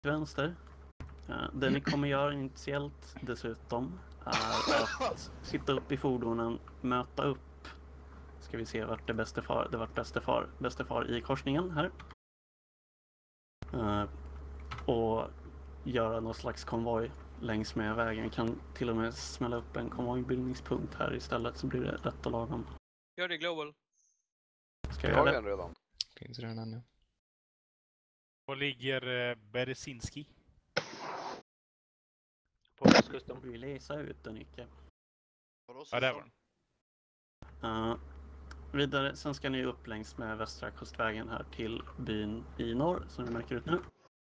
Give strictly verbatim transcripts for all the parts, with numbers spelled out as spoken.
vänster. Det ni kommer göra initiellt dessutom är att sitta upp i fordonen, möta upp. Ska vi se vart det bästa far, det vart bästa far, bästa far i korsningen här. Uh, och göra någon slags konvoj längs med vägen. Kan till och med smälla upp en konvojbildningspunkt här istället, så blir det rätt och lagom. Gör det global. Ska jag göra det? redan. Finns redan ännu. Var ligger eh, Berezinski? På västkusten. Vi läsa ut den, Nicke. Ja, där var den. Uh, vidare, sen ska ni upp längs med västra kustvägen här till byn i norr, som ni märker ut nu.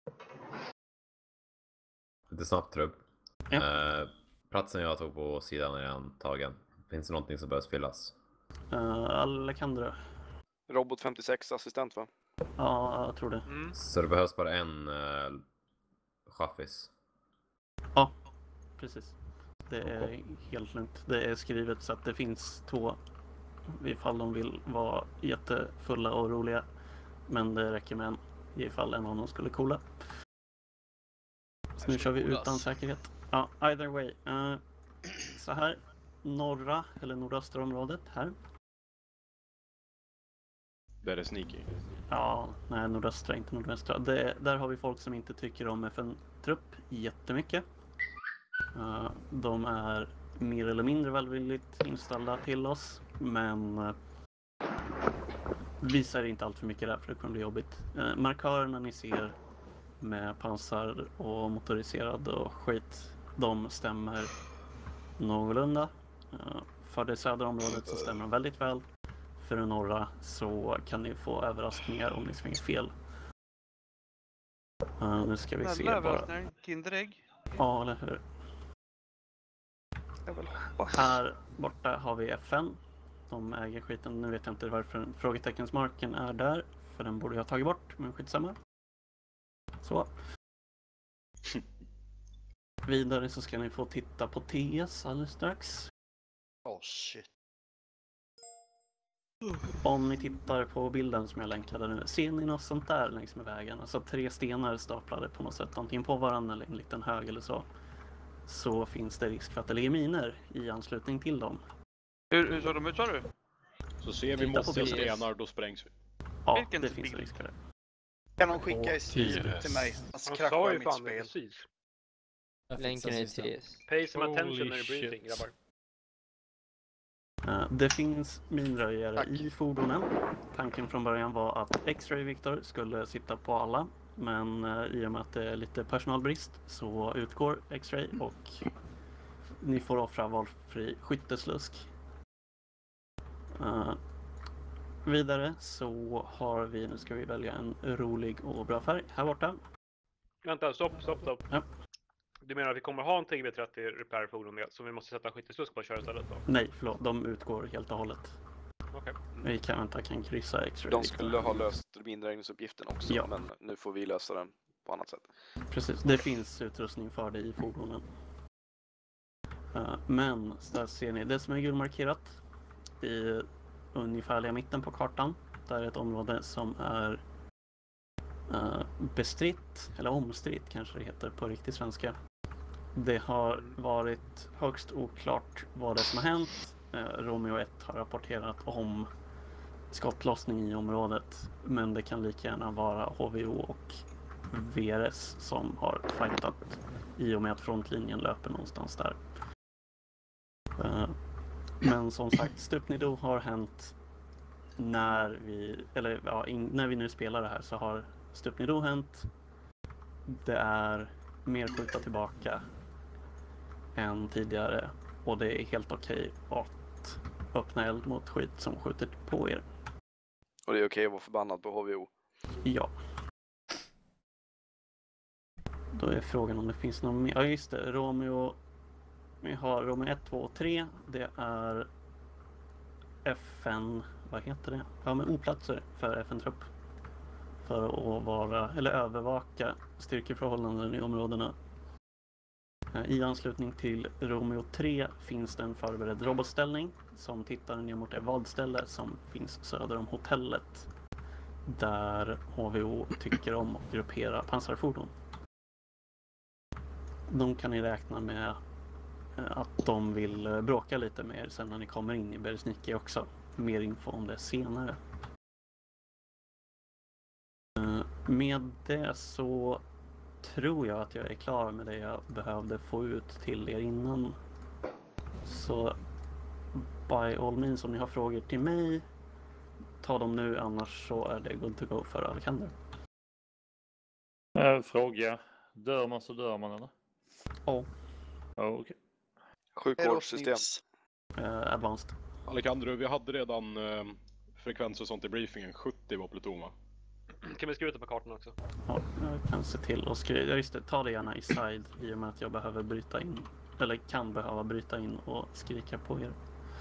Lite snabbt trupp. Ja. Eh, platsen jag tog på sidan är redan tagen. Finns det någonting som behövs fyllas? Uh, Alejandro. Robot femtiosex assistent, va? Ja, jag tror det. Mm. Så det behövs bara en eh, chaffis. Ja, precis. Det är helt lugnt. Det är skrivet så att det finns två ifall de vill vara jättefulla och roliga. Men det räcker med en ifall en av dem skulle coola. Så nu kör vi utan säkerhet. Ja, either way. Uh, så här, norra eller nordöstra området här. Där är sneaky. Ja, nej, nordöstra, inte nordvästra. Det, där har vi folk som inte tycker om F N-trupp jättemycket. Uh, de är mer eller mindre välvilligt inställda till oss, men uh, visar inte allt för mycket där, för det kommer bli jobbigt. Uh, markörerna ni ser med pansar och motoriserad och skit, de stämmer någorlunda. Uh, för det södra området så stämmer de väldigt väl. För det norra så kan ni få överraskningar om ni svänger fel. Uh, nu ska vi se bara. Kinderägg. Ja, eller hur? Här borta har vi F N. De äger skiten. Nu vet jag inte varför frågeteckensmarken är där. För den borde jag ha tagit bort, men skitsamma. Så. Vidare så ska ni få titta på T S alldeles strax. Oh shit. Om ni tittar på bilden som jag länkade nu, ser ni något sånt där längs med vägen? Alltså tre stenar staplade på något sätt, antingen på varandra eller en liten hög eller så. Så finns det risk för att det ligger miner i anslutning till dem. Hur, hur såg de ut, sa du? Så ser vi Titta på mossiga bild. stenar, då sprängs vi. Ja, Vilken det finns bild? risk för det. Kan de skicka i Och stil tio. till mig? Alltså Han kraschar sa ju mitt fan det spel. precis. Länken är till S. Pay some attention Holy när du briefing, shit. grabbar. Uh, det finns minröjare Tack. i fordonen. Tanken från början var att X-Ray Victor skulle sitta på alla. Men uh, i och med att det är lite personalbrist så utgår X-Ray och ni får offra valfri skytteslusk. Uh, vidare så har vi, nu ska vi välja en rolig och bra färg här borta. Vänta, stopp, stopp, stopp. Ja. Du menar att vi kommer ha en T G B trettio repair-fordon med, som vi måste sätta skytteslusk på och köra istället då? Nej, förlåt, de utgår helt och hållet. Okej. Vi kan vänta, kan kryssa X-Ray De Victor. skulle ha löst minröjningsuppgiften också, Ja. men nu får vi lösa den på annat sätt. Precis, det finns utrustning för det i fordonen. Uh, men där ser ni, det som är gulmarkerat i ungefärliga mitten på kartan, där är ett område som är uh, bestritt, eller omstritt kanske det heter på riktig svenska. Det har varit högst oklart vad det är som har hänt. Uh, Romeo ett har rapporterat om skottlossning i området, men det kan lika gärna vara H V O och V R S som har fightat i och med att frontlinjen löper någonstans där. Uh, men som sagt, Stupnido har hänt när vi, eller ja, in, när vi nu spelar det här så har Stupnido hänt. Det är mer skjuta tillbaka än tidigare och det är helt okej att öppna eld mot skit som skjuter på er. Och det är okej att vara förbannad på H V O. Ja. Då är frågan om det finns någon mer. Ja just det, Romeo. Vi har Romeo ett, två och tre. Det är F N, vad heter det? Ja, men oplatser för F N-trupp. För att vara, eller övervaka styrkeförhållanden i områdena. I anslutning till Romeo tre finns det en förberedd robotställning som tittar ner mot det vadställe som finns söder om hotellet. Där H V O tycker om att gruppera pansarfordon. de kan ni räkna med eh, att de vill eh, bråka lite mer sen när ni kommer in i Beresniki också. Mer info om det senare. Eh, med det så tror jag att jag är klar med det jag behövde få ut till er innan. Så by all means, om ni har frågor till mig, ta dem nu, annars så är det good to go för Alexander. Äh, fråga. Dör man så dör man eller? Ja. Ja, okej. Sjukvårdssystem. Uh, advanced. Alejandro, vi hade redan eh, frekvenser och sånt i briefingen. sjuttio var pluton, va? Kan vi skriva ut det på kartan också? Ja, jag kan se till och skriva. Ja, just det, ta det gärna i side i och med att jag behöver bryta in. Eller kan behöva bryta in och skrika på er.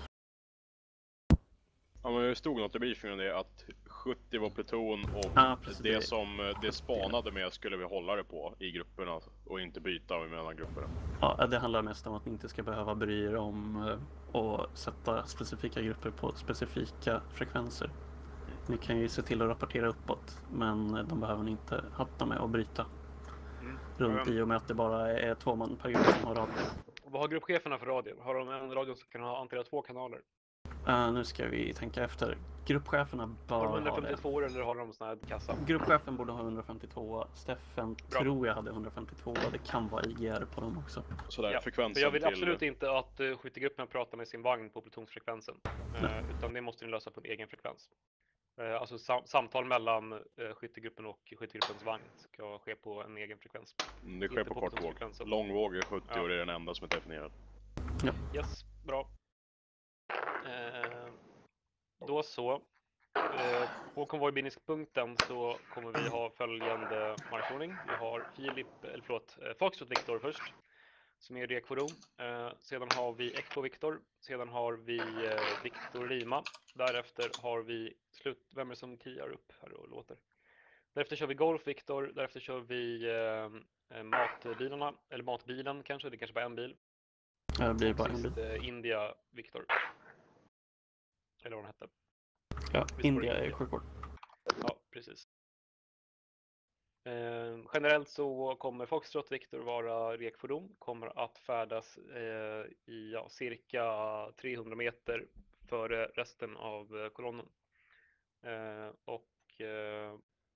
Ja, men det stod något i briefingen det att sjuttio var pluton och Ja, precis. det som eh, det spanade med skulle vi hålla det på i grupperna och inte byta mellan grupperna. Ja, det handlar mest om att ni inte ska behöva bry er om eh, att sätta specifika grupper på specifika frekvenser. Ni kan ju se till att rapportera uppåt, men de behöver ni inte hatta med och bryta Mm. runt i och med att det bara är två man per grupp som har radio. Vad har gruppcheferna för radio? Har de en radio som kan ha antingen två kanaler? Uh, nu ska vi tänka efter. Gruppcheferna bör Har de ha det. hundrafemtiotvå eller har de sån här kassa? Gruppchefen borde ha hundrafemtiotvå. Steffen Bra. tror jag hade hundrafemtiotvå. Det kan vara I G R på dem också. Sådär, Ja, frekvensen För jag vill till... absolut inte att uh, skyttegruppen pratar med sin vagn på plutonsfrekvensen. Uh, utan det måste ni lösa på en egen frekvens. Uh, alltså sam samtal mellan uh, skyttegruppen och skyttegruppens vagn ska ske på en egen frekvens. Mm, Det sker inte på på kort våg. plutonsfrekvensen. Lång våg är sjuttio Ja. och det är den enda som är definierad. Yes, bra. Uh, då så. Uh, på konvojbildningspunkten så kommer vi ha följande marschordning. Vi har Filip, eller förlåt, uh, Foxtrot Viktor först. Som är rekfordon. Eh, sedan har vi Echo Viktor. Sedan har vi eh, Viktor Lima. Därefter har vi slut. Vem är det som kiar upp här och låter? Därefter kör vi Golf Viktor. Därefter kör vi eh, matbilarna. Eller matbilen kanske. Det kanske bara är en bil. Det blir bara Och en sist, bil. eh, India Viktor. Eller vad den hette. Ja, vi får India är India. sjukvård. Ja, precis. Eh, generellt så kommer Foxtrot Viktor vara rekfordon, kommer att färdas eh, i ja, cirka trehundra meter före resten av eh, kolonnen. Eh, och eh,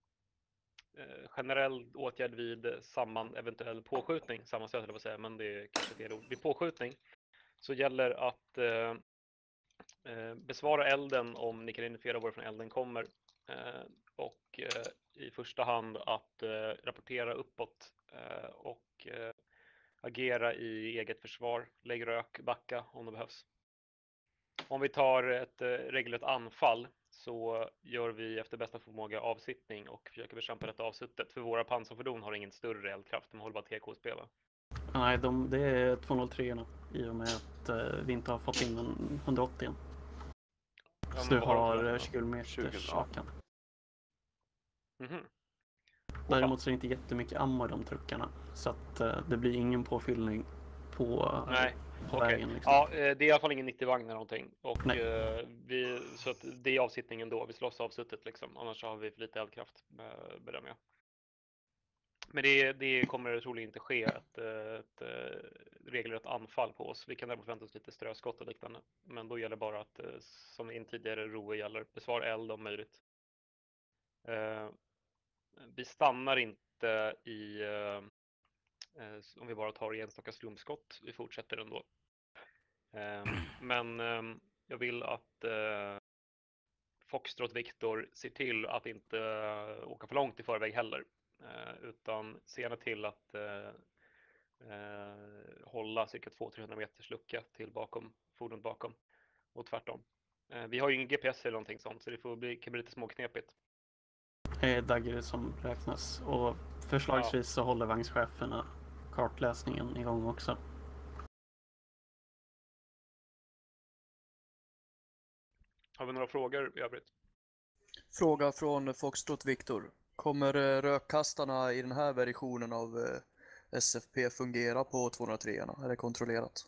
eh, generell åtgärd vid samman eventuell påskjutning, sammanstöt eller vad säga, men det är kanske fel ord. Vid påskjutning så gäller att eh, eh, besvara elden om ni kan identifiera varifrån elden kommer. Eh, och eh, i första hand att eh, rapportera uppåt eh, och eh, agera i eget försvar, lägg rök, backa om det behövs. Om vi tar ett eh, regelrätt anfall så gör vi efter bästa förmåga avsittning och försöker bekämpa detta avsuttet. För våra pansarfordon har ingen större eldkraft, de håller bara T K S P, va? Nej, de, det är tvåhundratre i och med att eh, vi inte har fått in en hundraåttio än. Ja, Så du men vad har de har för- tjugo meters tjugo, ja. hakan. Mhm. Däremot så är det inte jättemycket ammo i de truckarna. Så att eh, det blir ingen påfyllning på, Nej, på okej. vägen. Liksom. Ja, eh, det är i alla fall ingen nittio-vagn eller någonting. Och Nej. eh, vi, så att det är avsittningen då. Vi slåss avsuttet liksom. Annars så har vi för lite eldkraft, eh, bedömer jag. Men det, det kommer troligen inte ske ett, eh, ett, ett regelrätt anfall på oss. Vi kan däremot vänta oss lite ströskott och liknande. Men då gäller bara att, eh, som in tidigare roe gäller, besvara eld om möjligt. Eh, vi stannar inte i, eh, eh, om vi bara tar enstaka slumpskott. Vi fortsätter ändå. Eh, men eh, jag vill att eh, Foxtrot Viktor ser till att inte eh, åka för långt i förväg heller. Eh, utan se gärna till att eh, eh, hålla cirka två till trehundra meters lucka till bakom, fordonet bakom och tvärtom. Eh, vi har ju ingen G P S eller någonting sånt, så det får bli, kan bli lite småknepigt. Det är dagger som räknas. Och förslagsvis så håller vagnscheferna kartläsningen igång också. Har vi några frågor i övrigt? Fråga från Foxtrot Viktor. Kommer eh, rökkastarna i den här versionen av eh, S F P fungera på tvåhundratre? Är det kontrollerat?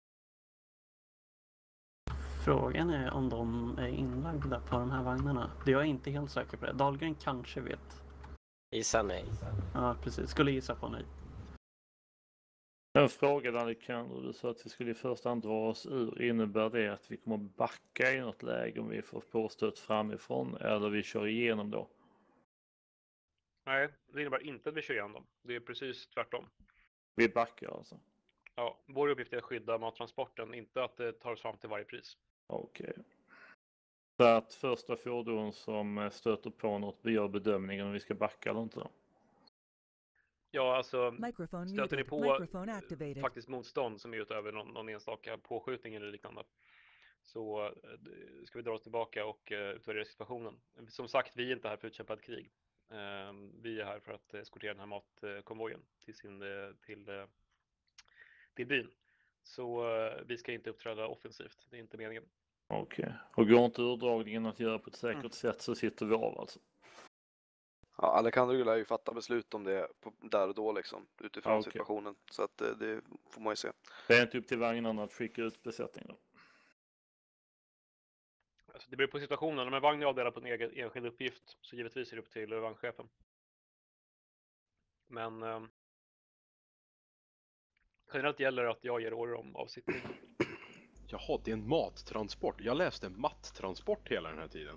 Frågan är om de är inlagda på de här vagnarna. Det är jag inte helt säker på det. Dahlgren kanske vet. Gissa nej. Ja, precis. Skulle gissa på nej. En fråga Alexander, du sa att vi skulle i första hand dra oss ur. Innebär det att vi kommer backa i något läge om vi får påstöt framifrån eller vi kör igenom då? Nej, det innebär inte att vi kör igenom dem. Det är precis tvärtom. Vi backar alltså? Ja, vår uppgift är att skydda mattransporten, inte att det tar oss fram till varje pris. Okej. Okay. Så att första fordon som stöter på något, vi gör bedömningen om vi ska backa eller inte då? Ja, alltså stöter ni på faktiskt motstånd som är utöver någon, någon enstaka påskjutning eller liknande, så uh, ska vi dra oss tillbaka och uh, utvärdera situationen. Som sagt, vi är inte här för att utkämpa ett krig. Uh, vi är här för att eskortera den här matkonvojen till, sin, uh, till, uh, till byn. Så uh, vi ska inte uppträda offensivt, det är inte meningen. Okej, okay. Och går inte urdragningen att göra på ett säkert mm. sätt så sitter vi av alltså? Ja, Alejandro lär ju fatta beslut om det på, där och då liksom, utifrån okay. situationen. Så att det, det får man ju se. Det är inte upp till vagnarna att skicka ut besättningen då? Alltså, det beror på situationen. Om en vagn är avdelad på en egen, enskild uppgift så givetvis är det upp till vagnchefen. Men eh, generellt gäller att jag ger order om avsittning. Jaha, det är en mattransport. Jag läste mattransport hela den här tiden.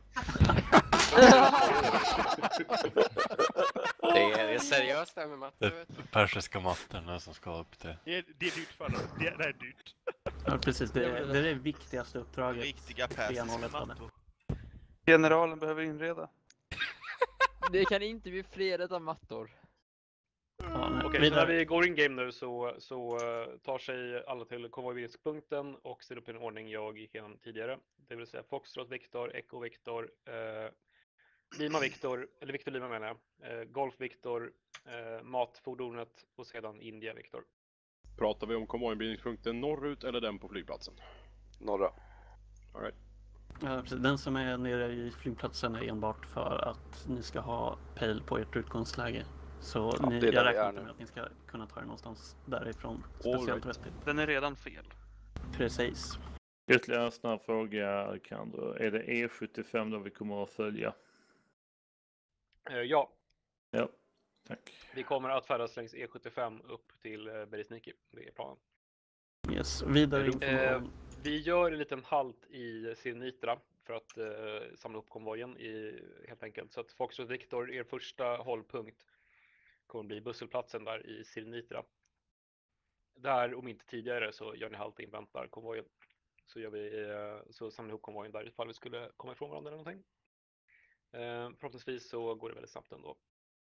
det, är, det är seriöst där med matte. Det är persiska matterna som ska upp till. Det är, det är dyrt för dem. Det är, det är dyrt. Ja, precis. Det är det, är det viktigaste uppdraget. Riktiga persiska mattor. Generalen behöver inreda. Det kan inte bli fredet av mattor. Ja, okej, okay, så när vi går in game nu så, så uh, tar sig alla till konvojvinstpunkten och ställer upp i en ordning jag gick igenom tidigare. Det vill säga Foxtrot, Victor, Echo, Victor, uh, Lima, Victor, eller Victor Lima menar jag, uh, Golf, Victor, uh, Matfordonet och sedan India, Victor. Pratar vi om konvojvinstpunkten norrut eller den på flygplatsen? Norra. All right. Ja, precis. Den som är nere i flygplatsen är enbart för att ni ska ha pejl på ert utgångsläge. Så ja, ni, det jag räknar med att ni ska kunna ta er någonstans därifrån. Speciellt right. Den är redan fel. Precis. Ytterligare en snabb fråga, Alejandro. Är det E sjuttiofem då vi kommer att följa? Uh, ja. Ja, tack. Vi kommer att färdas längs E sjuttiofem upp till uh, Beresniki. Det är planen. Yes, vidare information. Uh, vi gör en liten halt i Sinitra för att uh, samla upp konvojen i, helt enkelt. Så att Foxtrot Victor, er första hållpunkt, kommer bli busshållplatsen där i Sinitra. Där, om inte tidigare, så gör ni halt och inväntar konvojen. Så, gör vi, uh, så samlar vi ihop konvojen där ifall vi skulle komma ifrån varandra eller någonting. Uh, förhoppningsvis så går det väldigt snabbt ändå.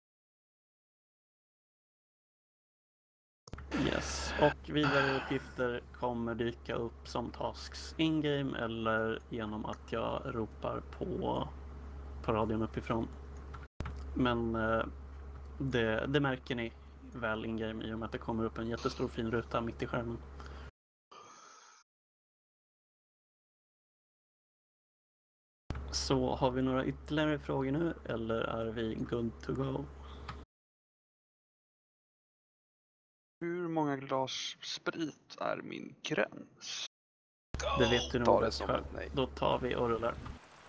Yes, och vidare uppgifter kommer dyka upp som tasks in-game eller genom att jag ropar på, på radion uppifrån. Men eh, det, det märker ni väl in-game i och med att det kommer upp en jättestor fin ruta mitt i skärmen. Så har vi några ytterligare frågor nu eller är vi good to go? Hur många glas sprit är min gräns? Det vet du nog rätt själv. Då tar vi och rullar.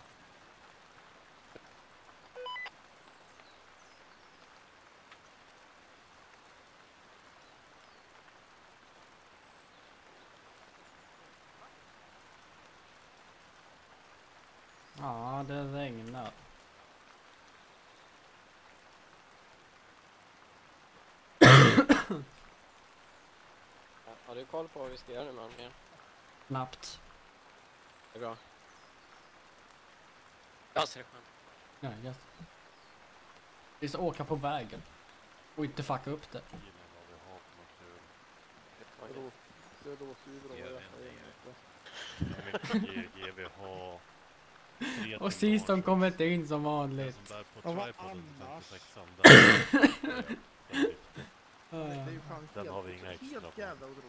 Ja, det regnar. Har du koll på vad vi ska göra nu med armén? Knappt. Det är bra. Ja, så är det skönt. Ja, yes. Vi ska åka på vägen. Och inte fucka upp det. Och sist de kommer inte in som vanligt. Och vad annars? Den har vi inga extra på.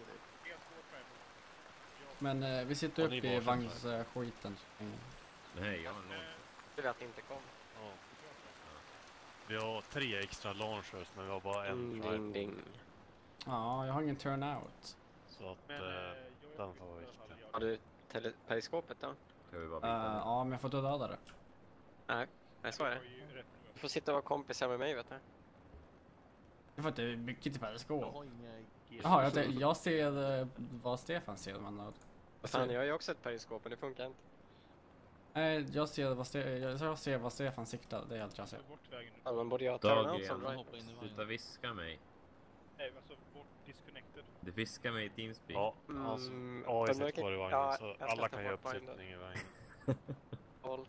Men eh, vi sitter upp i vagnsskiten. Mm. Nej, jag har en Du vet inte kom. Ja. Vi har tre extra launchers men vi har bara en ding, ding, ding. Ja, jag har ingen turnout. Så att men, eh, den får vara viktig. Har du periskopet då? Uh, ja, men jag får döda det. Nej, nej så är det. Du får sitta och vara kompisar med mig, vet du. Det var inte mycket till periskop. Jaha, jag, tänkte- jag ser eh, vad Stefan ser. Men, Vad fan, jag har ju också ett periskop men det funkar inte. nej, jag ser vad, Ste- jag, jag ser vad Stefan siktar. Det är allt jag ser. Ja, man borde ju ha turnout som Dagen, right. sluta viska mig. Nej, alltså bort disconnected. Du fiskar mig i Teamspeak. Ja, Mm, alltså, men A I sitter mycket- kvar i vagnen ja, så jag ska alla ta kan göra bort vagnen. uppsättning i vagnen. Håll.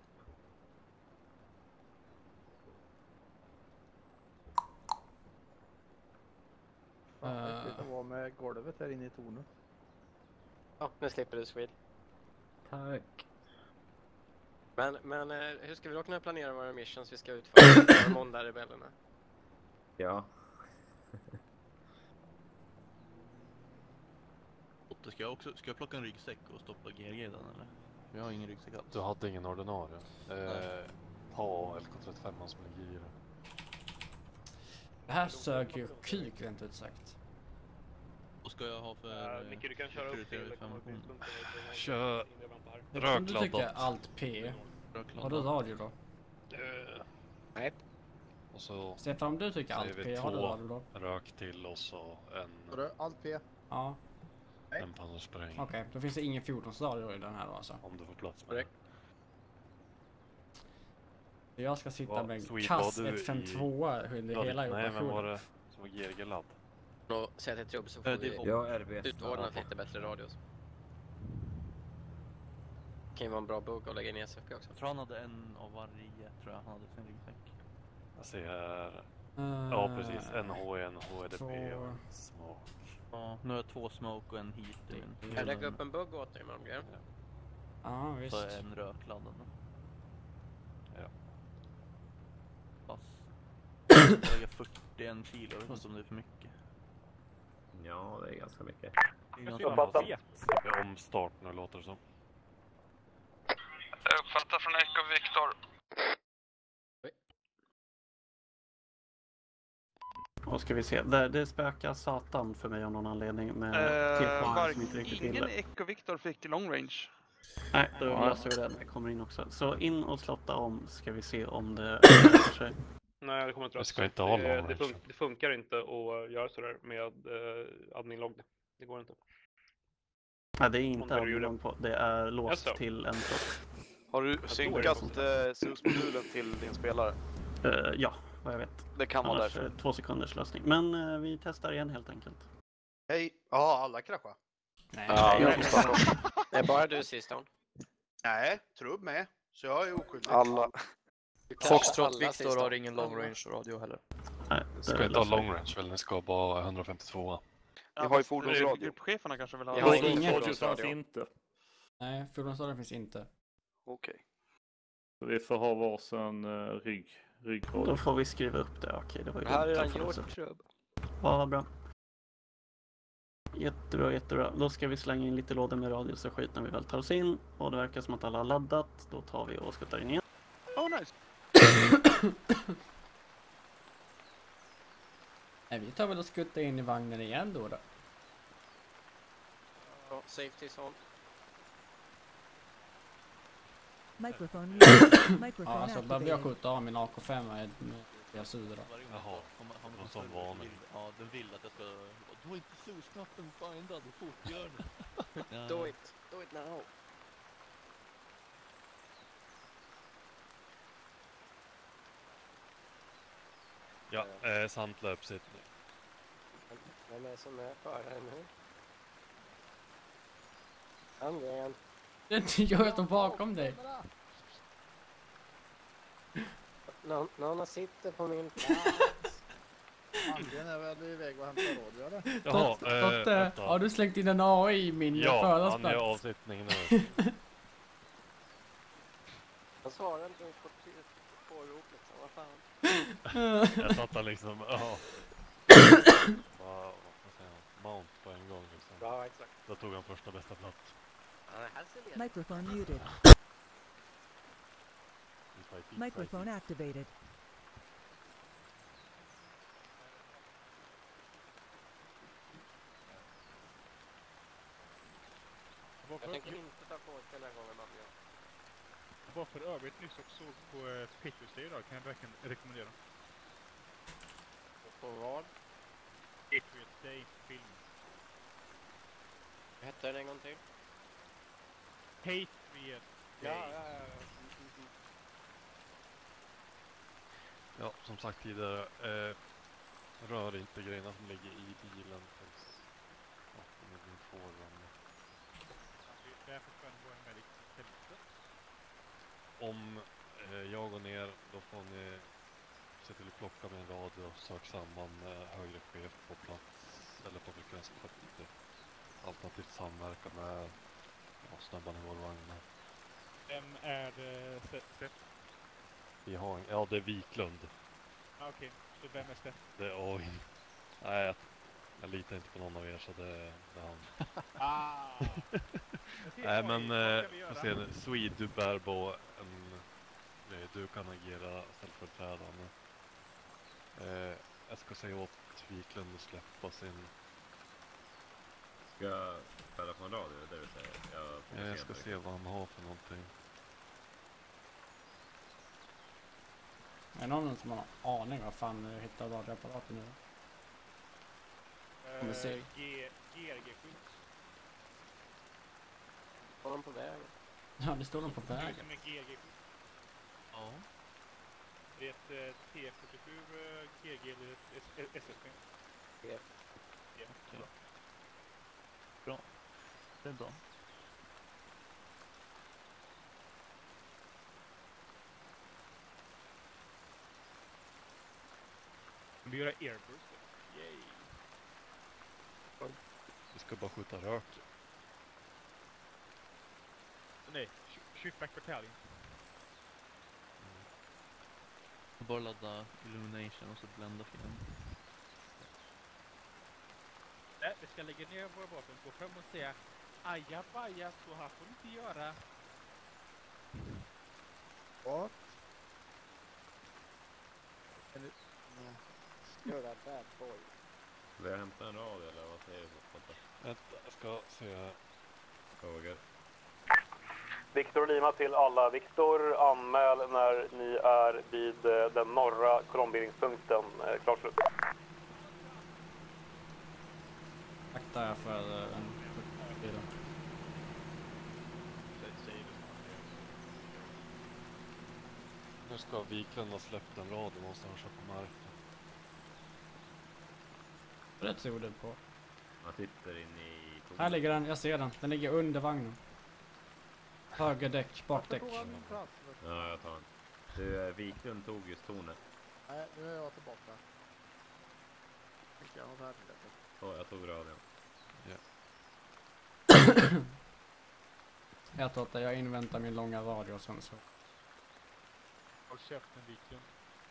Eh, Det var med golvet här inne i tornet. Ja, nu slipper du Swede. Tack. Men, men eh, hur ska vi då kunna planera våra missions vi ska utföra måndag rebellerna? Ja. Ska jag också ska jag plocka en ryggsäck och stoppa G R G i den eller? Jag har ingen ryggsäck alls. Du hade ingen ordinarie. Eh, ta L K trettiofem som ligger i det. det här söker ju kuk rent ut sagt. Vad ska jag ha för... Uh, Micke, du kan köra upp till information? Kör Om du trycker rökladdat. allt P, Rökladdat. har du radio då? Eh, Nej. och så Stefan, om du trycker säger allt vi P, har du två radio då? rök till och så en, Vadå? Allt P? Ja, en pansarspräng. okej. Då finns det ingen fjorton radio i den här då alltså. Om du får plats med Korrekt. Så jag ska sitta Vad- med en Swede, kass var du ett fem två under Ja, hela nej, men var operationen. det som var G R G-ladd? Och säga till Trubb så Eh, får det vi får- Ja, R B S. utordna lite bättre radios. Det kan ju vara en bra bugg att lägga in i S F P också. Jag tror han hade en av varje, tror jag han hade sin ryggsäck. Jag ser här. Eh, Ja, precis. En H E, en H E D P två. och en smoke. Ja, nu har jag två smoke och en heat i min. Jag lägger upp en bugg åt dig imorgon, Glenn. Ja, visst. Så en rökladdad. Ja. Pass. Jag lägger fyrtioen kilo, jag vet inte om det är för mycket. Ja, det är ganska mycket. Det är Jag ganska ska om start nu låter det som. Jag uppfattar från Echo Victor. Och ska vi se, där det spökar satan för mig av någon anledning med Eh, tillfångar som inte riktigt ingen gillar. Echo Victor fick long range. Nej, då Ja. löser vi det när jag kommer in också. Så in och slotta om ska vi se om det löser sig. Nej, det kommer inte Vi röra ska sig. inte ha det, long det, range. fun det funkar inte att göra sådär med uh, admin-logg. Det går inte. Nej, det är Om inte du gjorde- admin på. Det är låst Jaså? till en slott. Har du tror synkat det. eh, S U S-modulen till din spelare? Eh, ja, vad jag vet. Det kan vara Annars därför. eh, två sekunders lösning. Men eh, vi testar igen helt enkelt. Hej! Ja, alla kraschar. Nej, Ja, nej, jag nej. får starta. Det är bara du Siston. Nej, Trubb med. Så jag är oskyldig. Alla. Foxtrot Alla Victor sista. har ingen long range radio heller. Nej, Ska det inte ha löser vi. long range väl? Ni ska bara ha etthundrafemtiotvå. Ni har ju fordonsradio. Gruppcheferna kanske vill ha. Jag har ingen ingen fordonsradio. fordonsradio. inte. Nej, fordonsradion finns inte. Okej. Så vi får ha varsin uh, rygg, ryggradio. Då får vi skriva upp det. Okej, det var ju Det här är dumt en för oss. gjort Trubb. Ja, vad bra. Jättebra, jättebra. Då ska vi slänga in lite lådor med radios och skit när vi väl tar oss in. Och det verkar som att alla har laddat. Då tar vi och skuttar in igen. Oh nice. Nej, vi tar väl och skuttar in i vagnen igen då. då. Ja, safety zone. Microphone muted. Ja, Microphone alltså behöver jag activated. skjuta av min A K fem med deras huvud då. Jaha, Han, någon sån varning. Ja, den vill att jag ska... Du har inte S U S-knappen findad, fort gör det. Do it. Do it now. Ja, eh, sant löpsittning. Vem är det som är förare nu? Andrén. Jag står bakom dig. Någon, någon sitter på min plats. Andrén är väl iväg och hämtar radio eller? Jaha, Tot- eh, Totte, vänta. har du slängt in en A I i min Ja, han förarplats? gör avsittning nu. Han svarar inte ens på t- på rop liksom, vad fan. Jag satt där liksom, ja. Wow, vad säger han? Mount på en gång liksom. Ja, exakt. Då tog han första bästa plats. Han är här ser det. Microphone muted. Microphone activated. Jag tänker inte ta på den här gången, Magnus. Jag var för övrigt nyss och såg på eh, Patriots Day idag, kan jag verkligen rekommendera. På vad? Patriot Day film. Vad hette den en gång till? Patriot Ja, Day. ja, ja. ja. Mm, mm, mm. Ja, som sagt tidigare. Eh, rör inte grejerna som ligger i bilen tills ja, ni får dem. Där försvann vår medic helvete. Om eh, jag går ner, då får ni se till att plocka med en radio och sök samman med högre chef på plats eller på frekvens sjuttio. Alternativt samverka med ja, snabbarna i vår vagn. Vem är det? Seth? Vi har en, ja, det är Wiklund. Ah, okej, okay. Så vem är Seth? Det är oj. Nej, jag, jag litar inte på någon av er så det, det är han. Ah! Nej men vad eh, ska vi får göra? se, Swede, du bär på en grej, du kan agera ställföreträdande. Eh, jag ska säga åt Wiklund att släppa sin... Ska jag spela på en radio, det vill säga? Jag, Ja, jag ska se vad han har för någonting. Är det någon som har någon aning vad fan jag hittar radioapparaten nu? Kommer se. Uh, G R G-skjuts. Var de på vägen? Ja, det står de på Det är vägen. som en G R G-skjuts. Ja. Det är ett uh, T fyrtiosju uh, G R G eller ett S S P. Ja. Ja. Okej. Bra. Det är bra. Vi gör airburst. Yay. Vi ska bara skjuta rök. Nej, sh- shoot back battalion. Bara ladda illumination och så blända fienden. Nej, vi ska lägga ner våra vapen, gå fram och säga aja baja, så här får du inte göra. What? Eller... Göra bad boy. Vill jag hämta en radio eller vad säger du? Vänta, jag ska se. Frågor. Viktor Lima till alla. Viktor, anmäl när ni är vid eh, den norra kolombildningspunkten. Eh, klart slut. Akta jag för uh, den bilen. Nu ska Wiklund ha släppt en radio någonstans på marken. Det tror du på. Man sitter inne i... tornet. Här ligger den, jag ser den. Den ligger under vagnen. Höger däck, bakdäck. Ja, jag tar den. Du, eh, Wiklund tog just tornet. Nej, nu är jag tillbaka. Tänkte jag ha det här till detta. Så, jag tog radion. Ja. Jag tror att jag inväntar min långa radio och sen så. Håll käften, Wiklund.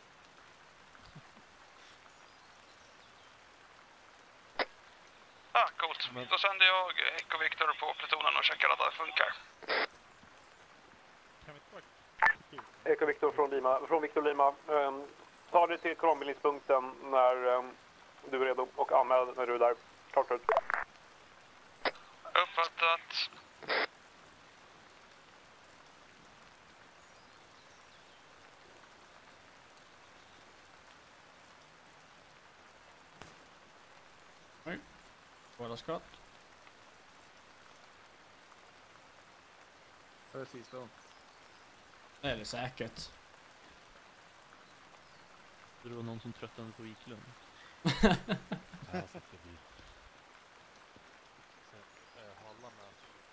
Ah, coolt. Då sänder jag Echo Victor på plutonen och checkar att det funkar. Kan vi ta Echo Victor från Lima, från Viktor Lima. Um, ta dig till kolombildningspunkten när um, du är redo och anmäl när du är där. Klart slut. Uppfattat. Oj. Båda skott. Precis då. Det är det säkert. Det var någon som tröttnade på Wiklund. Här sitter vi. Sen, äh, hålla med.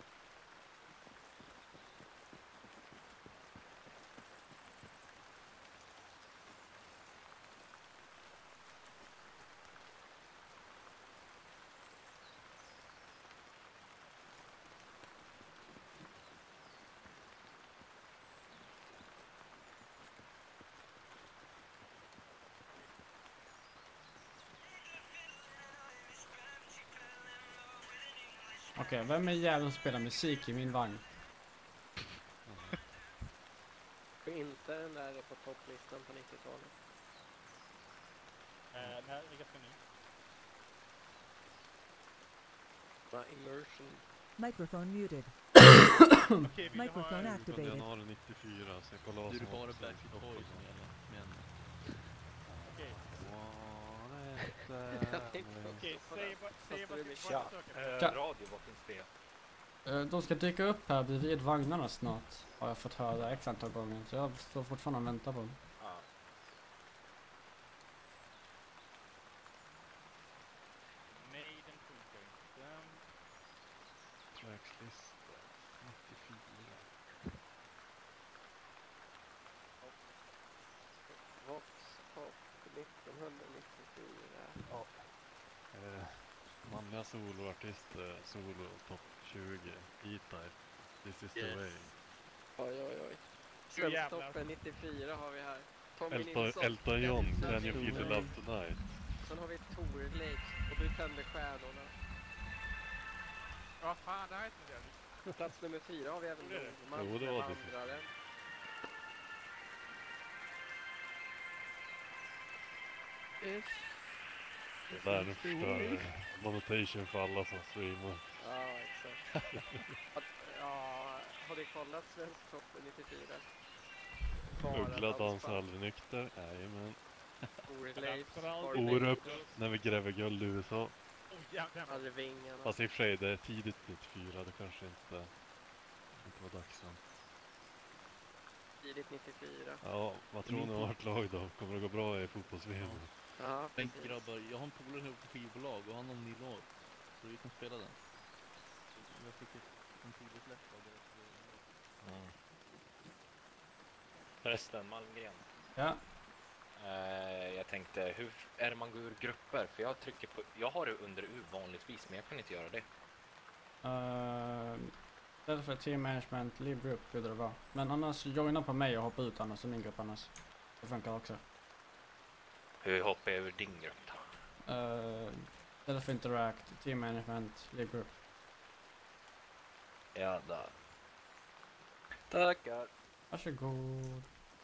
Okej, okay, vem är jäveln som spelar musik i min vagn? För inte den där på topplistan på nittiotalet. Uh, nej, det är ganska ny. Va, immersion. Microphone muted. Okej, vi Microphone har... activated. januari nittiofyra, så jag kollar vad Du som är bara har Backstreet Boys som gäller. Men... Okej. Var det? Okej, säg vad säg vad du Tja. söker. Tja. Radio, vad finns det? Eh, De ska dyka upp här bredvid vagnarna snart. Har jag fått höra x antal gånger. Så jag står fortfarande och väntar på dem. Ja. Maiden funkar inte. Trackslista nittiofyra. Vox Pop nittonhundranittiofyra. Ja. Eh, manliga soloartister, solo topp tjugo, E-Type, This is the Yes. way. Oj oj oj. Så jävlar. Svensktoppen nittiofyra har vi här. Tommy Elton, Nilsson. Elton John, Can Can you feel the love tonight? Sen har vi Thorleif och Du tänder stjärnorna. Ja, fan, det här är inte det. Plats nummer fyra har vi även Jo, det är det. Nordman, Jo, det var det. Vandraren. Det där förstör monotation för alla som streamar. Ja, exakt. Att, ja, har ni kollat Svensktoppen nittiofyra? Uggla dansar aldrig nykter, jajamän. Thorleif, Orup, när vi gräver guld i U S A. Oh, jävlar. Arvingarna. Fast i och för sig, det är tidigt nittiofyra, det kanske inte, inte var dags än. Tidigt nittiofyra. Ja, vad tror ni om vårt lag då? Kommer det gå bra i fotbolls-V M? Ja, Men precis. grabbar, jag har en polare ihop på skivbolag och han har en ny låt. Så vi kan spela den. Så jag fick ett, en tidig släpp av deras låt. Ja. Förresten, Malmgren. Ja. Eh, jag tänkte, hur är det man går ur grupper? För jag trycker på, jag har det under U vanligtvis, men jag kan inte göra det. Uh, därför team management, leave group borde det vara. Men annars joina på mig och hoppa ut annars i min grupp annars. Det funkar också. Hur hoppar jag ur din grupp då? Uh, därför interact, team management, leave group. Ja, där. Tackar. Varsågod.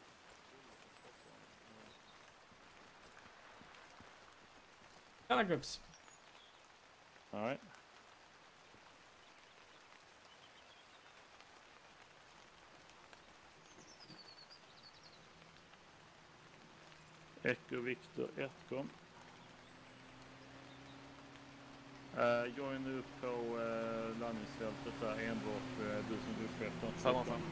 Alla groups. All right. Echo Victor ett kom. Uh, join nu på uh, landningsfältet där enbart uh, du som gruppchef. Samma fan.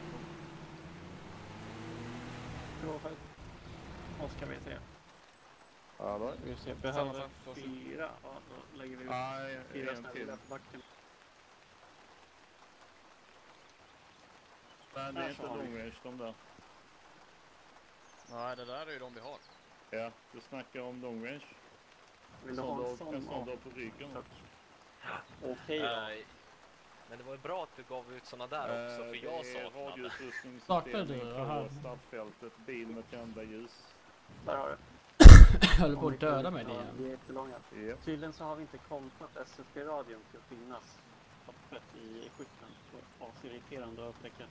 Bra fett. Vad ska vi se? Hallå? Vi ser, behöver fyra. Ja, då lägger vi Nej, fyra en snälla till. på backen. Men det är Här inte så har vi. long range de där. Nej, det där är ju de vi har. Ja, du snackar om long range. Vill du En ha sån en dag- sån? en sån Ja. dag på ryggen. Okej då. Eh, men det var ju bra att du gav ut såna där också, för jag det är saknade. Saknar du radioutrustningsinspelning det här? på startfältet, bil med tända ljus. Där har du. Jag håller på att döda mig Ja, igen. vi är jättelånga. Ja. Tydligen så har vi inte koll på att S F P-radion ska finnas öppet i skytten. Så asirriterande att upptäcka.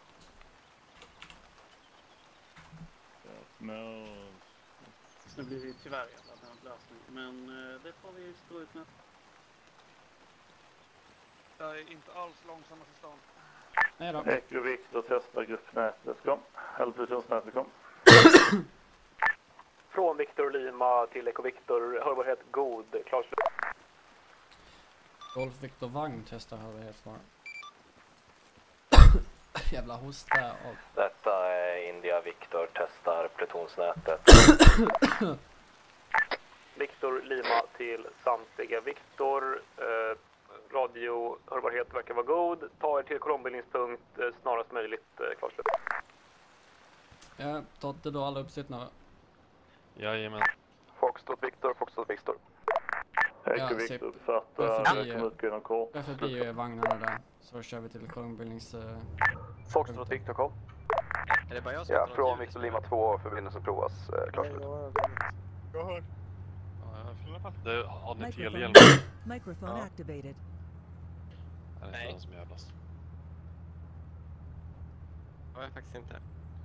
Men... Så nu blir det tyvärr jävla nödlösning. Men eh, det får vi stå ut med. Jag är inte alls långsammast i stan. Nej då. Echo Victor testar gruppnätet kom. Eller plutonsnätet kom. Från Victor Lima till Echo Victor, hörbarhet god, klar slut. Golf Victor Vagn testar hörbarhet för. Jävla hosta av. Detta är India Victor, testar plutonsnätet. Victor Lima till samtliga Victor, eh, radio, hörbarhet verkar vara god. Ta er till kolombildningspunkt eh, snarast möjligt, eh, klar slut. Ja, Totte då alla uppsittna. Jajamän. Foxtrot Victor, Foxtrot Victor. Echo Ja, Victor se- uppfattar, jag är det förbi, kommer ut inom kort. Jag är förbi vagnarna där. Så kör vi till kolombildnings... Uh, Foxtrot Victor kom. Är det bara jag som Ja, har något från ljud? Victor Lima två, förbindelsen provas, eh, klart slut. Jag hör. Det, har ni Microphone, telhjälm? microphone Ja. activated. Är det Nej. inte den som jävlas? Det har jag faktiskt inte.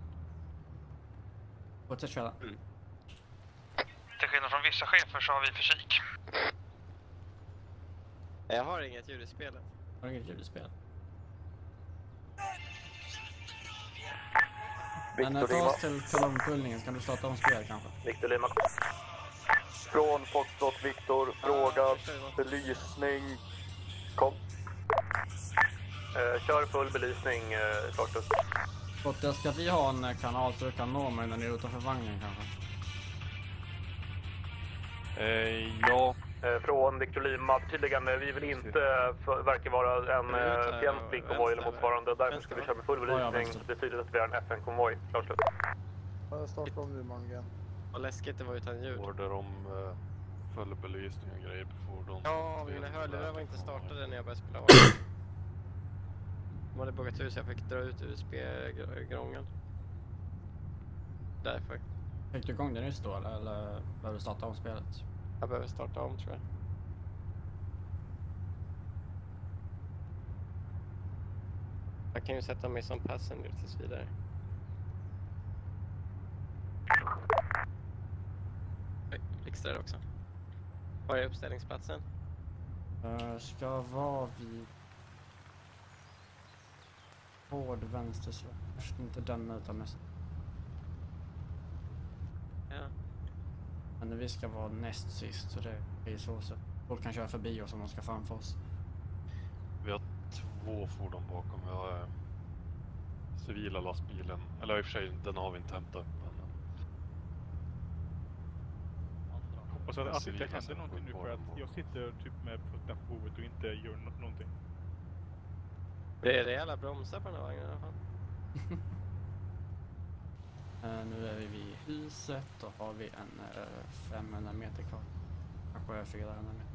Fortsätt köra. Till skillnad från vissa chefer så har vi fysik. Jag har inget ljud i spelet. Har du inget ljud i spelet? Men när Victor ta Lima. oss till kolombildningen så kan du starta om spel kanske. Victor Lima. Från Foxtrot Viktor, fråga, belysning, kom. Uh, kör full belysning, uh, Svartus. Skotte, ska vi ha en kanal så du kan nå mig när ni är utanför vagnen kanske? Uh, ja. Uh, från Victor Lima, förtydligande, vi vill inte uh, verka vara en uh, fientlig konvoj eller motsvarande. Därför ska vi köra med full belysning. Det betyder att vi är en F N-konvoj. Klart slut. Starta om nu, Mangen. Vad läskigt det var utan ljud. Order om uh, full belysning och grejer på fordon. Ja, mina hörlurar var inte startade när jag började spela. De hade buggat ut så jag fick dra ut U S B-grången. Därför. Fick du igång den nyss då eller, eller behöver du starta om spelet? Jag behöver starta om tror jag. Jag kan ju sätta mig som passenger tills vidare. Oj, extra också. Var är uppställningsplatsen? Uh, ska vara vid hård vänster så inte den utan mest. Ja. Men vi ska vara näst sist så det är så så. Folk kan köra förbi oss om de ska framför oss. Vi har två fordon bakom. Vi har eh, civila lastbilen. Eller i och för sig, den har vi inte hämtat. Men... Hoppas att det inte händer någonting nu för att jag sitter typ med fötterna på bordet och inte gör no- någonting. Det är rejäla bromsar på den här vagnen i alla fall. uh, nu är vi vid huset och har vi en uh, femhundra meter kvar. Kanske fyrahundra meter.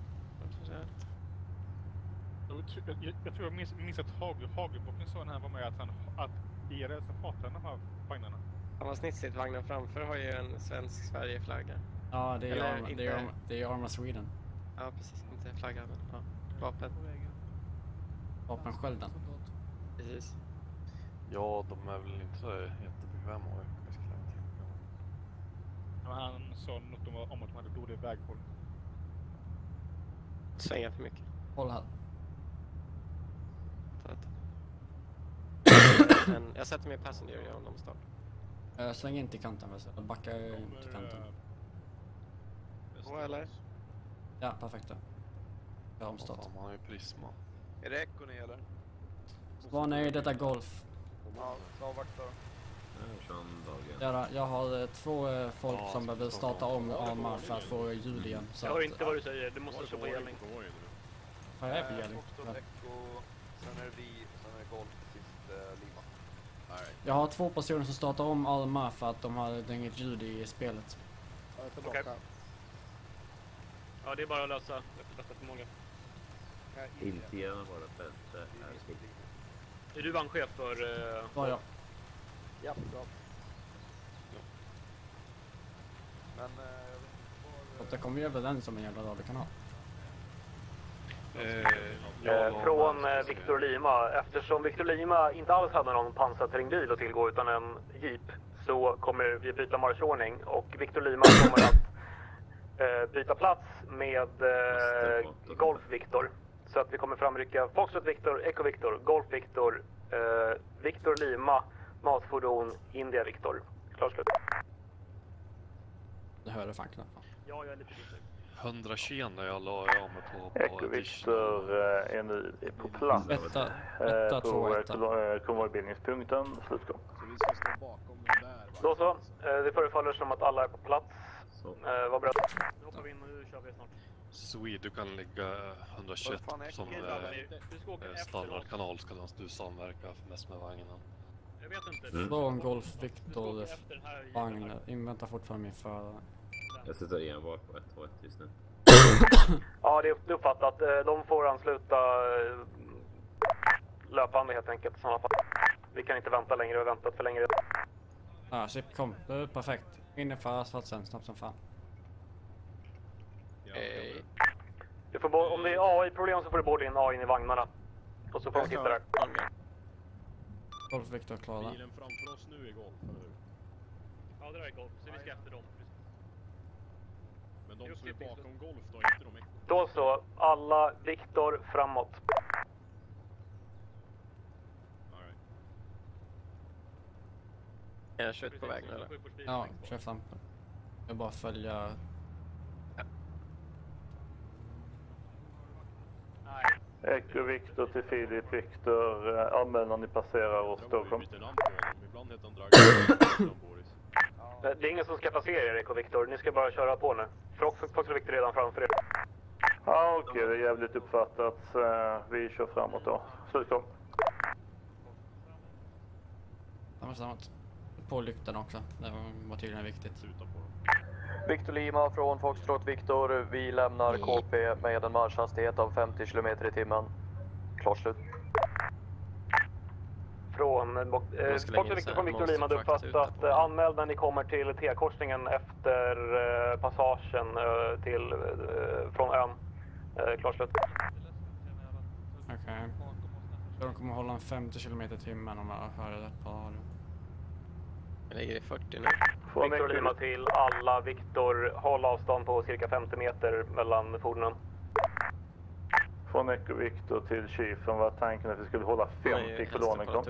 Jag, jag, jag tror jag minns, minns att Hagel, Hagelbocken sa när han var med att, han, att E R S hatar de här vagnarna. Han var snitsigt, vagnen framför har ju en svensk Sverige-flagga. Ja, det är, Eller Arma, inte... det, är Arma, det är Arma Sweden. Ja, precis. Inte flagga, men ja. Vapen. Vapenskölden. Precis. Ja, de är väl inte så jättebekväma. Ja, han sa något om, om att de hade dålig väghåll. Svänga för mycket. Håll här. Men jag sätter mig i passenger och gör om de start. Uh, sväng in till kanten väl, så backar in till kanten. Två eller? Ja, perfekt då. Jag har omstått. Man har ju prisma. Är det Echo ni eller? Svan är detta golf. Ja, avvakta då. Ja, då, jag har eh, två eh, folk ja, som behöver starta om armar för att få ljud igen. Så jag hör att, inte vad du säger, du måste stå på gällning. Vad är på gällning? Foxtrot, Echo, sen är det vi, sen är det Golf, sist uh, Lima. Right. Jag har två personer som startar om armar för att de har inget ljud i spelet. Jag är tillbaka. Okay. Ja, det är bara att lösa efter bästa förmåga. Inte gärna bara bättre. Är du vagnchef för... Uh... Ja, ja. Ja, bra. Men uh, jag vet inte var... kommer vi överens om en jävla radiokanal. Eh, eh, från eh, Victor Lima. Eftersom Victor Lima inte alls hade någon pansarterrängbil att tillgå utan en jeep, så kommer vi byta marschordning och Victor Lima kommer att eh, byta plats med eh, Golf Victor. Så att vi kommer framrycka Foxtrot Victor, Echo Victor, Golf Victor, eh, Victor Lima, matfordon, India Victor. Klart slut. Det hörde fan knappt. Ja, jag är lite bitter. hundratjugo när jag la jag mig på, på Echo Victor äh, är nu på plats etta, äh, etta, två, på konvojbildningspunkten. Slutgång. Så vi ska stå bakom den där. Då så, eh, det förefaller som att alla är på plats. Eh, var beredda. Nu hoppar vi in och nu kör vi snart. Swede, du kan ligga hundratjugoett som eh, standardkanal ska du samverka mest med vagnen. Jag vet inte. Mm. Från Golf Victor vagn, inväntar fortfarande min förare. Jag sitter enbart på ett två ett just nu. Ja, det är uppfattat. De får ansluta löpande helt enkelt i sådana fall. Vi kan inte vänta längre, vi har väntat för länge. Ja, Sip, kom. Det är perfekt. In i förarsplatsen, snabbt som fan. Hey. Du får bo- om det är A I-problem så får du både in A I in i vagnarna. Och så får vi titta där. Golf Victor klara. Bilen framför oss nu är Golf, eller hur? Ja, det är Golf, så vi ska efter dem. Men de som är bakom Golf då, inte de Echo? Då så, alla Victor framåt. All right. Är jag kört på vägen eller? Ja, kör fram. Jag bara följa Echo Victor till Filip Victor. Uh, anmäl när ni passerar och Stockholm. Ibland heter han Dragon. Det är ingen som ska passera er, Echo Victor. Ni ska bara köra på nu. Fox och Victor redan framför er. Ja, ah, okej. Okay. Det är jävligt uppfattat. Uh, vi kör framåt då. Slutkom. Samma samt. På lyktan också. Det var tydligen viktigt. Victor Lima från Foxtrot Victor. Vi lämnar K P med en marschhastighet av femtio kilometer i timmen. Klart slut. Från eh, Foxtrot Victor från Victor Lima, du uppfattat eh, anmäld när ni kommer till T-korsningen efter eh, passagen eh, till eh, från ön. Eh, klart slut. Okej. Okay. Så de kommer hålla en femtio kilometer i timmen om jag hör rätt på radio. Jag ligger i fyrtio nu. Victor Lima till alla. Victor, håll avstånd på cirka femtio meter mellan fordonen. Från Echo Victor till Chiefen var tanken att vi skulle hålla femtio koloner kom.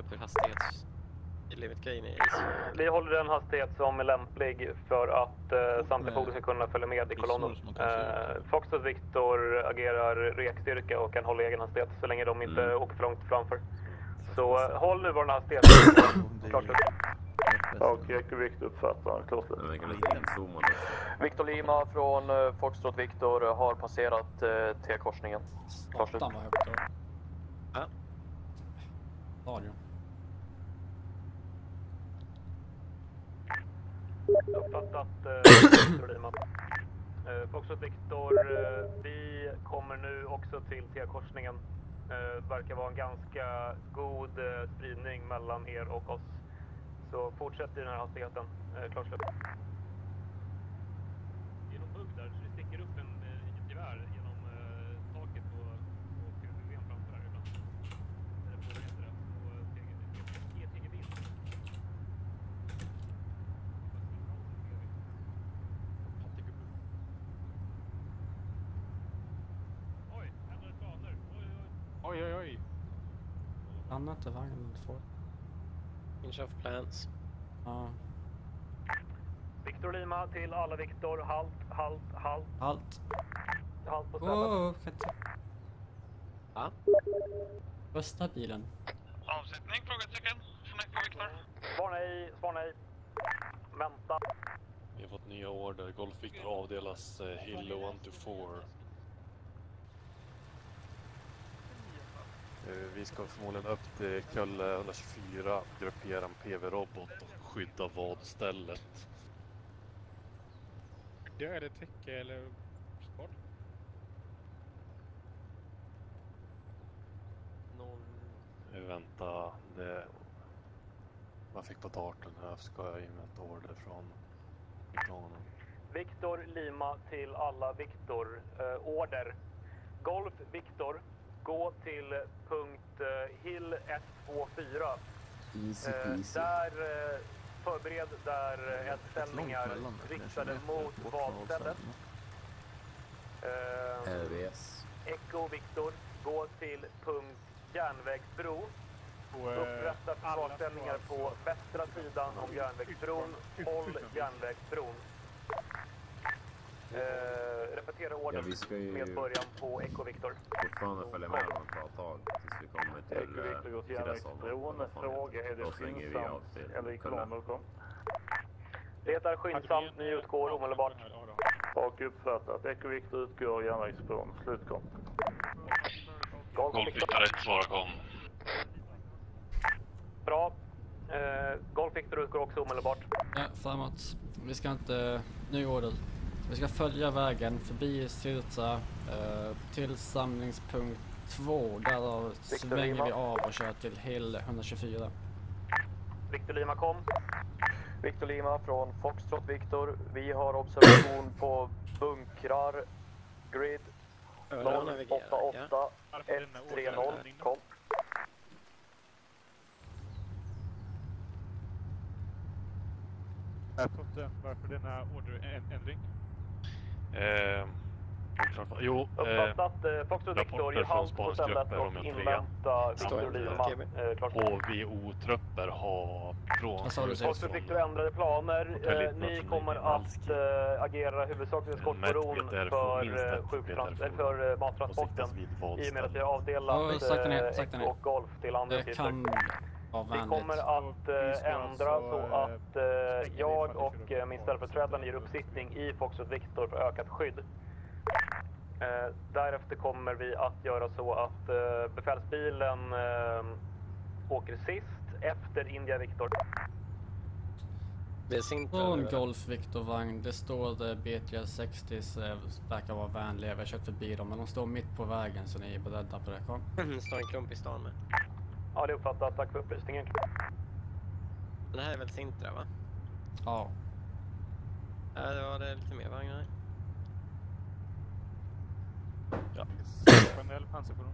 Vi håller den hastighet som är lämplig för att uh, samtliga fordon ska kunna följa med i kolonnen. Uh, Fox och Victor agerar rekstyrka och kan hålla egen hastighet så länge de inte mm. åker för långt framför. Så uh, håll nu vår hastighet. Klart slut. Okej, Echo Victor uppfattar. Klart slut. Victor Lima från uh, Foxtrot Victor har passerat uh, T-korsningen. Klart slut. Ja. Radio. Uppfattat uh, Victor Lima. Uh, Foxtrot Victor, uh, vi kommer nu också till T-korsningen. Uh, verkar vara en ganska god uh, spridning mellan er och oss. Så fortsätt i den här hastigheten. Uh, klart slut. Det är någon bugg där, så det sticker upp en uh, gevär genom uh, taket på, på P V V:n framför här ibland. Eller på vad heter det? På E T G-bil. Oj, ändrade planer. Oj, oj, oj. Oj, oj, oj. Annat är vagnen får. Change of plans. Ja. Victor Lima till alla Victor. Halt, halt, halt. Halt. Halt på stället. Åh, kan inte... Ja? Rösta bilen. Avsättning, frågetecken. Från Echo Victor. Svar nej, svar nej. Vänta. Vi har fått nya order. Golf Victor avdelas eh, Hill ett till fyra. Vi ska förmodligen upp till Kölle ett tjugofyra, gruppera en P V-robot och skydda vadstället. Det är det täcke eller sport? Någon... Vänta, det... Man fick på darten här, ska jag invänta order från planen. Victor Lima till alla Victor. Uh, order. Golf Victor. Gå till punkt uh, Hill ett två fyra. Easy uh, där uh, förbered där uh, eldställningar riktade mot vadstället. Uh, L V S. Echo Victor, gå till punkt järnvägsbro. Upprätta försvarsställningar på västra sidan om järnvägsbron. Håll järnvägsbron. Uh, repetera ordern ja, ju... med början på Echo Victor. Fortfarande följa med om ett bra tag tills vi kommer till Echo Victor går till järnvägsbron. Fråga är det skyndsamt eller i koloner kom? Det är skyndsamt, ni utgår omedelbart. Och uppfattat, Echo Victor utgår järnvägsbron. Slutkom. Golf Victor ett svara kom. Bra. Uh, Golf Victor utgår också omedelbart. Ja, framåt. Vi ska inte... Ny order. Vi ska följa vägen förbi Sirta uh, till samlingspunkt två. Där svänger vi av och kör till Hill ett tjugofyra. Victor Lima kom. Victor Lima från Foxtrot Victor. Vi har observation på bunkrar. Grid noll åtta åtta ett tre noll. Kom. Jag förstår inte varför denna orderändring. Eh, Jo, uppfattat. Eh, Foxtrot Victor, ge halt på stället och invänta Victor Lima. Eh, klart. H V O-trupper har från... Foxtrot Victor ändrade planer. Eh, ni kommer att eh, agera huvudsakligen eskortfordon för, eh, sjuktransport, eller för eh, mattransporten. I och med att vi har avdelat eh, och golf till andra uppgifter. Vi kommer att eh, ändra så att eh, jag och eh, min ställföreträdare ger uppsittning i Foxtrot Victor för ökat skydd. Eh, därefter kommer vi att göra så att eh, befälsbilen eh, åker sist efter India Victor. Från Golf Victor-vagn, det står det B T R sextio, verkar vara vänliga. Vi har kört förbi dem, men de står mitt på vägen så ni är beredda på det. Kom. Det står en klump i stan med. Ja, det är uppfattat. Tack för upplysningen. Det här är väl Sintra, va? Ja. Ja, det var det lite mer vagnar. Ja. Generell pansarfordon.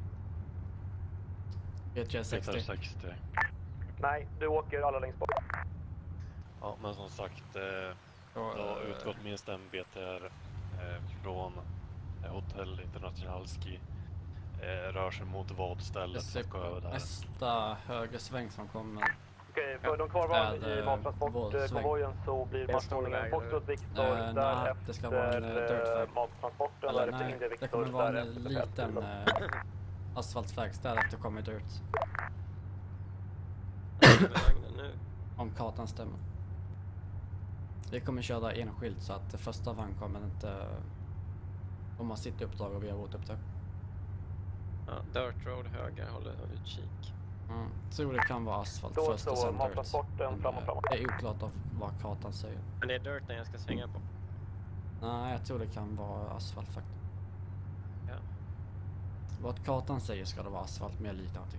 B T R sextio. Nej, du åker alla längst bort. Ja, men som sagt, eh, det har utgått minst en B T R eh, från eh, Hotell Internationalski. Eh, rör sig mot vadstället som ska över där. Nästa höger sväng som kommer. Okej, för de kvarvarande i mattransportkonvojen så blir matchningen Foxtrot Victor, uh, därefter det ska vara en uh, mattransporten, Eller, därefter nej, India Victor, det kommer vara en liten uh, uh, asfaltväg därefter kommer det ut. Om kartan stämmer. Vi kommer köra enskilt så att första vagn kommer inte om man sitter uppdrag och vi har vårt uppdrag. Ja, dirt road höger, håller utkik. Mm. Tror det kan vara asfalt då först och sen dirt. Fram och fram. Det är oklart av vad kartan säger. Men det är dirt när jag ska svänga på? Nej, jag tror det kan vara asfalt faktiskt. Ja. Vad kartan säger ska det vara asfalt med lite någonting.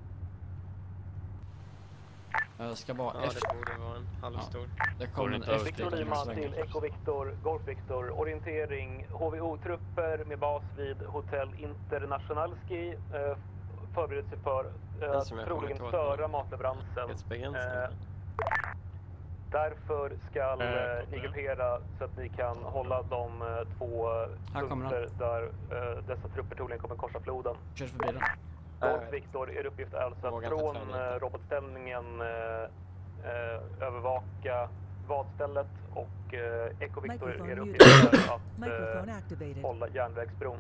Det ska vara ja, efter. det borde vara en halvstor. Ja, det kommer en efter. Victor Lima till Echo Victor, Golf Victor, orientering, H V O-trupper med bas vid Hotell Internationalski. Eh, förbereder sig för eh, troligen störa matleveransen. Eh, därför ska eh, ni gruppera så att ni kan hålla de eh, två punkter där eh, dessa trupper troligen kommer korsa floden. Kör förbi den. Golf Victor, er uppgift är alltså att från eh, robotställningen eh, eh, övervaka vadstället och eh, Echo Victor, er uppgift är att eh, hålla järnvägsbron.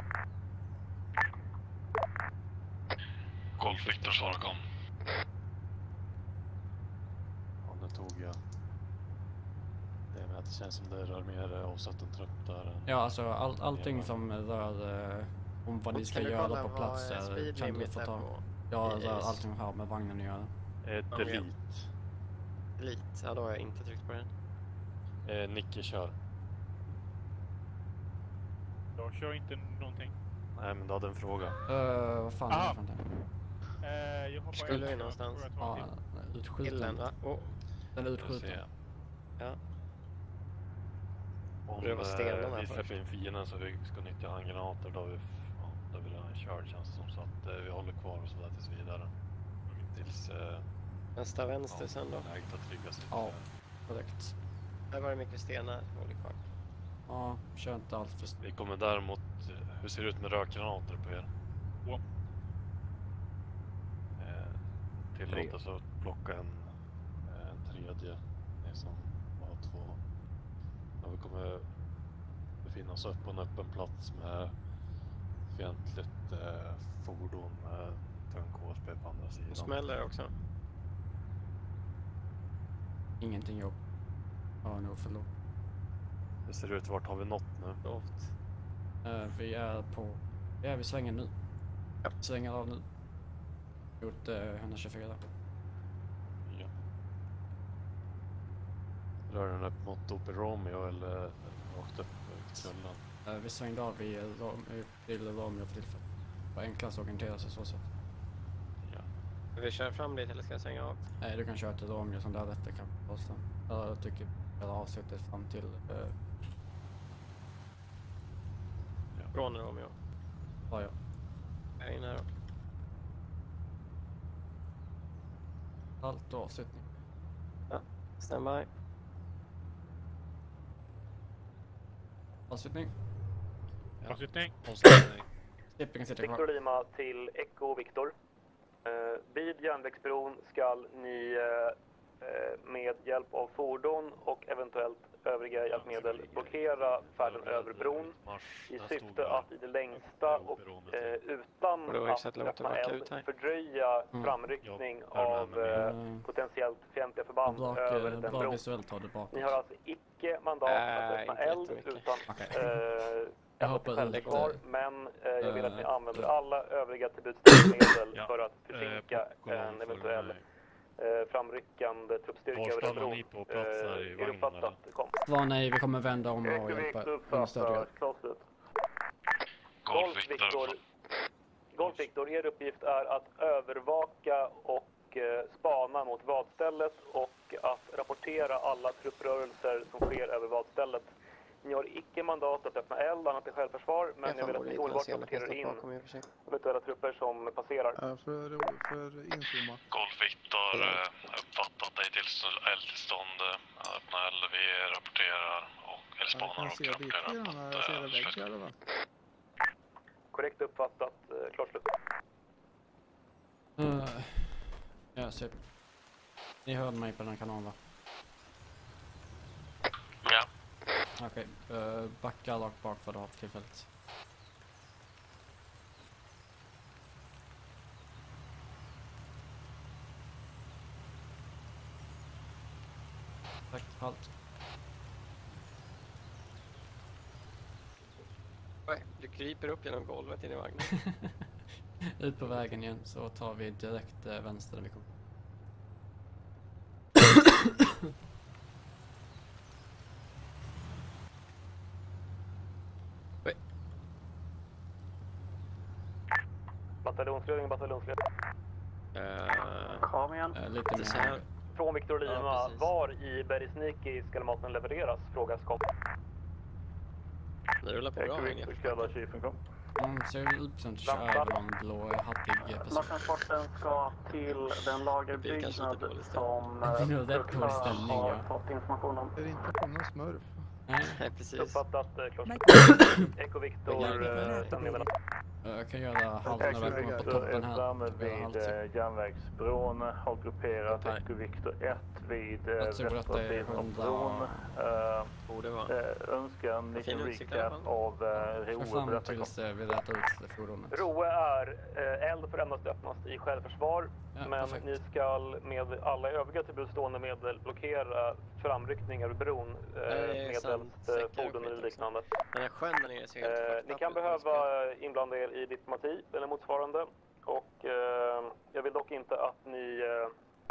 Golf Victor svarar kom. Ja, nu tog jag. Det med att det känns som det rör mer avsatt en trupp där. Ja, alltså all, allting som rör eh, om vad ni ska göra på plats är, kan du få ta. Jag rör allting här med vagnen att göra. Eh, delete. Delete, ja då har jag inte tryckt på den. Eh, Nicke kör. Jag kör inte någonting. Nej, men du hade en fråga. Uh, vad fan är det för någonting? Uh, jag hoppar skulle vi någonstans? Ja, utskjuten. Va? Oh. Den är utskjuten. Ja. Om det var stenarna vi släpper in fienden så vi ska nyttja handgranater, då har vi, ja, då vill jag kört känns det som, så att eh, vi håller kvar och sådär tills vidare. Tills... Eh, nästa vänster ja, sen då? Läget att trygga sig. Ja, korrekt. Här var det mycket stenar, håller kvar. Ja, kör inte allt för... Vi kommer däremot, hur ser det ut med rökgranater på er? Ja. Eh, tillåt oss att plocka en, en tredje, det som var två. Ja, vi kommer befinna oss upp på en öppen plats med fientligt eh, fordon med tung K S P på andra sidan. Och smäller också. Ingenting jobb. Ja, nog förlåt. Det ser ut, vart har vi nått nu? Lågt. Uh, vi är på... Vi är vid svängen nu. Ja. Svänger av nu. Gjort uh, etthundratjugofyra. Ja. Rör den upp mot Opel Romeo eller rakt upp i kullen? Uh, vi svängde av vid Rom till Romeo för tillfället. Det var enklast att orientera sig så sätt. Ja. Vi kör fram dit eller ska jag svänga av? Nej, uh, du kan köra till Romeo som därefter kan posta. Uh, jag tycker jag avsätter fram till... Uh, Från Romeo. Ja, ja. Jag är inne här då. Allt och avsättning. Ja, standby. Avsättning. Avslutning. Avslutning. Victor Lima till Echo Victor. Uh, vid järnvägsbron ska ni uh, med hjälp av fordon och eventuellt övriga hjälpmedel blockera färden över bron i syfte att i det längsta och uh, utan att öppna eld fördröja Mm. framryckning Ja. av uh, potentiellt fientliga förband Bra, över eh, den bra bron. visuellt har du bakåt. Ni har alltså icke mandat att Äh, öppna inte eld jättemycket. utan Okej. uh, Jag hoppar ut. självförsvar, men eh, jag vill att ni Eh, använder alla övriga tillbudsmedel Ja. för att försinka Eh, popcorn en för eventuell mig. eh, framryckande truppstyrka Var över den stannar bron. ni på plats här i är vagnen, uppfattat? Kom. Svar nej, vi kommer vända om och Echo hjälpa. Victor Understödja. uppfattar. Klart slut. Golf Victor. Golf Victor, er uppgift är att övervaka och eh, spana mot vadstället och att rapportera alla trupprörelser som sker över vadstället. Ni har icke mandat att öppna eld annat än självförsvar, men jag vill att ni omedelbart rapporterar in eventuella trupper som passerar. Ja, för, för inzooma. Golf Victor eh, uppfattat dig till eldtillstånd. eh, Öppna eld, vi rapporterar och eller Jag spanar kan och se dit rapporterar redan när jag ser det vägg i alla fall. Korrekt uppfattat, eh, klart slut. Uh, ja, så. Ni hörde mig på den kanalen, va? Ja. Okej, okay. uh, backa rakt bak för det har för tillfället. Tack, halt. Oj, du kryper upp genom golvet in i vagnen. Ut på vägen igen så tar vi direkt eh, vänster där vi kommer. Bataljonsledning, bataljonsledning. Uh, Kom igen. Uh, lite så mer. här. Från Victor Lima, Ja, precis. var i Bergsniki ska maten levereras? Frågas kom. Det rullar på bra här inne. Kallar chefen kom. De ser ut som att köra över någon blå hattig person. Marktransporten ska till den lagerbyggnad som Det blir nog rätt dålig Tuckla stämning, har ja. fått information om. Är det inte på någon smurf? Nej, precis. Uppfattat, eh, klart. Echo Victor, eh, sammanlevande. Jag kan göra halv när jag kommer på toppen här. Framme Det blir halv vid sex. eh, järnvägsbron har grupperat Echo Victor ett vid eh, Jag tror att västra det är sidan av hundra- bron. Eh, Borde vara. eh, önskar en liten Fin utsikt i alla recap fall. av eh, Jag Roe på fram detta kom. tills eh, vi rätar ut fordonet. Roe är eh, eld får endast öppnas i självförsvar, Ja, men perfekt. ni ska med alla övriga tillbudstående medel blockera framryckning över bron eh, Nej, medelst sant. eh, Säkert fordon eller skit liknande. Den här sjön där nere ser helt Eh, fucked ni up kan ut. behöva inblanda er i diplomati eller motsvarande, och eh, jag vill dock inte att ni eh,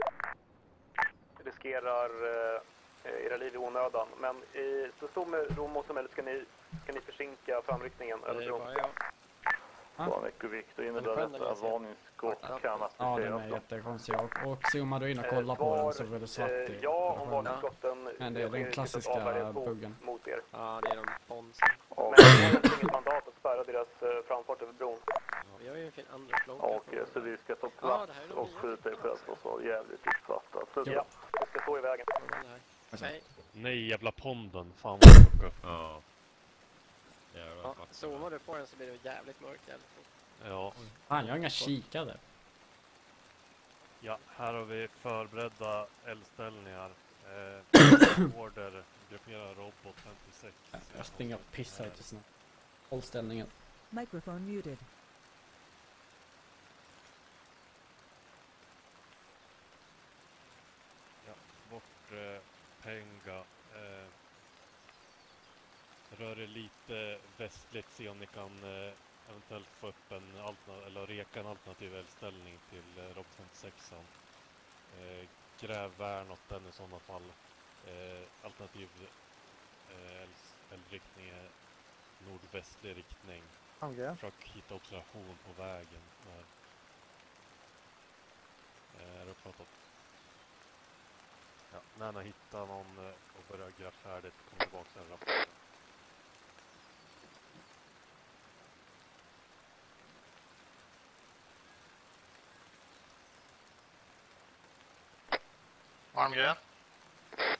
riskerar eh, era liv i onödan, men i så stor med rom som möjligt ska ni, ska ni försinka framryckningen Det över är bron. bara jag. Från Echo Victor innebär Men detta att sjön varningsskott kan Ja, den appliceras. är jättekonstig. Och, och zoomar du in och Eh, kollar på den så var, blir det svart i. eh, Ja, om skärmen. varningsskotten Men det är den sker i syfte att klassiska avvärja ett hot buggen. mot er. Ja, det är de bonsen. Men ni har inget mandat att spärra deras eh, framfart över bron. Vi har ju en fin andra flång. Och eh, så vi ska ta Ja, plats det här är de och nya. skjuta i självförsvar. Jävligt uppfattat. Så Ja, det ska stå i vägen. Nej. Nej, jävla ponden. Fan vad jag fuckade upp. Ja. Jävlar, Ja, fuck. zoomar du på den så blir det jävligt mörkt jävligt fort. Ja. Fan, jag har inga kikare. Ja, här har vi förberedda eldställningar. Eh, order, gruppera robot femtiosex. Jag springer och pissar lite snabbt. Håll ställningen. Microphone muted. Ja, bort eh, penga. Eh, rör er lite västligt, se om ni kan eh, eventuellt få upp en alternativ, eller reka en alternativ eldställning till eh, Rob femtiosex. Eh, gräv värn åt den i sådana fall. Eh, alternativ eh, eld, eldriktning är nordvästlig riktning. Okay. Försök hitta observation på vägen. Där. Eh, är uppfattat. Ja, när ni hittar någon eh, och börjar gräva färdigt, kom tillbaka till rapporten. Malmgren.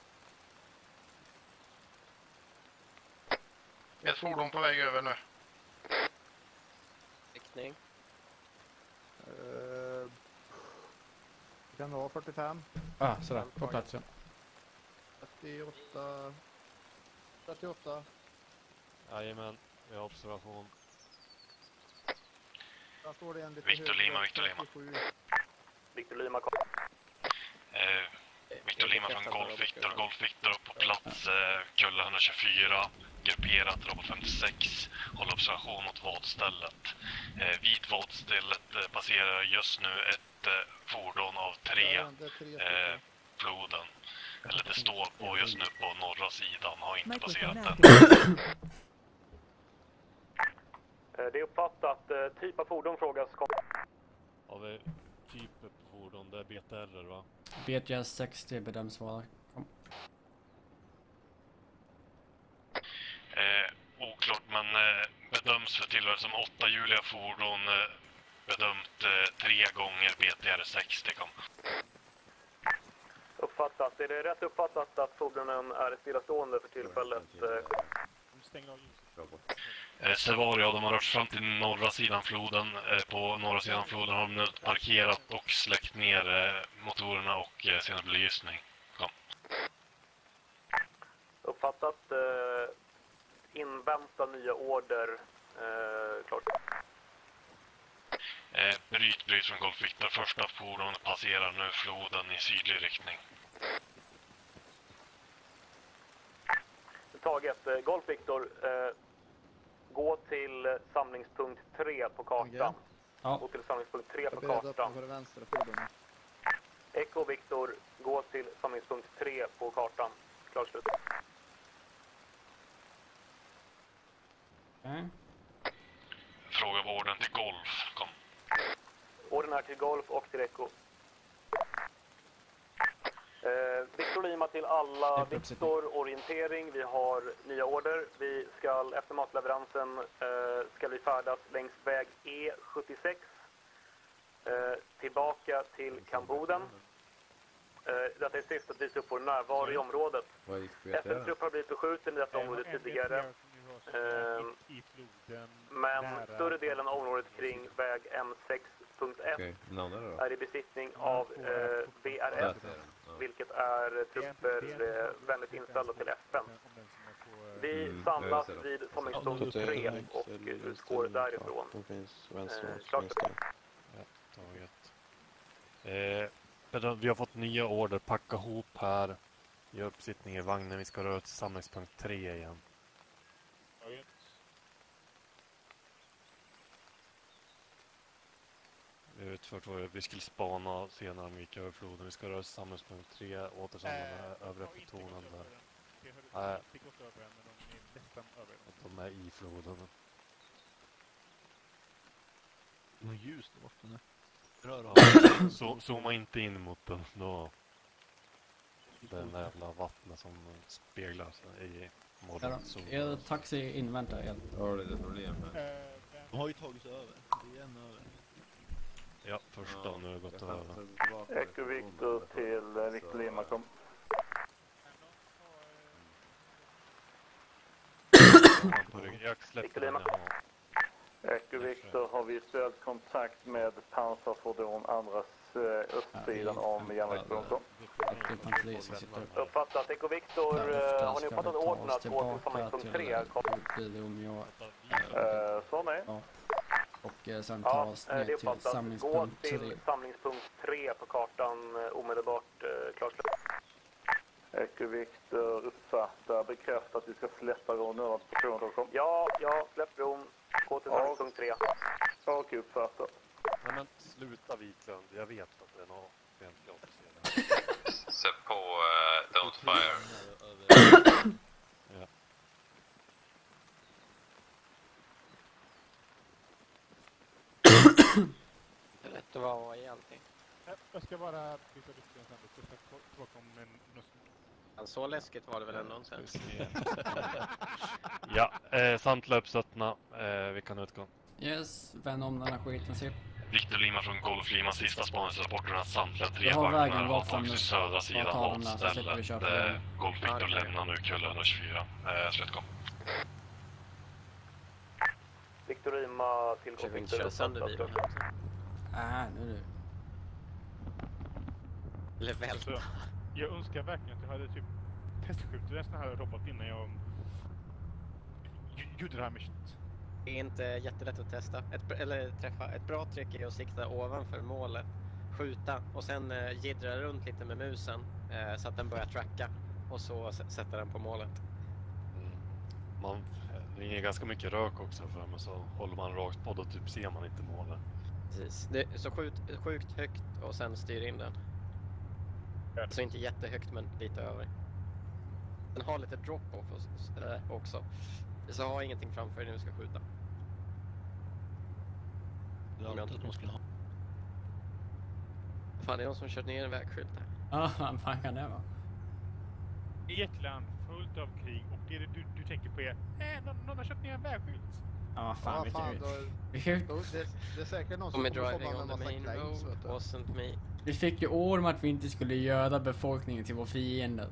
Ett fordon på väg över nu. Besiktning. Uh, det kan vara fyrtiofem. Ah, sådär. På plats, ja. trettioåtta. trettioåtta. Jajamän, vi har observation. Där står det en lite Victor högre, Lima, Victor Lima. trettiosju. Victor Lima kom. Eh, Victor Lima från Golf Victor, Golf Victor på plats, eh, Kulla etthundratjugofyra, grupperat, robot femtiosex, håller observation mot vadstället. Eh, vid vadstället eh, passerar just nu ett eh, fordon av tre, eh, floden. Eller det står på just nu på norra sidan, har inte passerat den. Eh, det är uppfattat, eh, typ av fordon frågas. Kom. Har vi typ på fordon, det är B T R va? B T R sextio bedöms vara. Kom. Eh, oklart, men eh, bedöms för tillhör som åttahjuliga fordon, eh, bedömt eh, tre gånger B T R sextio kom. Uppfattat. Är det rätt uppfattat att fordonen är stillastående för tillfället? Eh, Stänger av ljuset. Eh, Sevaria, de har rört fram till norra sidan floden. Eh, på norra sidan floden har de nu parkerat och släckt ner eh, motorerna och eh, senare belysning. Kom. uppfattat. Eh, invänta nya order. Eh, klart. Eh, bryt, bryt från Golf Victor. Första fordonet passerar nu floden i sydlig riktning. Taget. Eh, Golf Victor, eh, gå till samlingspunkt tre på kartan. Ja. Gå till samlingspunkt tre på Jag beredd kartan. på det vänstra fordonet. Echo Victor, gå till samlingspunkt tre på kartan. Klart slut. Okay. Fråga var orden till Golf. Kom. Orden är till Golf och till Echo. Eh, Victor Lima till alla Victor, orientering. Vi har nya order. Vi ska efter matleveransen eh, ska vi färdas längs väg E sjuttiosex eh, tillbaka till Kamboden. Eh, detta är syfte att visa upp vår närvaro i området. F N-trupp har blivit beskjuten i detta område tidigare. Eh, men större delen av området kring väg M sex punkt ett är i besittning av eh, B R S, vilket är trupper eh, vänligt inställda till F N. Vi samlas vid samlingspunkt tre och utgår därifrån. Eh, klart. Ja, taget. Eh, vi har fått nya order, packa ihop här, gör uppsittning i vagnen, vi ska röra till samlingspunkt tre igen. Vi har utfört vad vi skulle spana senare om vi gick över floden. Vi ska röra till samlingspunkt tre, återsamla med övriga plutonen där. Nej, de är i floden. Något ljus där borta nu. Ja, så, zooma inte in mot den då. Den jävla vattnet som speglar sig i modden. Er taxi inväntar igen. Ja, det är det problem här. De har ju tagit sig över. Det är en över. Ja, första ja, nu har gått över. Echo Victor till Victor Lima kom. Victor Lima. Echo Victor har visuellt kontakt med pansarfordon andra östsidan om järnvägsbron. Uppfattat. Echo Victor, har ni uppfattat orden att gå till samlingspunkt tre? Så nej. Och sen ta oss ner till samlingspunkt tre. Gå till samlingspunkt tre på kartan omedelbart. Klart. Echo Victor uppfattar, bekräftar att vi ska släppa bron över till personer. Ja, ja, släpp bron. Gå till samlingspunkt tre. Och uppfattar. Nej men sluta Wiklund, jag vet att det är något fientlig officer. Sätt på uh, Don't Fire. Ja. Det är lätt att vara i allting. Jag ska bara byta rykten sen. Du ska tillbaka om en nusk. Ja, så läskigt var det väl ändå sen. Ja, eh, samtliga uppsattna. Eh, vi kan utgå. Yes, vän om den här skiten ser. Victor Lima från Golf Lima, sista spaningsrapporten att samtliga tre har vagnar har tagits till södra sidan av stället. Eh, Golf Victor lämnar nu Kulla etthundratjugofyra. Eh, Slutkom. Victor Lima till Golf Victor. Kör sönder bilen här också. Ah, nu nu. Eller välta. Så, jag önskar verkligen att jag hade typ testskjutit en sån här robot innan jag gjorde det här missionet. Det är inte jättelätt att testa, ett, eller träffa. Ett bra trick är att sikta ovanför målet, skjuta och sen eh, jiddra runt lite med musen eh, så att den börjar tracka och så sätter den på målet. Mm. Man ringer ganska mycket rök också för men så håller man rakt på då typ ser man inte målet. Precis. Det är så sjukt, sjukt högt och sen styr in den. Ja. Så inte jättehögt men lite över. Den har lite drop-off också. Så har ingenting framför dig när du ska skjuta. Det är alltid att man skulle ha. Fan, det är någon som kört ner en vägskylt här. Ja, vad fan kan det vara? I ett land fullt av krig och det du, du tänker på är äh, någon, någon har kört ner en vägskylt. Ja, vad fan, Ja, vilket fan, vi... då, vi... då, det, det är säkert någon som Kommer kommer driving komma on med the massa main claims, road vet du. wasn't me. Vi fick ju ord om att vi inte skulle göra befolkningen till vår fiende.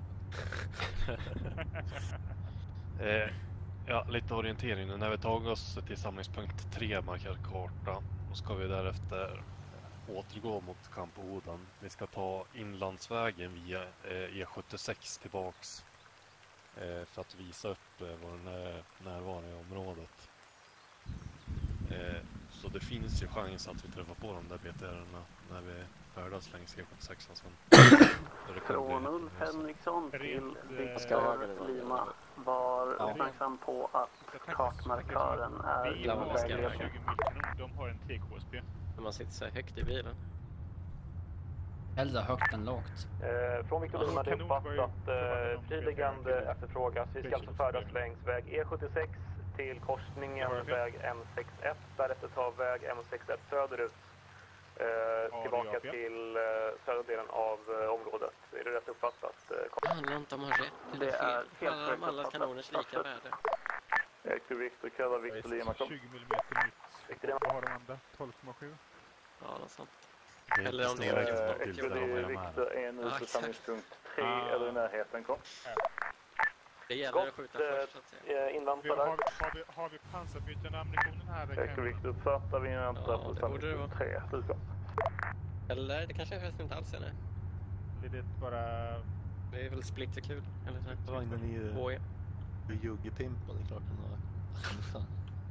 eh, ja, lite orientering nu. När vi tagit oss till samlingspunkt tre markerad karta, då ska vi därefter återgå mot Camp Oden. Vi ska ta inlandsvägen via eh, E sjuttiosex tillbaks eh, för att visa upp eh, vår när, närvaro i området. Eh, så det finns ju chans att vi träffar på de där B T R-erna när vi färdas längs E sjuttiosex sen. Från Ulf Henriksson till Victor Lima var uppmärksam på att kartmarkören är oväglig. De har en T K S P. När man sitter så här högt i bilen. Hellre högt än lågt. Eh, från Victor Lima det är uppfattat eh, förtydligande efterfrågas. Vi ska alltså färdas längs väg E sjuttiosex till korsningen väg M sextioett. Därefter tar väg M sextioett söderut. Eh, tillbaka till eh, södra delen av eh, området. Är det rätt uppfattat? Det handlar inte om att ha rätt eller fel. Det är om alla kanoners lika värde. Ektor Victor, kallar Victor Lima. tjugo millimeter nytt. Vad har de andra? tolv komma sju? Ja, något sånt. Eller om det är Ektor Victor är nu på samlingspunkt tre eller i närheten. Kom. Det gäller att skjuta först så att säga. Invandrare. Har, har, vi, har vi pansarbyten ammunitionen här? Ektor Victor uppfattar vi väntar på samlingspunkt tre. Eller det kanske förresten inte alls är det. Det är bara... Det är väl splitterkul eller så här. Vagnen är ju... H E. Du juggepimpa, det är klart den har...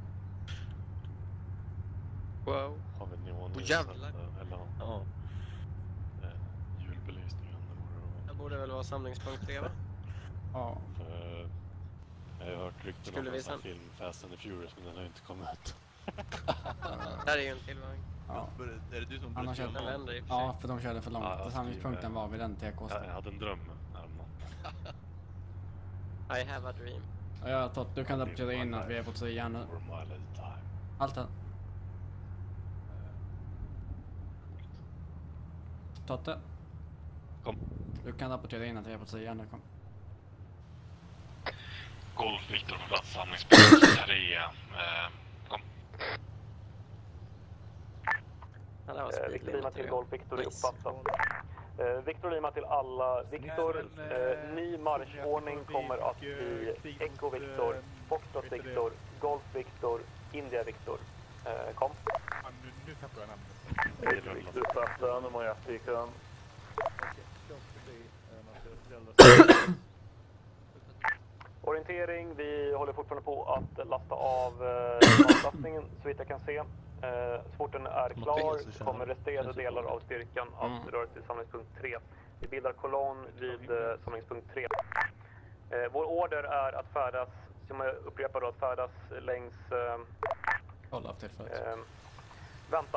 Wow. Har vi neon oh, jävlar. Eller ja. eh, julbelysningen det borde det borde väl vara samlingspunkt tre va? Ja. För, jag har hört rykten om en sån film Fast and the Furious men den har ju inte kommit ut. Där är ju en till vagn. Ja. Är det du som Annars körde körde vänder i och för Ja, för de körde för långt. Ja, Samlingspunkten var vid den T K. Jag, jag hade en dröm närmare. I have a dream. Ja, jag har tagit, du kan rapportera in att vi är på trean nu. Allt det. Totte. Kom. Du kan rapportera in att vi är på trean nu, kom. Golf Victor på plats, samlingspunkt tre. Eh, kom. Eh, Victor Lima till Golf Victor är uppfattat. Eh, Victor Lima till alla. Victor, eh, ny marschordning kommer att bli Echo Victor, Foxtrot Victor, Golf Victor, India Victor. Eh, kom. Nu, nu tappar jag namnet. Ektor Victor uppfattar nummer ett i kön. Orientering, vi håller fortfarande på att lasta av eh, avlastningen så vitt jag kan se. Eh, så fort den är klar så kommer resterande delar av styrkan att röra till samlingspunkt tre. Vi bildar kolonn vid eh, samlingspunkt tre. Eh, vår order är att färdas, som jag upprepar då, att färdas längs... Eh, Håll av tillfället. Eh, vänta.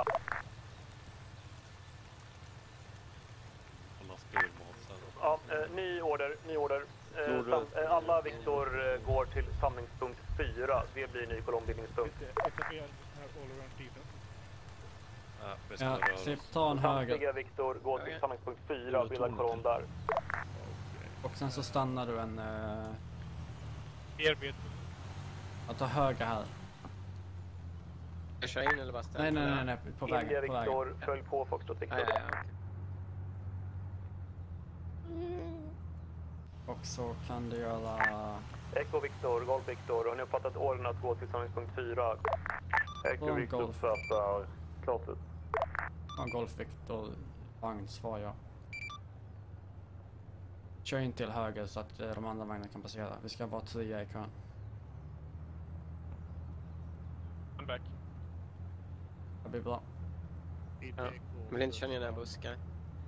Ja, eh, ny order, ny order. Eh, sam, eh, alla Victor eh, går till samlingspunkt fyra. Det blir ny kolonnbildningspunkt. Ja, Sip, ta en höger. Samtliga Victor går till samlingspunkt fyra och bildar kolonn där. Och sen så stannar du en... Uh... Erbjud. Att ta höger här. Jag kör in eller bara ställa? Nej, nej, nej, nej, på vägen. India Victor, följ på Foxtrot Victor. Ja, ja, ja, okay. Och så kan du göra... Echo Victor, Golf Victor. Har ni uppfattat orden att gå till samlingspunkt fyra? Echo Victor Golf. uppfattar klart ut. Ja, Golf Victor, vagn svar ja. Kör in till höger så att eh, de andra vagnarna kan passera. Vi ska vara trea i kön. I'm back. Det blir bra. Ja. Vill inte köra ner den här buskar.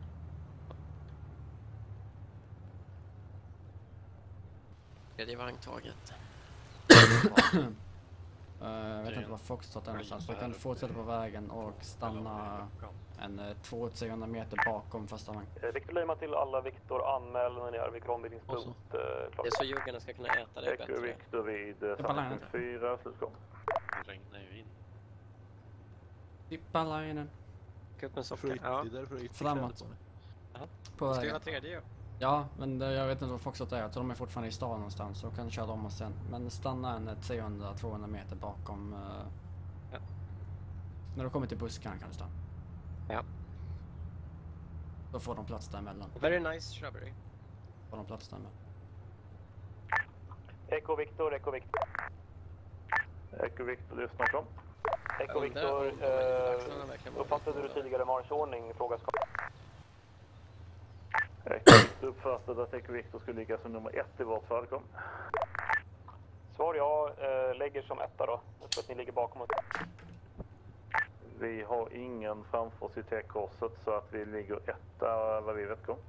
Tredje vagntaget. Uh, jag vet inte var Foxtrot är någonstans. Så jag kan fortsätta på vägen och stanna en uh, två till trehundra meter bakom första vagn. Eh, Victor Lima till alla. Victor, anmäl när ni är vid kranbildningspunkt. Eh, Det är så juggarna ska kunna äta det Echo bättre. Victor vid eh, samlingspunkt fyra, slutgång. Det regnar ju in. Tippalainen. Kuppen För socka. it- Ja. Det är därför it Framåt. Jaha. På Det ska ju vägen. vara tredje ju. Ja, men det, jag vet inte vad Foxtrot är. Jag tror de är fortfarande i stan någonstans. Så kan köra om oss sen. Men stanna en trehundra till tvåhundra meter bakom. Uh, Ja. När du kommer till buskarna kan du stanna. Ja. Då får de plats däremellan. Very nice shrubbery. Får de plats däremellan. Echo Victor, Echo Victor. Echo Victor, lyssna kom. Echo Victor, eh, uppfattade du tidigare marschordning? Fråga ska. Echo Victor uppfattade att Echo Victor skulle ligga som nummer ett i vårt fall, kom. Svar ja, eh, lägger som etta då. Jag tror att ni ligger bakom oss. Vi har ingen framför oss i T-korset så att vi ligger etta vad vi vet, kom.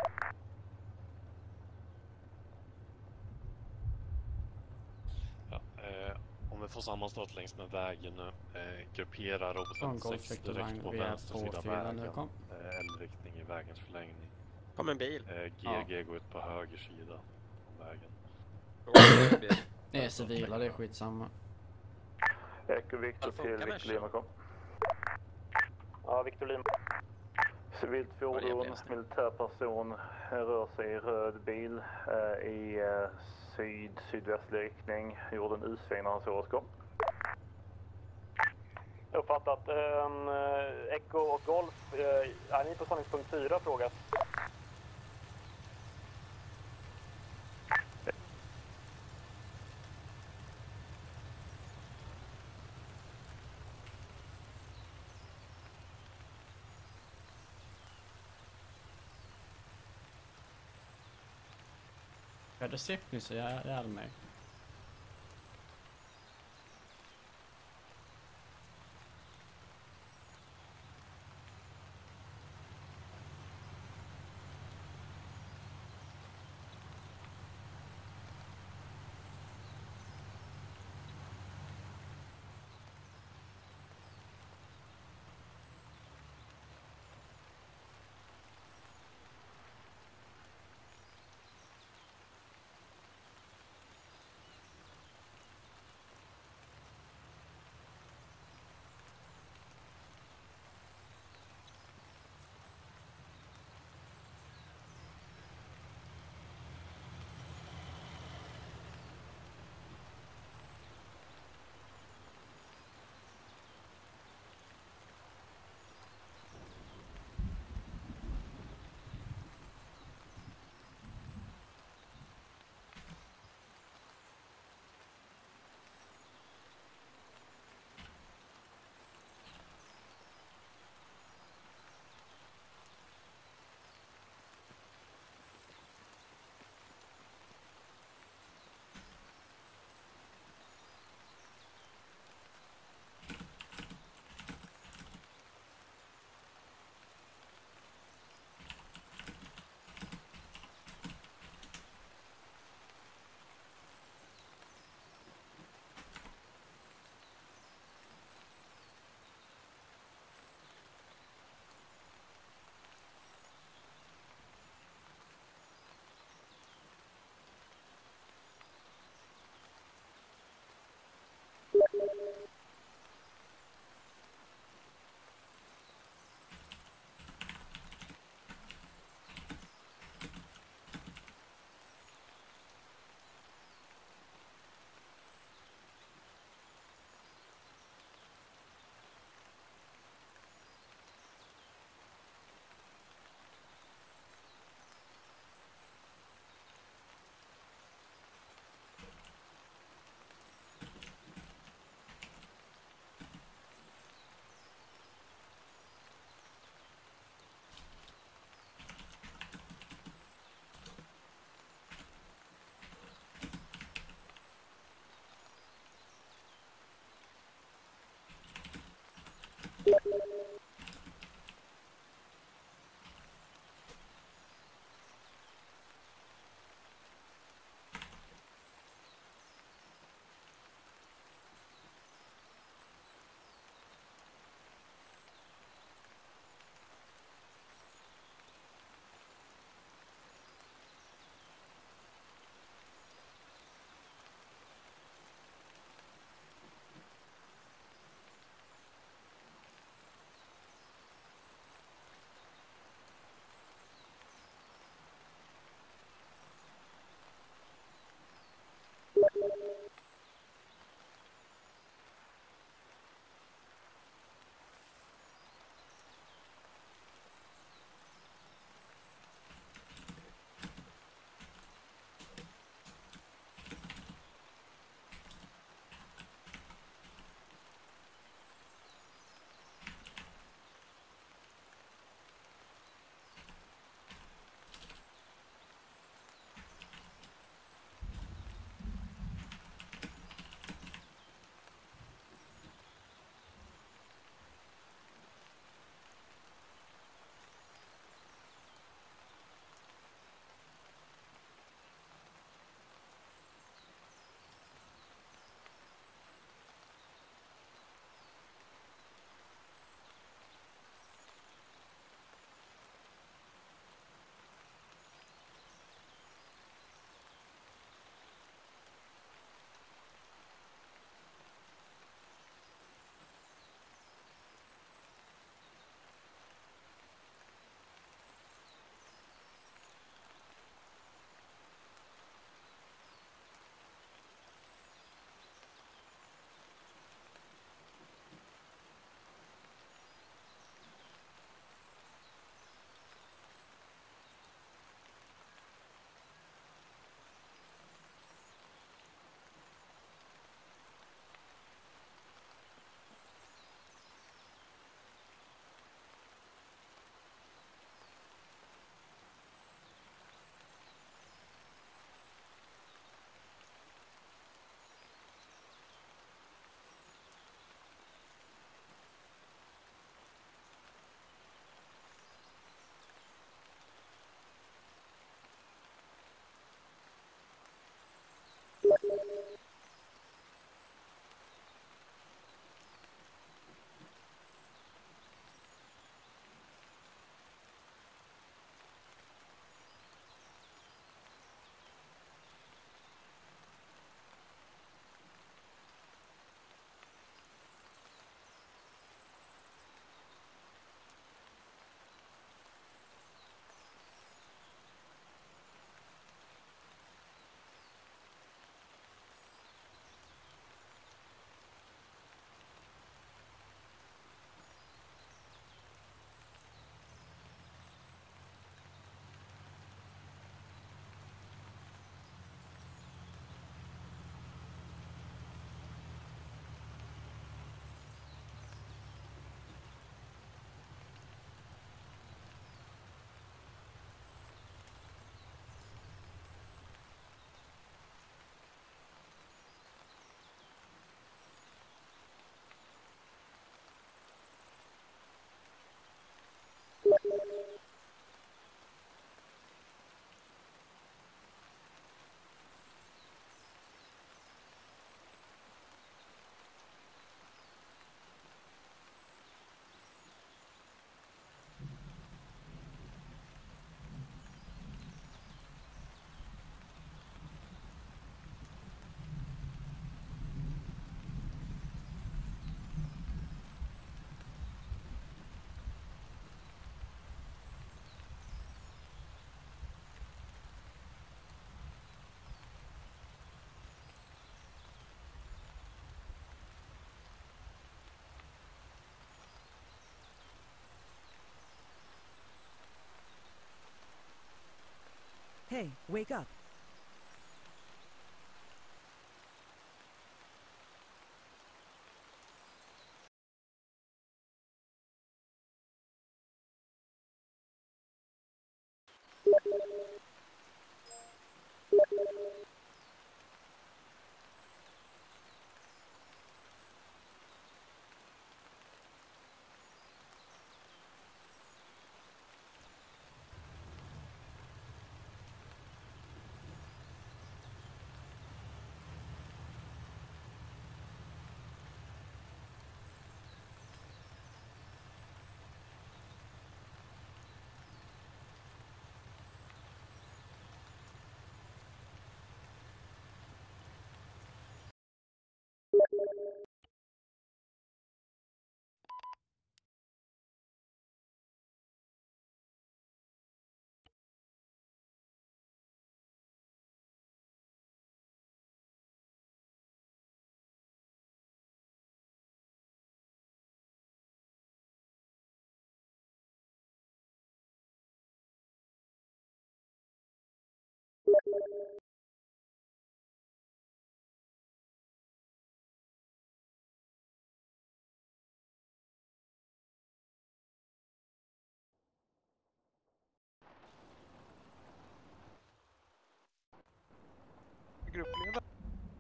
Ja, eh, om vi får sammanstått längs med vägen nu, eh, gruppera Robot Från femtiosex Golf direkt på vi är vänster på sida fyra nu, vägen. kom. Eh, L-riktning i vägens förlängning. Kom en bil. Eh, G G Ja. går ut på höger sida av vägen. Det är civila, det är skitsamma. Echo Victor till Victor Lima, kom. Ja, Victor Lima. Civilt fordon, militär person, rör sig i röd bil eh, i eh, syd-sydvästlig riktning. Gjorde en U-sväng när han såg oss, kom. Uppfattat. Um, Echo och Golf, eh, är ni på samlingspunkt fyra? Fråga. Ja, det sitter så jag är mig. Hey, wake up. Gruppledare.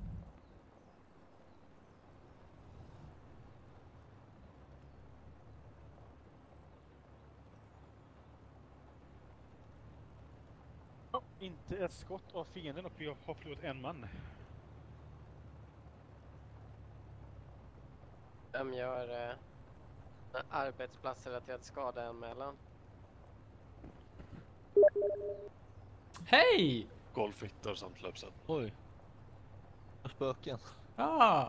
Ja, inte ett skott av fienden och vi har förlorat en man. Vem gör eh, arbetsplatsrelaterad skadeanmälan? Hej! Golfyttar samt löpsätt. Oj. Spöken. Ah!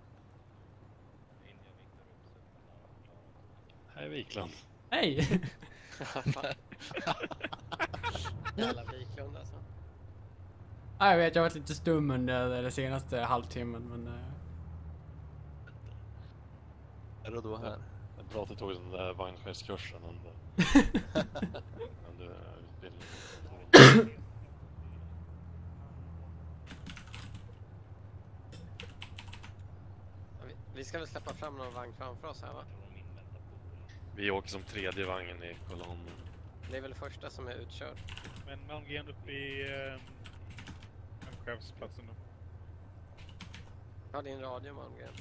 Hej Wiklund. Hej! Jävla Wiklund alltså. Ja, jag vet, jag har varit lite stum under den senaste halvtimmen, men... Uh... Är du då här? Det är bra att du tog den där vagnchefskursen under... under utbildningen. Vi ska väl släppa fram någon vagn framför oss här, va? Vi åker som tredje vagnen i kolonnen. Det är väl första som är utkörd. Men Malmgren upp i eh, chefsplatsen då. Ja, din radio, Malmgren.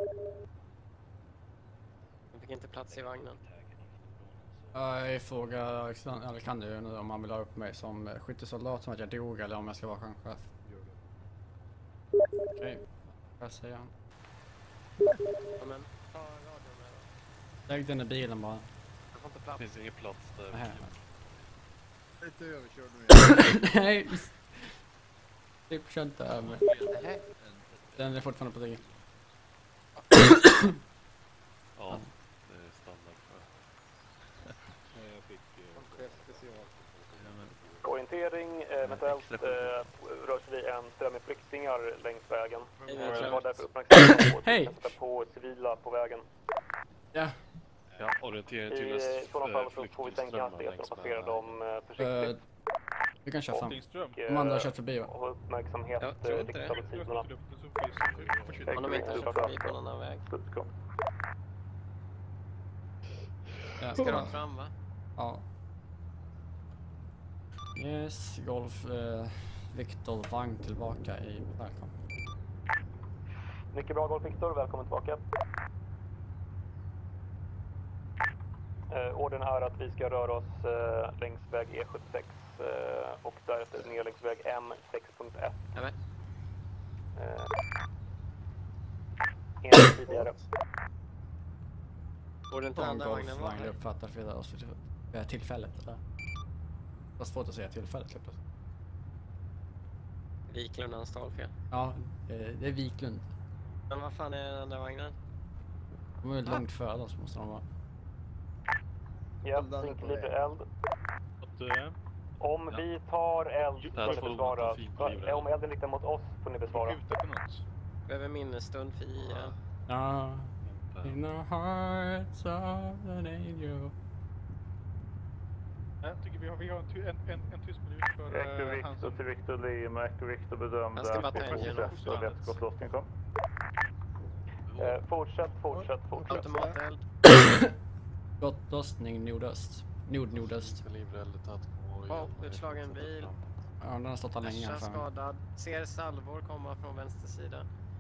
Jag fick inte plats i vagnen. Jag frågar Alexander nu om han vill ha upp mig som skyttesoldat som att jag dog eller om jag ska vara chef. Okej, okay. Vad säger han? Ja, men ta radion med då. Lägg den i bilen bara. Jag får inte plats. Det finns ingen plats där. Nej. Lite överkörd nu. Nej. Typ kör inte över. Nej. Den är fortfarande på ryggen. Ja, det är standard för. Jag fick special. Orientering, eventuellt eh, rör sig vi en ström med flyktingar längs vägen. Eh, var därför uppmärksamma på Hej. på civila på vägen. Ja. Ja, orientering till I sådana fall så får vi sänka hastigheten och passera dem eh, försiktigt. Uh, vi kan köra fram. Och, De andra har kört förbi, va? och uppmärksamhet Jag tror inte riktad det. åt sidorna. Har de inte kört förbi på någon annan väg? Ja. Ska de fram, va? Ja. Yes, Golf eh, Victor vagn tillbaka i välkommen. Mycket bra Golf Victor, välkommen tillbaka. Eh, ordern är att vi ska röra oss eh, längs väg E sjuttiosex eh, och därefter ner längs väg M sex punkt ett. Jag vet. Eh, enligt tidigare. Ordern till andra vagnen var Golf uppfattar för oss för det här tillfället. Eller? Det var svårt att säga tillfället. Wiklund hans talfel. Ja, det är Wiklund. Men vad fan är den andra vagnen? De är långt före oss måste de vara. Ja, zinkliber eld. Om vi tar eld så får ni besvara. Om elden riktar mot oss får ni besvara. Behöver minnesstund för I A. Ja. In the hearts of an angel. Jag tycker vi har, vi har en, ty, en, en, en tyst minut för Echo uh, Victor till Victor Lima. Echo Victor bedömde Han ska bara ta en genom och vätskottlossning kom. Eh, fortsätt, fortsätt, fortsätt. Automateld. Skottlossning nordöst. Nord-nordöst. Ja, utslagen bil. Ja, den har stått här länge. Ässja skadad. Ser salvor komma från vänster sida.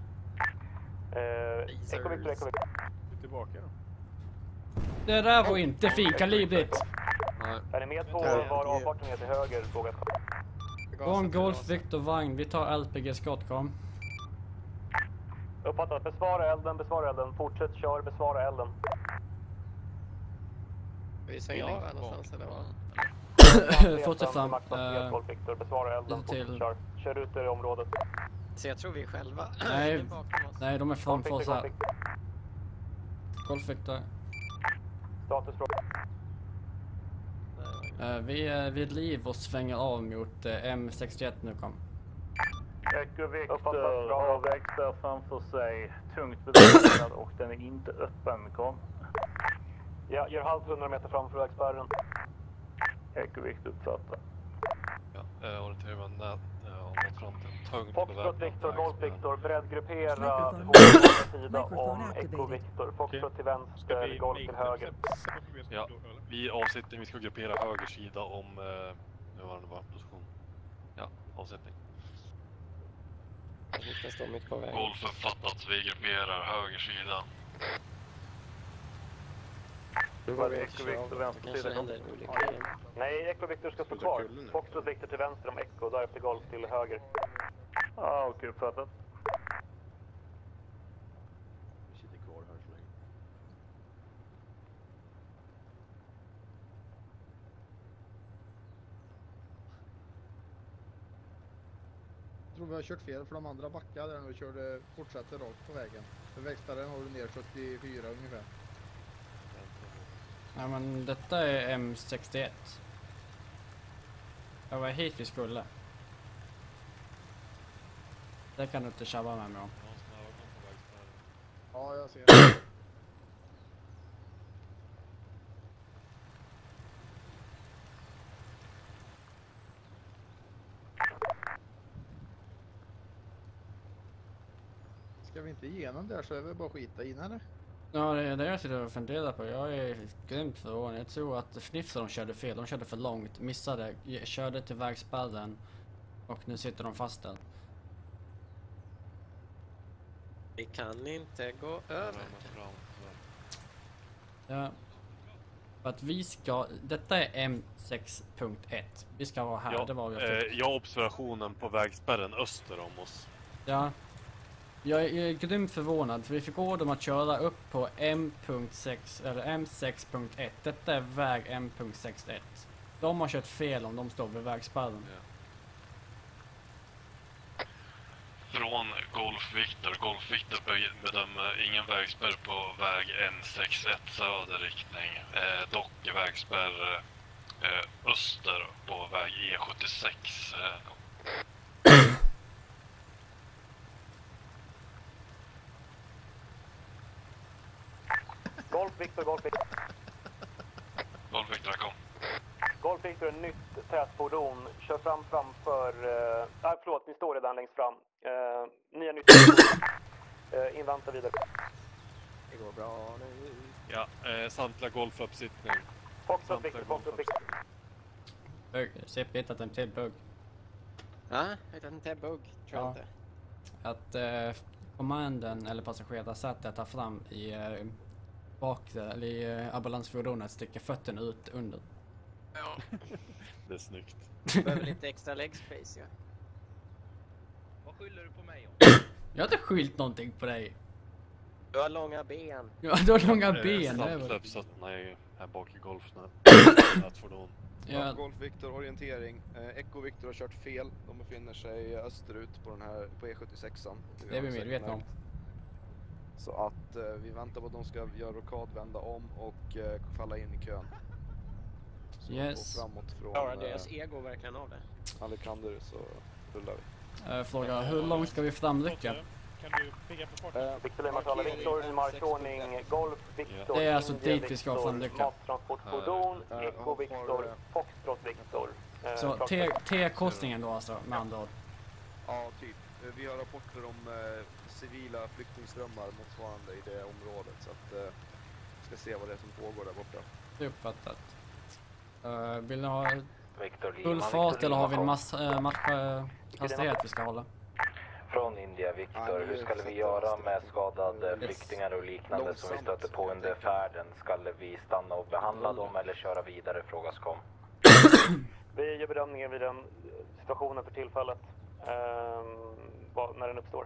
Eh, Echo Victor, Echo Victor. Tillbaka då. Det där var inte finkalibrigt. Är ni med på var avfarten är till höger? Frågat. Från Golf Victor Vagn, vi tar L P G skott, kom. Uppfattat, besvara elden, besvara elden. Fortsätt, kör, besvara elden. Vi svänger av här någonstans eller vad? Fortsätt fram. Golf Victor, besvara elden. Till... Kör. Kör ut i området. Så jag tror vi är själva. Nej, nej, de är framför oss här. Golf Victor. Statusfråga. Uh, vi är vid liv och svänger av mot uh, M sextioett nu, kom. Echo Victor har växlar framför sig, tungt beväpnad och den är inte öppen, kom. Ja, gör halvt hundra meter framför vägspärren. Echo Victor uppfattar. Ja, eh, orienterar man nät, eh, om man fram till en tung Foxtrot Victor, Golf Victor, breddgruppera på sida om Echo Victor. Foxtrot till vänster, Golf till höger. Ja, vi avsätter, vi ska gruppera höger sida om, eh, nu var det bara position. Ja, avsättning. Vi ska stå mitt på vägen. Golf uppfattat, vi grupperar höger sida. Nu var det Echo Victor vänster sida. Nej, Echo Victor ska stå kvar. Foxtrot Victor till vänster om Echo, därefter Golf till höger. Ja, ah, okej, okay, uppfattat. Vi sitter kvar här så länge. Jag tror vi har kört fel för de andra backade där när vi körde, fortsatte rakt på vägen. För vägspärren har du ner sjuttiofyra ungefär. Ja, men detta är M sextioett. Det var hit vi skulle. Det kan du inte tjabba med mig om. Ja, jag ser det. Ska vi inte igenom där så är vi bara skita in eller? Ja, det är det jag sitter och funderar på. Jag är grymt förvånad. Jag tror att Fniffer de körde fel. De körde för långt, missade, körde till vägspärren och nu sitter de fast där. Vi kan inte gå över. Ja. För att vi ska, detta är M sex punkt ett. Vi ska vara här, Ja, det var vi eh, jag har observationen på vägspärren öster om oss. Ja. Jag är grymt förvånad för vi fick order om att köra upp på M sex eller M sex punkt ett. Detta är väg M sextioett. De har kört fel om de står vid vägspärren. Ja. Från Golf Victor. Golf Victor bedömer ingen vägspärr på väg N sextioett söderriktning. Eh, dock vägspärr eh, öster på väg E sjuttiosex. Eh. Golf Victor, Golf Victor. Golf Victor, kom. Golf Victor är nytt tätfordon. Kör fram framför... Uh, nej, förlåt, ni står redan längst fram. Uh, ni är nytt tätfordon. Uh, invänta vidare. Det går bra nu. Ja, eh, samtliga golfuppsittning. Foxtrot Victor, Foxtrot Victor. Bugg, C P hittat en till bugg. Ja, hittat en till bugg, tror jag inte. Att eh, kommanden eller passagerarsätet tar fram i eh, bak, eller i eh, ambulansfordonet sticker fötterna ut under. Ja. Det är snyggt. Behöver lite extra leg space, ja. Vad skyller du på mig om? Jag har inte skyllt någonting på dig. Du har långa ben. Ja, du har långa eh, ben. Samtliga uppsattna är här bak i golfnät. Nätfordon. Ja. Golf Victor orientering. Eh, Echo Victor har kört fel. De befinner sig österut på den här på E sjuttiosex. Det är vi medvetna om. Så att eh, vi väntar på att de ska göra rokad, vända om och eh, falla in i kön. Så yes. Gå framåt från Klarar deras eh, ego verkligen av det? Alexander så rullar vi. Uh, fråga, hur långt ska vi framrycka? kan du peka på kartan? Victor Lima talar Victor, i marschordning Golf, Victor, Det är alltså India, dit vi ska Victor, få en lycka. Mattransportfordon, Echo Victor, Foxtrot Victor. Eh, Så klart. T- T-kostningen då alltså, med andra ord. Ja, typ. Eh, Vi har rapporter om eh, civila flyktingströmmar motsvarande i det området. Så att eh, vi ska se vad det är som pågår där borta. Det är uppfattat. Uh, vill ni ha Victor Lima, full Victor fart eller har vi en Lima. mass, uh, matchhastighet vi ska hålla? Från India, Victor. Hur ska vi göra med skadade flyktingar och liknande som vi stöter på under färden? Ska vi stanna och behandla dem eller köra vidare? Frågas kom. Vi gör bedömningen vid den situationen för tillfället. ehm, vad, när den uppstår.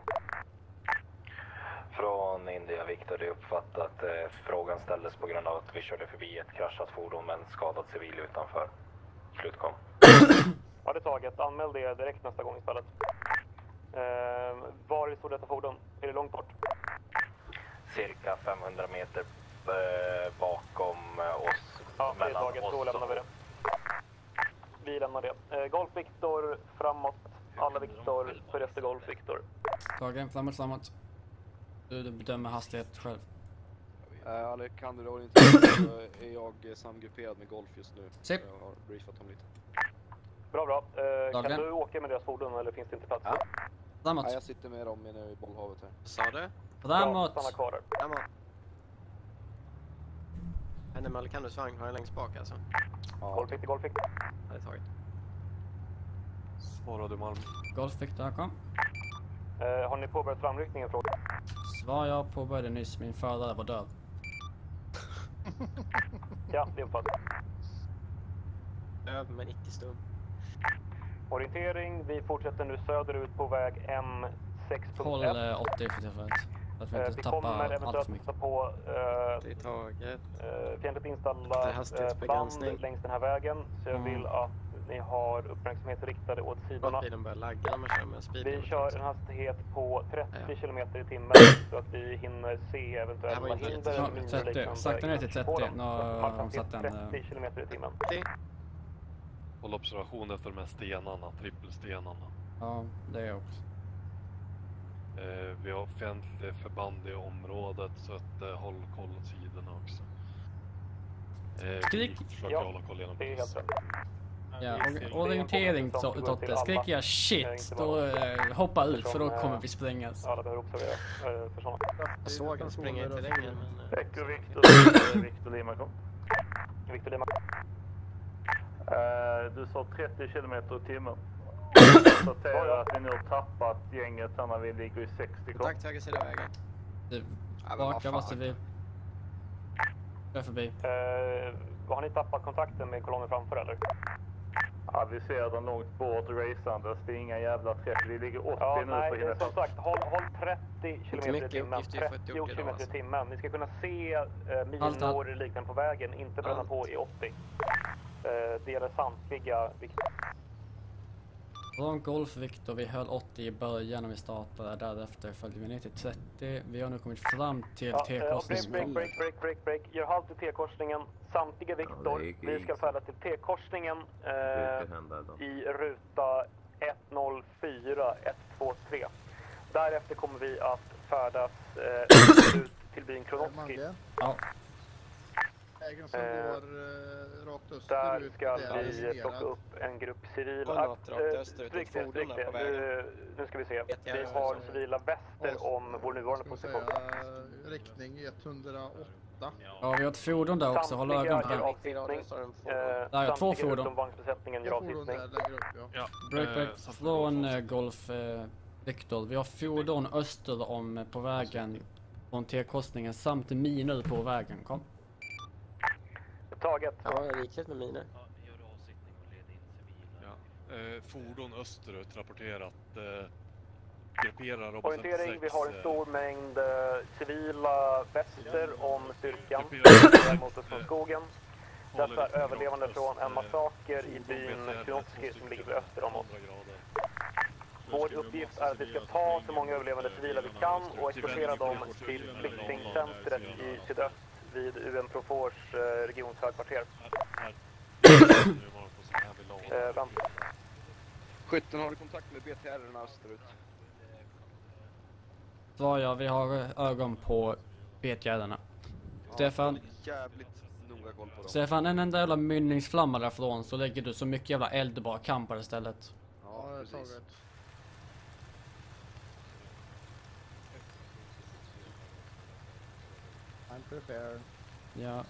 Från India, Victor. Det är uppfattat. Eh, frågan ställdes på grund av att vi körde förbi ett kraschat fordon med en skadad civil utanför. Slutkom. Ja, det är taget. Anmäl det direkt nästa gång i spelet. Ehm, var står detta fordon? Är det långt bort? Cirka femhundra meter eh, bakom eh, oss. Ja, det är mellan taget. oss Då lämnar vi det. Vi lämnar det. Eh, Golf Victor, framåt. Alla Victor, för efter Golf Victor. Tagen, framåt, framåt. Du, du bedömer hastighet själv. Uh, Alexander orienterar så är jag samgrupperad med Golf just nu. Sip. Jag har briefat dem lite. Bra, bra. Eh, kan Dagen. du åka med deras fordon eller finns det inte plats? Ja. Framåt. Ja, jag sitter med dem nere i bollhavet här. Sa du? Framåt. Stanna kvar där. Framåt. Animal, kan du svang? Har jag längst bak alltså? Ja. Golf Victor, Golf Victor. Ja, det är taget. Svarade Malm. Golf Victor, kom. Eh, har ni påbörjat framryckningen? Fråga? Svar jag påbörjade nyss, min förare var död. Ja, det är uppfattat. Döv men icke stum. Orientering, vi fortsätter nu söderut på väg M sex punkt Håll ett. eh, åttio för tillfället. Så att vi Eh, inte vi tappar kommer allt för eventuellt mycket. sätta på eh, Det är taget. eh, fientligt Det är inställda eh, hastighetsbegränsning. band längs den här vägen. Så jag Mm. vill att ni har uppmärksamhet riktade åt sidorna. Bilen börjar lagga när man kör med en speed. Vi kör en hastighet på trettio Ja. kilometer i timmen så att vi hinner se Det här eventuella var inte hinder. Ja, minor trettio. liknande Sakta ner till trettio. på dem. Nu har de Hastighet satt en, eh, trettio kilometer i timmen. Håll observation efter de här stenarna, trippelstenarna. Ja, det är jag också. Eh, vi har fientliga förband i området så att eh, håll koll åt sidorna också. Eh, Skrik. Vi försöker Ja, hålla koll genom det är helt rätt. Ja, och orientering to- Totte. Skriker jag shit, då eh, hoppa ut för då kommer vi sprängas. Alla behöver observera eh, för sådana. Jag såg han springa inte längre men... Echo Victor, Victor Lima kom. Victor Lima. Eh, du sa trettio kilometer i timmen. Konstaterar att vi nu har tappat gänget här när vi ligger i sextio. Kontakt höger sida vägen. Du, Ja, men vad baka fan. måste vi... Kör förbi. Eh, har ni tappat kontakten med kolonnen framför eller? Ja, vi ser den långt bort racandes. Det är inga jävla trettio. Vi ligger åttio Ja, nu nej, på hinna som sagt, håll, håll trettio kilometer i mycket timmen. uppgifter jag fått trettio gjort idag, kilometer i alltså. timmen. Ni ska kunna se eh, Allt, minor allt. liknande på vägen, inte bränna Allt. på i åttio. Eh, det gäller samtliga. Från Golf Victor, vi höll åttio i början och vi startade. Därefter följde vi ner till trettio. Vi har nu kommit fram till Ja, eh, break, T-korsningen. break, break, break, break, break. Gör halt i T-korsningen. Samtliga Victor. det gick- Vi ska färdas till T-korsningen eh, Brukar hända då. i ruta ett noll fyra ett två tre. Därefter kommer vi att färdas eh, ut till byn Kronotski. Ja. Vägen som Eh, går eh, rakt österut. Där ska det är vi reserverat. plocka upp en grupp civila. Kolla rakt Eh, österut, stryk ett det, fordon stryk där det. på vägen. Nu, nu ska vi se. Vet jag Vi vad har som- civila väster om vår nuvarande Ska vi position. säga riktning etthundraåtta. Ja, vi har ett fordon där också. Håll ögon på gör det. avsittning. Där är två Samtliga fordon. utom vagnsbesättningen gör Två fordon avsittning. där längre upp, ja. Break, Eh, break. samt Från eh, Golf eh, Victor. Vi har fordon öster om eh, på vägen från T-korsningen samt minor på vägen. Kom. Taget. Ja, rikligt med miner. Ja. Eh, fordon österut rapporterat. Eh, grupperar Robot Orientering, vi har en femtiosex, stor mängd eh, civila väster om styrkan mot oss från skogen. Dessa är överlevande från en massaker i byn Kronotski som ligger öster om oss. Vår uppgift är att vi ska ta så många överlevande civila vi kan och eskortera dem till flyktingcentret i sydöst vid U N Profors eh, regionshögkvarter. Eh, vänt. Skytten har du kontakt med B T R-erna österut? Svar ja, vi har ögon på betgärdarna. Stefan, Jävligt noga koll på dem. Stefan, en enda jävla mynningsflamma därifrån så lägger du så mycket jävla eld du bara kan på det stället. Ja, det är taget. I'm prepared. Ja.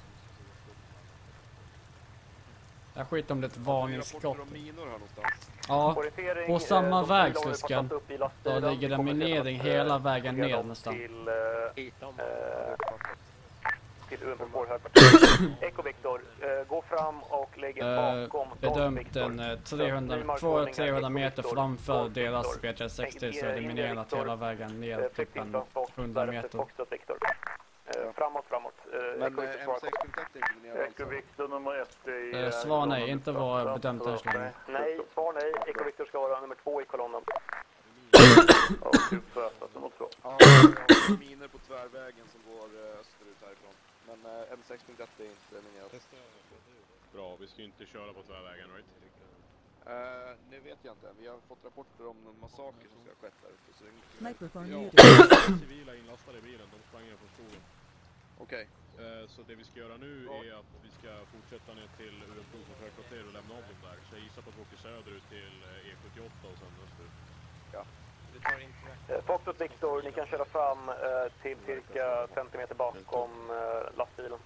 Jag skiter om det är ett varningsskott. Ja, på samma väg Sluskan. Då ligger det minering hela vägen ner nästan. Till, till U M P två Echo Victor, uh, gå fram och lägg en bakom. Uh, bedömt en uh, trehundra, tvåhundra till trehundra meter framför deras B T sextio så är det minerat hela vägen ner typ en hundra meter. Uh, framåt, framåt. Uh, Men M sex punkt ett är inte minerad Echo Victor nummer ett i... Uh, svar nej, inte vara bedömt än så länge. Nej, svar nej. Echo Victor ska vara nummer två i kolonnen. Och utförsat nummer två. Ja, jag har miner på tvärvägen som går uh, österut härifrån. Men uh, M sex punkt ett är inte minerat. Bra, vi ska ju inte köra på tvärvägen, right? Uh, nu vet jag inte. Vi har fått rapporter om någon massaker som ska ha skett där ute. Så det Microphone ja, muted. civila inlastade i bilen, de sprang ner från skogen. Okej. Okay. Uh, så det vi ska göra nu är att vi ska fortsätta ner till U M P som förkvarter och lämna av dem där. Så jag gissar på att vi åker söderut till uh, E sjuttioåtta och sen österut. Ja. Uh, Foxtrot Victor, ni kan köra fram uh, till cirka femtio meter bakom uh, lastbilen.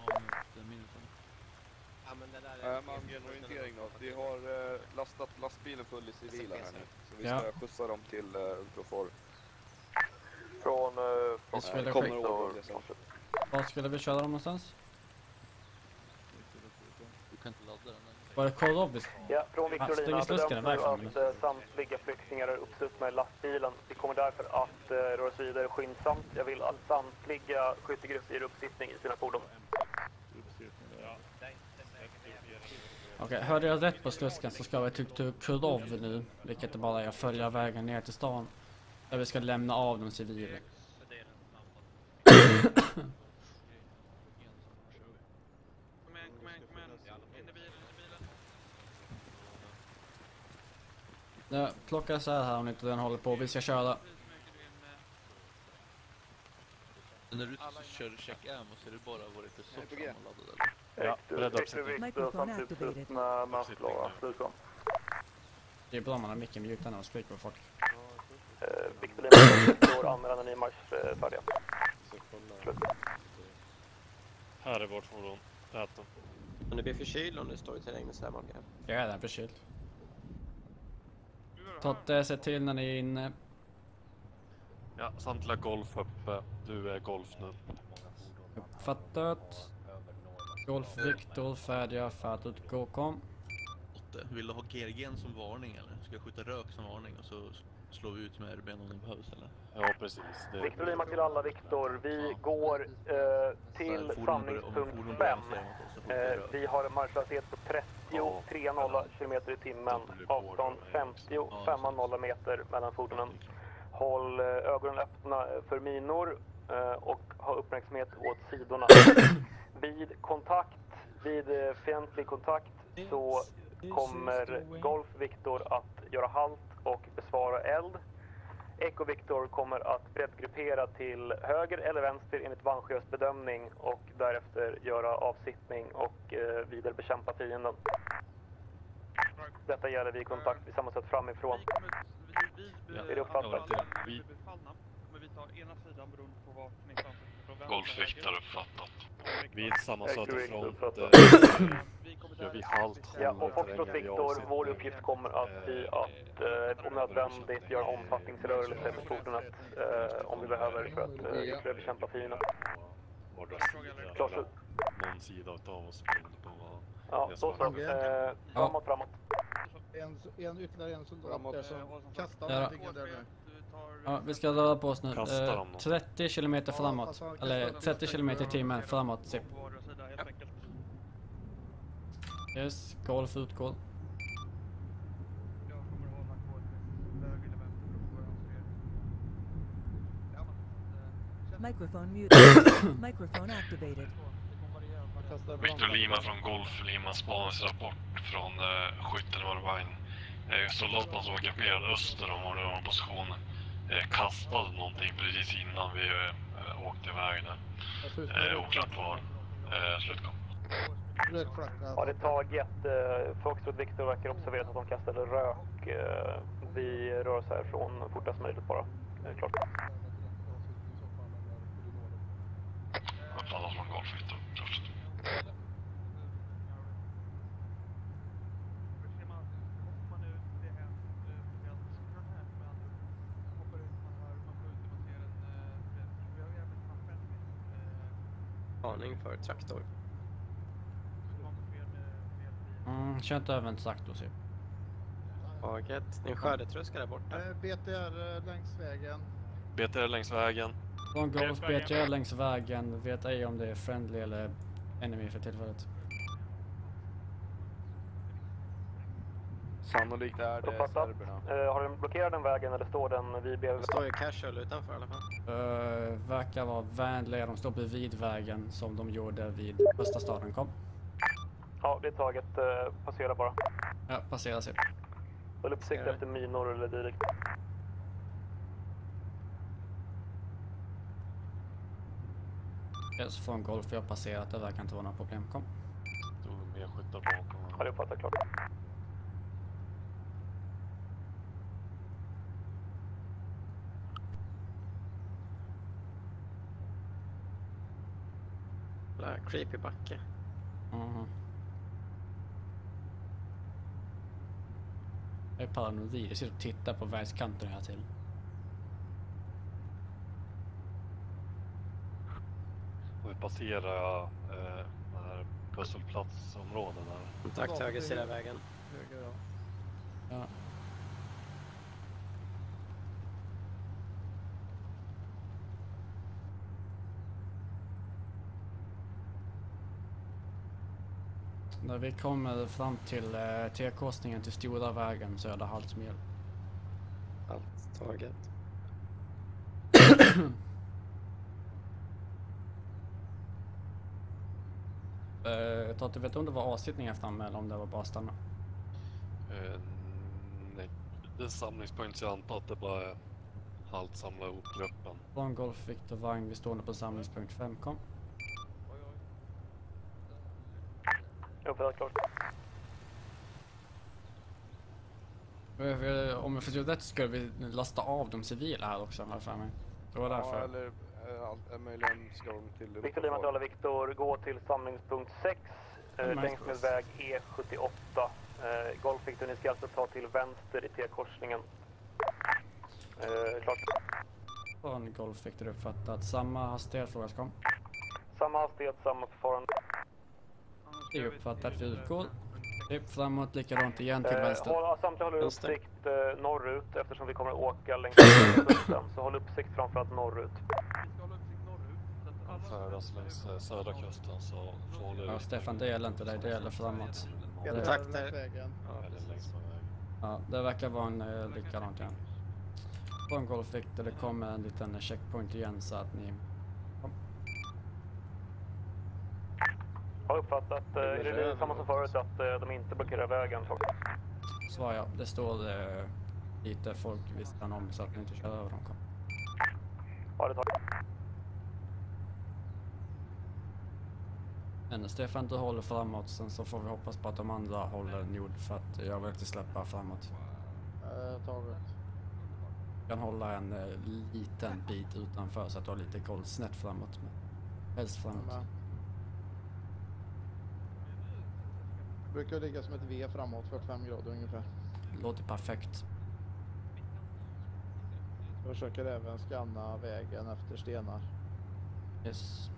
Ja, men det där är... Uh, orientering då. Vi har uh, lastat lastbilen full i civila här nu. Så vi ska ja. skjutsa dem till uh, Ultrafor. Från... Uh, från skulle kommer och... Var skulle vi köra dem någonstans? Du kan inte ladda den. Var det Korovis? Ja, från Victorina bedöms att uh, samtliga flyktingar är uppstup med lastbilen. Vi kommer därför att uh, röra oss vidare skyndsamt. Jag vill att samtliga skyttegrupper ger uppsittning i sina fordon. Okej, okay, hörde jag rätt på Sluskan så ska vi till Kurov nu, vilket är bara är att följa vägen ner till stan. Där vi ska lämna av de civila. Ja, plocka så här om inte den håller på, vi ska köra. När du kör check ammo så är det bara varit lite så sammanladdad eller? Ja, rädda uppsättning. Microphone activated. När man slår slutkom. Det är bra man har mycket mjukt när de skriker på folk. Victor Lima står anmälan när ni marsch färdiga. Här är vårt fordon. Äta. Men det blir förkyld om du står i terrängen så här många. Ja, det är förkyld. Totte, se till när ni är inne. Ja, samtliga golf uppe. Du är golf nu. Uppfattat. Golf Victor, färdiga, färdigt, gå kom. Vill du ha G R G:n som varning eller? Ska jag skjuta rök som varning och så slår vi ut med R B om det behövs eller? Ja, precis. Det Victor Lima till alla Victor. Vi ja. går eh, till samlingspunkt fem. Eh, vi har en marschhastighet på trettio, tre nolla kilometer i timmen. Avstånd femtio, fem nolla meter mellan fordonen. Håll eh, ögonen öppna för minor eh, och ha uppmärksamhet åt sidorna. Vid kontakt, vid eh, fientlig kontakt så kommer Golf Victor att göra halt och besvara eld. Echo Victor kommer att breddgruppera till höger eller vänster enligt Vansjös bedömning och därefter göra avsittning och eh, vidare bekämpa fienden. Detta gäller vid kontakt vid samma sätt framifrån. Är det uppfattat? Golf Victor uppfattat. Vid samma söderfront gör vi halt. Ja, och Foxtrot Victor, vår uppgift kommer att bli att eh, om nödvändigt göra omfattningsrörelse med fordonet eh, om vi behöver för att eh, ytterligare bekämpa fienden. Klart ut. Någon sida av oss på ja, så så. Eh, framåt, framåt. En, en ytterligare en soldat där som kastar ja. någonting där nu. Ja, vi ska röra på oss nu. Eh, trettio kilometer framåt. Ja, eller trettio kilometer i timmen framåt. Typ. Yes, golf utgår. Microphone muted. Microphone activated. Victor Lima från Golf Lima spaningsrapport från uh, skytten var vagn. Uh, soldaterna som var grupperade öster om vår position. eh, kastade någonting precis innan vi eh, åkte iväg där. Eh, oklart var eh, slutkom. Ja, det är taget. Eh, Foxtrot Victor verkar observerat att de kastade rök. Eh, vi rör oss härifrån fortast möjligt bara. Eh, klart. Alla från Golf Victor, klart. Varning för traktor. Mm, kör inte över en traktor, så. Taget. Din skördetröska där borta. Eh, B T R eh, längs vägen. B T R längs vägen. Från Golf B T R längs vägen. Vet ej om det är friendly eller enemy för tillfället. Sannolikt är det serberna. Uh, har den blockerat den vägen eller står den vid B V? Det står ju casual utanför i alla fall. Uh, verkar vara vänliga. De står bredvid vägen som de gjorde vid första staden kom. Ja, det är taget. Uh, passera bara. Ja, passera sig. Håll uppsikt efter minor eller direkt. Yes, från Golf jag har passerat. Det verkar inte vara några problem. Kom. Stod med skyttar bakom. Ja, det uppfattar klart. Creepy backe. Mm. Jag är paranoid. Jag sitter och tittar på vägskanten hela tiden. Och vi passerar eh, den här pusselplatsområdet där. Kontakt höger sida vägen. Höger, ja. Ja. När vi kommer fram till eh, T-korsningen till stora vägen Södra Halsmil. Allt taget. eh, jag tror att du vet om det var avsittningar framme eller om det var bara stanna. Eh, nej, det är samlingspunkt så jag antar att det bara är halt samla ihop gruppen. Från Golf Victor vagn, vi står nu på samlingspunkt fem, kom. Jo, för det är klart. Om jag förstår rätt skulle vi lasta av de civila här också, här för mig. Det var därför. Ja, eller äh, möjligen ska de till... Victor Lima till alla Victor, gå till samlingspunkt sex eh, längs med väg E sjuttioåtta. Eh, Golf Victor, ni ska alltså ta till vänster i T-korsningen. Eh, klart. Från Golf Victor uppfattat. Samma hastighet, frågas kom. Samma hastighet, samma förfarande. Det är uppfattat, vi utgår. Upp framåt, likadant igen till vänster. Eh, håll, samtidigt håller uppsikt eh, norrut eftersom vi kommer att åka längs med kusten. Så håll uppsikt framförallt norrut. De färdas längs eh, södra kusten så får Ja, Stefan, det gäller inte dig, det gäller framåt. Kontakt där. Ja, eller längs med vägen. Ja, det verkar vara en eh, likadant igen. Från Golf Victor, det kommer en liten checkpoint igen så att ni... Kom. Jag har uppfattat, eh, är det samma som förut att eh, de inte blockerar vägen? Svar ja, det står eh, lite folk vid sidan om så att ni inte kör över dem. Kom. Ja, det tar. Men Stefan, du håller framåt, sen så får vi hoppas på att de andra håller nord för att jag vill inte släppa framåt. Eh, taget. Jag kan hålla en eh, liten bit utanför så att du har lite koll snett framåt. Men helst framåt. Ja. Brukar ligga som ett V framåt, fyrtiofem grader ungefär. Låter perfekt. Jag försöker även scanna vägen efter stenar. Yes.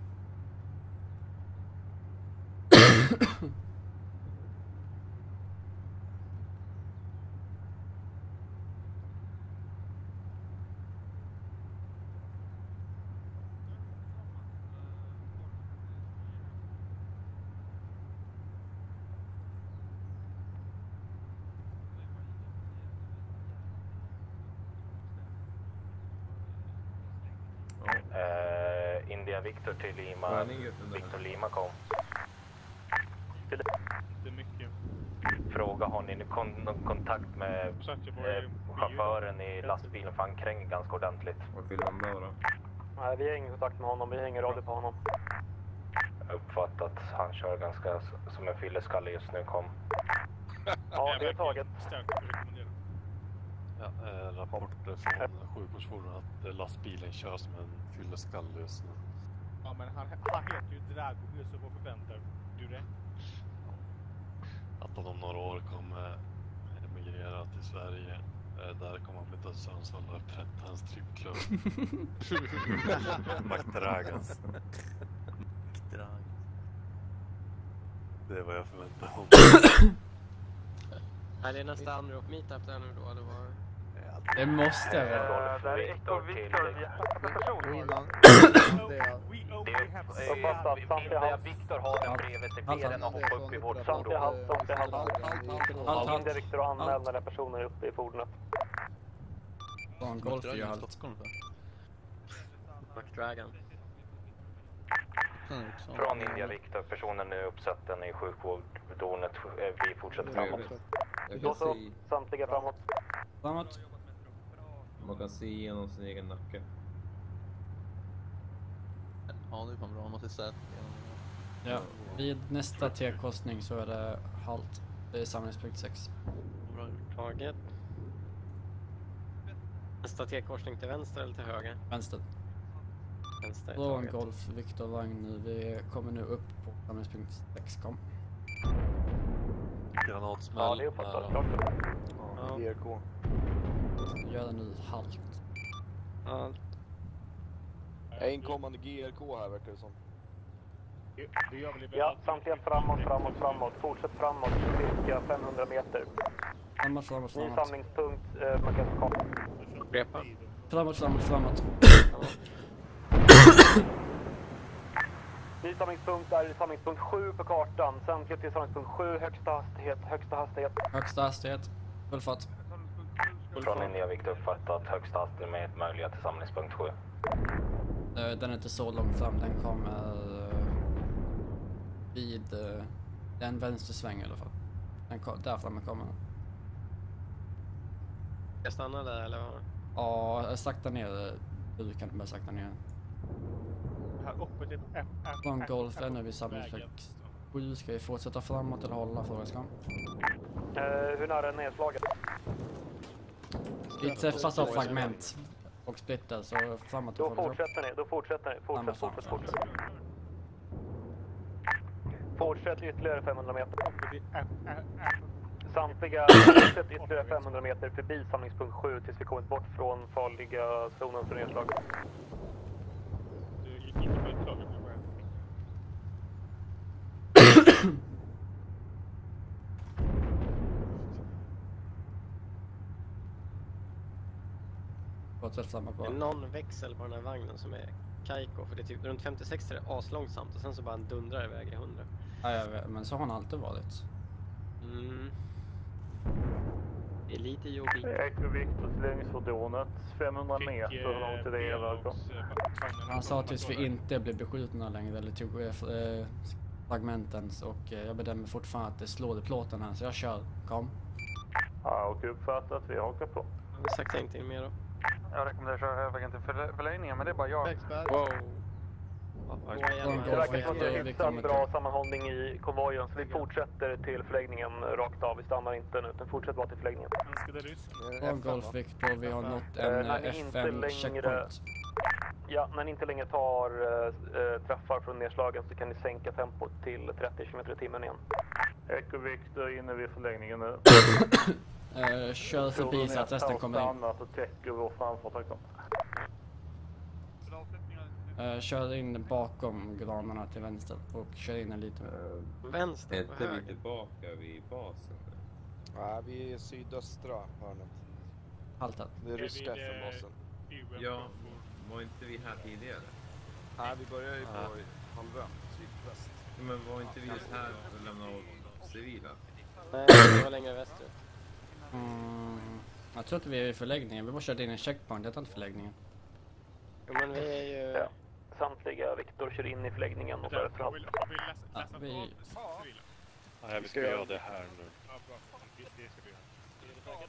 Uh, India Victor till Lima. Victor Lima kom. Inte mycket. Fråga fråga, har ni kon kontakt med eh, chauffören i lastbilen för han kränger ganska ordentligt? Vad vill han då? Nej, vi har ingen kontakt med honom, vi har ingen radio på honom. Uppfattat, han kör ganska som en fylleskalle just nu kom. Ja, det är taget. Ja, eh, rapporter från sjukvårdsfordon att eh, lastbilen kör som en fylleskalle just nu. Ja, men han, han heter ju Drago, så vad förväntar du dig? Att han om några år kommer emigrera till Sverige. Eh, där kommer han flytta till Sundsvall och upprätta en strippklubb. McDragons. Det är vad jag förväntar mig. Är det nästa andra meetup där nu då, eller vad? Det måste jag vara. Där är Echo Victor, vi har en person. Innan Victor har den bredvid sig benen och hoppar upp i vårt Samtliga halt, samtliga halt. Halt, halt. India Victor och anmäl när den personen är uppe i fordonet. Fan, golf är ju halt. McDragon. Från India Victor, personen är uppsatt i sjukvårdsfordonet. Vi fortsätter framåt. Då så, samtliga framåt. Framåt. Man kan se igenom sin egen nacke. Ja, nu kommer han till sett. Ja, vid nästa T-korsning så är det halt. Det är samlingspunkt sex. Bra taget. Nästa T-korsning till vänster eller till höger? Vänster. Vänster. Från Golf Victor Vagn nu. Vi kommer nu upp på samlingspunkt sex. Kom. Granatsmäll. Ja, det är uppfattat. Klart. Ja. G R K. Gör det nu halt. Halt. Inkommande G R K här verkar det som. Ja, samtliga framåt, framåt, framåt. Fortsätt framåt, cirka femhundra meter. Framåt, framåt, Ny framåt. samlingspunkt, eh, man kan komma. Upprepa. Framåt, framåt, framåt. Ny samlingspunkt är samlingspunkt sju på kartan. Samtliga till samlingspunkt sju, högsta hastighet, högsta hastighet. Högsta hastighet, full fart. Från India Victor uppfattat högsta hastighet möjliga till samlingspunkt sju. Den är inte så långt fram, den kommer vid den vänstersväng i alla fall. Den kom, där framme kommer den. Ska jag stanna där eller vad? Ja, sakta ner. Du kan bara sakta ner. Här uppe det är Från Golf är nu vid samlingspunkt sju. Ska vi fortsätta framåt eller hålla frågan ska? Eh, hur nära är nedslaget? Vi träffas av fragment och splitter så framåt Då och fortsätter ni, då fortsätter ni. Fortsätt, fortsätt, fortsätt. Fortsätt ytterligare femhundra meter. Samtliga fortsätt ytterligare femhundra meter förbi samlingspunkt sju tills vi kommit bort från farliga zonen för nedslag. Fortsätt framåt Det är bara. någon växel på den här vagnen som är Kaiko, för det är typ runt femtiosex är det aslångsamt och sen så bara en dundrar iväg i hundra. Ja, jag vet, men så har han alltid varit. Mm. Det är lite jobbigt. Echo Victor till ledningsfordonet, femhundra meter, hur långt är det välkom? Han sa tills vi inte blev beskjutna längre eller tog eh, fragmentens och eh, jag bedömer fortfarande att det slår i plåten här så jag kör, kom. Ja, och uppfattat, vi hakar på. Jag har sagt inte in mer då. Jag rekommenderar att köra vägen till för, förlängningen, men det är bara jag. Wow. Det verkar som att det är hyfsat bra sammanhållning i konvojen så vi fortsätter till förläggningen rakt av. Vi stannar inte nu utan fortsätter bara till förläggningen. Från Golf Victor, vi har nått en eh, F M checkpoint. Ja, när ni inte längre tar äh, träffar från nedslagen så kan ni sänka tempot till trettio kilometer i timmen igen. Echo Victor inne vid förläggningen nu. uh, kör förbi så att resten kommer in. Stannat och täcker vår framfart. Uh, kör in bakom granarna till vänster och kör in en liten. Uh, vänster är inte vi tillbaka vid basen? Nej, vi är sydöstra hörnet. Halta. Det är ryska F M-basen. Ja, var inte vi här tidigare? Nej, vi börjar ju på halvön, sydväst. Men var inte vi just här och lämnade åt civila? Nej, det var längre västerut. Mm, jag tror inte vi är i förläggningen. Vi bara körde in en checkpoint, det är inte förläggningen. Jo, men vi är ju... Ja. Samtliga Viktor kör in i förläggningen och därefter halt. Ja, vi... Nej, vi ska göra det här nu. Ja, bra. Det, det ska vi göra.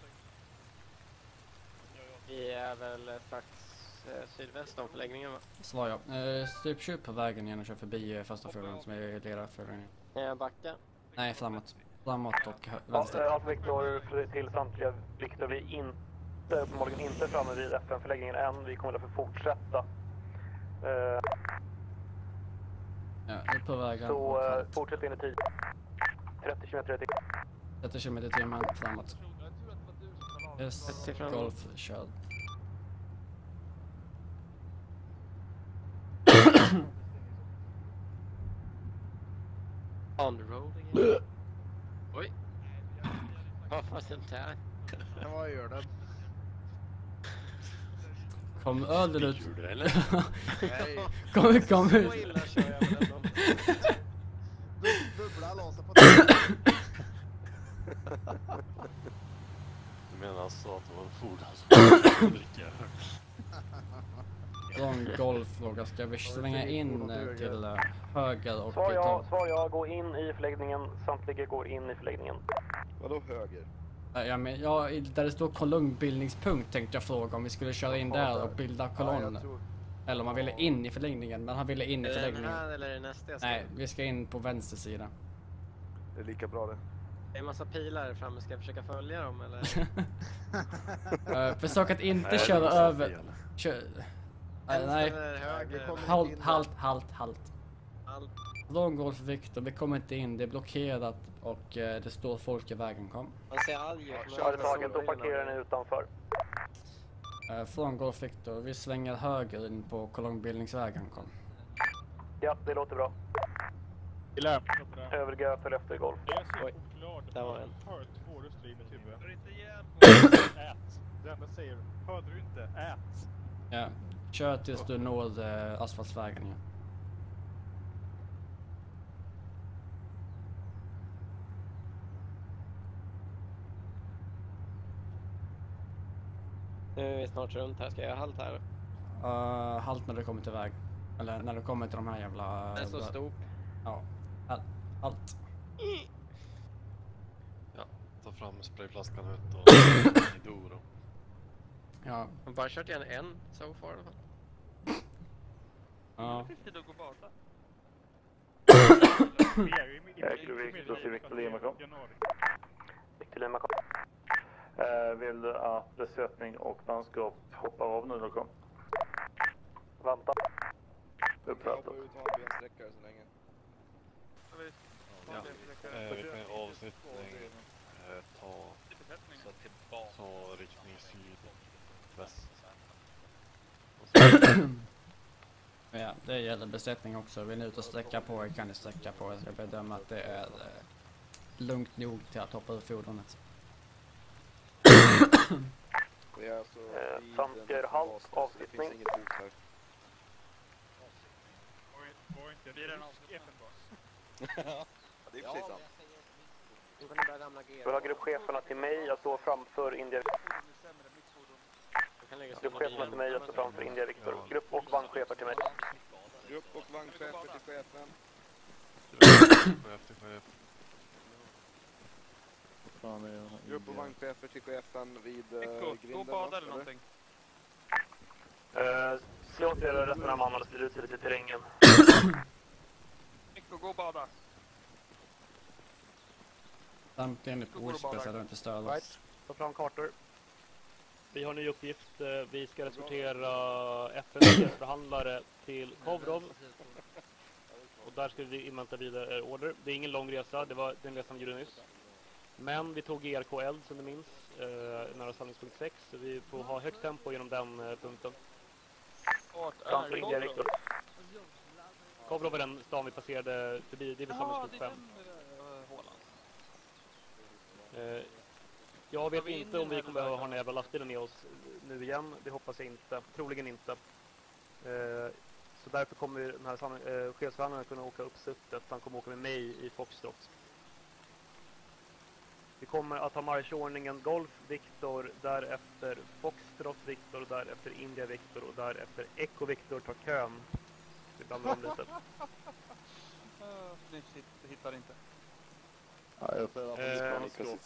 Vi är väl strax eh, sydväst om förläggningen, va? Svar ja. Eh, Stup tjup på vägen igen och kör förbi eh, första fordon som är ledarförläggningen. Eh, backa. Nej, framåt. Framåt och hö- Ja, vänster. eh, alltså Viktor, för- till samtliga Viktor, vi är inte, uppenbarligen inte framme vid F N-förläggningen än. Vi kommer därför fortsätta. Eh, Ja, det är på vägen. så och eh, halt. fortsätt in i tid. trettio kilometer i tid. trettio kilometer i timmen framåt. S, golf, kör. On the road again. Oj. Vad var det där? Ja, vad gör den? Kom öl ut. Spyr du, eller? Nej. Kom, kom ut. Så illa kör jag med den då. Bu- Bubbla låser på den. Du menar alltså att det var en fordon som dricker? Från golffråga ska vi svänga in eh, till eh, höger och Svar ja, ta... svar ja, gå in i förläggningen. Samtliga går in i förläggningen. Vadå höger? Eh, Ja, men, ja, i- där det står kolonnbildningspunkt tänkte jag fråga om vi skulle köra in där och bilda kolonn. Eller om man ville in i förläggningen, men han ville in i Är det den förläggningen. här eller är det nästa jag ska? Nej, vi ska in på vänster sida. Det är lika bra det. Det är en massa pilar framme, ska jag försöka följa dem eller? Uh, försök att inte Nej, köra det är över... fel. Kör... Vänster Nej, eller höger? halt, halt, halt, halt. Allt. Lång golf Victor, vi kommer inte in, det är blockerat och eh, det står folk i vägen, kom. Man ser arg ut. Kör i taget, då parkerar ni utanför. Uh, från golf Victor, vi svänger höger in på kolonnbildningsvägen, kom. Ja, det låter bra. Gillar. Övriga följ efter golf. Det är så Oj. oklart. Där var en. Hör två röster i mitt huvud. Ät. Det enda säger, hörde du inte? Ät. Ja, kör tills du når eh, asfaltsvägen igen. Nu är vi snart runt här, ska jag göra halt här? Uh, halt när du kommer till väg. Eller när du kommer till de här jävla... Det är så stort. Ja, halt. halt. Ja, ta fram sprayflaskan ut och Idoro. Ja. Jag har bara kört igen en so far i alla fall. Ja. Tid att gå bata. Victor, Victor Lima kom. Victor Lima kom. Uh, vill du att besättning och manskap hoppar av nu då kom? Vänta. Uppfattat. Jag hoppar ut och har en bensträckare så länge. Ja, eh, vi kan avsnittning eh, ta, ta riktning sydväst. Ja, det gäller besättning också. Vill ni ut och sträcka på er kan ni sträcka på er. Jag bedömer att det är eh, lugnt nog till att hoppa ur fordonet. Det är alltså Eh, Samtliga halt, avsittning. inget hus här. Det är en F N-bas. Ja, det är precis sant. Nu kan ni börja ramla G. Vi har gruppcheferna till mig, jag står framför India. Gruppcheferna till mig, jag står framför India Victor. Grupp och vagnchefer till mig. Grupp och vagnchefer till chefen. Chef till chef. Grupp och vagnchefer till chefen vid uh, grinden. Gå och bada eller någonting. Uh, Slå till resten av mannen och styr ut sig lite i terrängen. Mikko, gå och bada. Samt enligt ordspel så att det inte stör oss. Right. Ta fram kartor. Vi har en ny uppgift. Eh, Vi ska eskortera F N:s förhandlare till Kovrov. Och där ska vi invänta vidare order. Det är ingen lång resa, det var den resan vi gjorde nyss. Men vi tog E R K eld som du minns, eh, nära samlingspunkt sex. Så vi får ha högt tempo genom den eh, punkten. Framför India Victor. Kovrov är den stan vi passerade förbi, det är vid samlingspunkt fem. Eh, jag vet inte om vi kommer behöva ha den jävla lastbilen med oss nu igen. Det hoppas jag inte. Troligen inte. Eh, så därför kommer den här eh, chefsförhandlaren kunna åka upp suttet. Han kommer åka med mig i Foxtrot. Vi kommer att ha marschordningen Golf Victor, därefter Foxtrot Victor, därefter India Victor och därefter Echo Victor tar kön. Vi blandar om lite. Ni hittar inte. Ja, jag får Eh,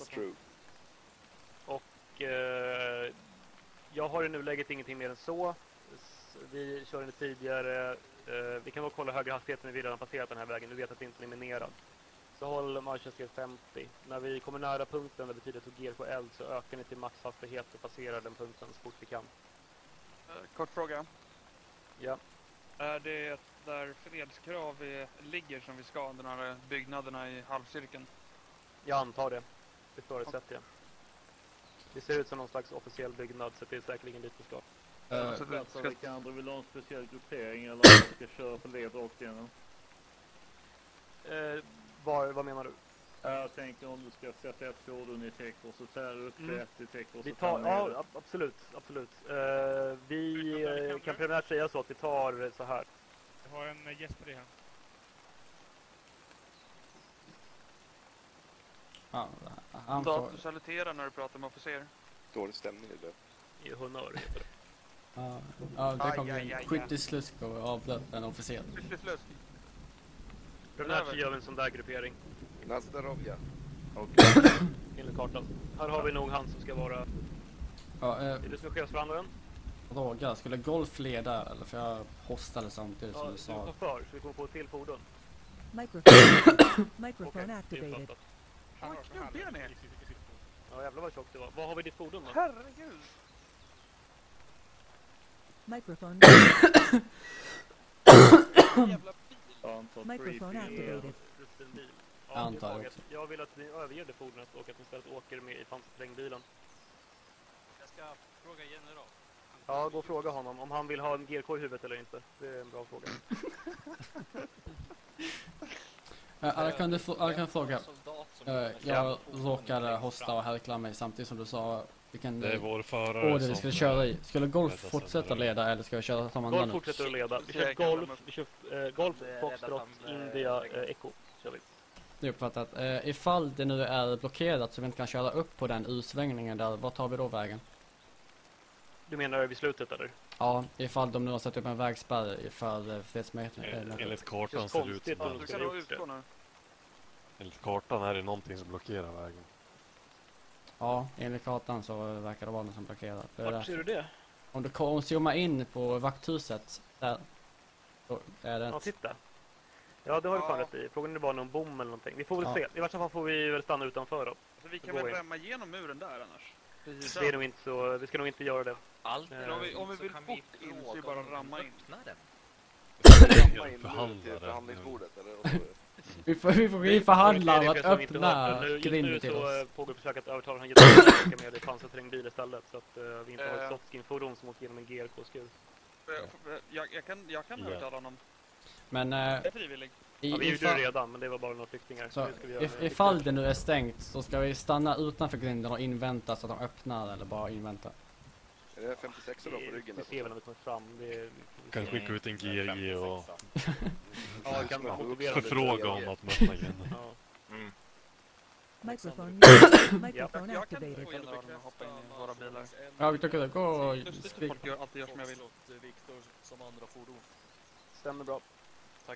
och eh, jag har i nuläget ingenting mer än så. S- Vi kör en tidigare. Eh, vi kan väl kolla högre hastigheten när vi redan passerat den här vägen. Vi vet att det inte är minerad. Så håll marschen femtio. När vi kommer nära punkten där betyder att G K eld så ökar ni till maxhastighet och passerar den punkten så fort vi kan. Eh, Kort fråga. Ja. Är det där fredskrav vi ligger som vi ska, de här byggnaderna i halvcirkeln? Jag antar det. Det förutsätter jag. Det ser ut som någon slags officiell byggnad så det är säkerligen dit vi ska. Uh, så det ska... Vilka andra vill ha en speciell gruppering eller om vi ska köra på led rakt igenom? Eh, var, vad menar du? Jag tänker om du ska sätta ett fordon i täck och så tar upp mm. ett i täck och vi så tar, tar ja, absolut, absolut. Uh, vi uh, kan primärt säga så att vi tar så här. Jag har en Jesper i här. Ja, han får... får... Du saluterar när du pratar med officer. Dålig stämning i det. I honör heter det. Ja, ja, det kom en skytteslusk och avblöt en officer. Skytteslusk? Primärt så gör vi en sån där gruppering. Nazdarovja. Okej. Enligt kartan. Här har vi nog han som ska vara... Ja, eh... är du som är chefsförhandlaren? Fråga, skulle Golf leda eller för jag hostade samtidigt som ja, du sa? Ja, du får för, så vi kommer få ett till fordon. Microphone, Microphone okay, activated. Vad knubbiga ni? Ja, jävlar vad tjockt det var. Vad har vi ditt fordon då? Herregud! Microphone. Microphone activated. Ja, antar jag, jag vill att ni överger det fordonet och att ni istället åker med i pansarträngbilen. Jag ska fråga general. Ja, gå och fråga honom om han vill ha en G K i huvudet eller inte. Det är en bra fråga. Alla kan, du alla kan fråga. Jag råkade hosta och härkla mig samtidigt som du sa vilken det är vår förare order vi skulle köra i. Skulle Golf fortsätta leda eller ska vi köra som andra nu? Golf fortsätter att leda. Vi kör Golf, vi kör äh, Golf, Foxtrot, India, äh, Echo. Kör vi. Det är uppfattat. Uh, ifall det nu är blockerat så vi inte kan köra upp på den ursvängningen där, vad tar vi då vägen? Du menar vid slutet eller? Ja, ifall de nu har satt upp en vägspärr för fredsmätningen. Enligt kartan ser det ut som att... Du kan nog utgå nu. Enligt kartan är det någonting som blockerar vägen. Ja, enligt kartan så verkar det vara något som blockerar. Vart ser du det? Om du om zoomar in på vakthuset där, då är det... Ja, titta. Ja, det har du fan rätt i. Frågan är bara någon bom eller någonting. Vi får väl ja. se. I vart fall får vi väl stanna utanför då. Så vi kan väl rämma igenom muren där annars? Precis. Det är nog inte så, vi ska nog inte göra det. Allt. Eh, om vi, om vi vill fort in så vi bara ramma in. Ramma in till förhandlingsbordet eller? Vi får, vi får vi förhandla om att öppna grinden till oss. Nu så pågår försök att övertala han jättemycket med det pansarträngbil istället så att uh, vi inte har ett slottskin-fordon som åker genom en G R K-skur. Jag, jag kan, jag kan yeah. övertala honom. Men... Uh, det är frivillig. Ja, vi gjorde det redan, men det var bara några flyktingar. Så, så if, ifall det nu är stängt så ska vi stanna utanför grinden och invänta så att de öppnar eller bara invänta. Är det femtiosex då på ryggen? Vi ser väl när vi kommer fram. Det är, kan skicka ut en G R G och ja, kan förfråga om att möta igen. Ja. Mm. Microphone, microphone ja. activated. Jag kan hoppa in i våra bilar. Ja, vi tycker det. Gå och folk gör alltid gör som jag vill. Viktor som andra fordon. Stämmer bra. Tack.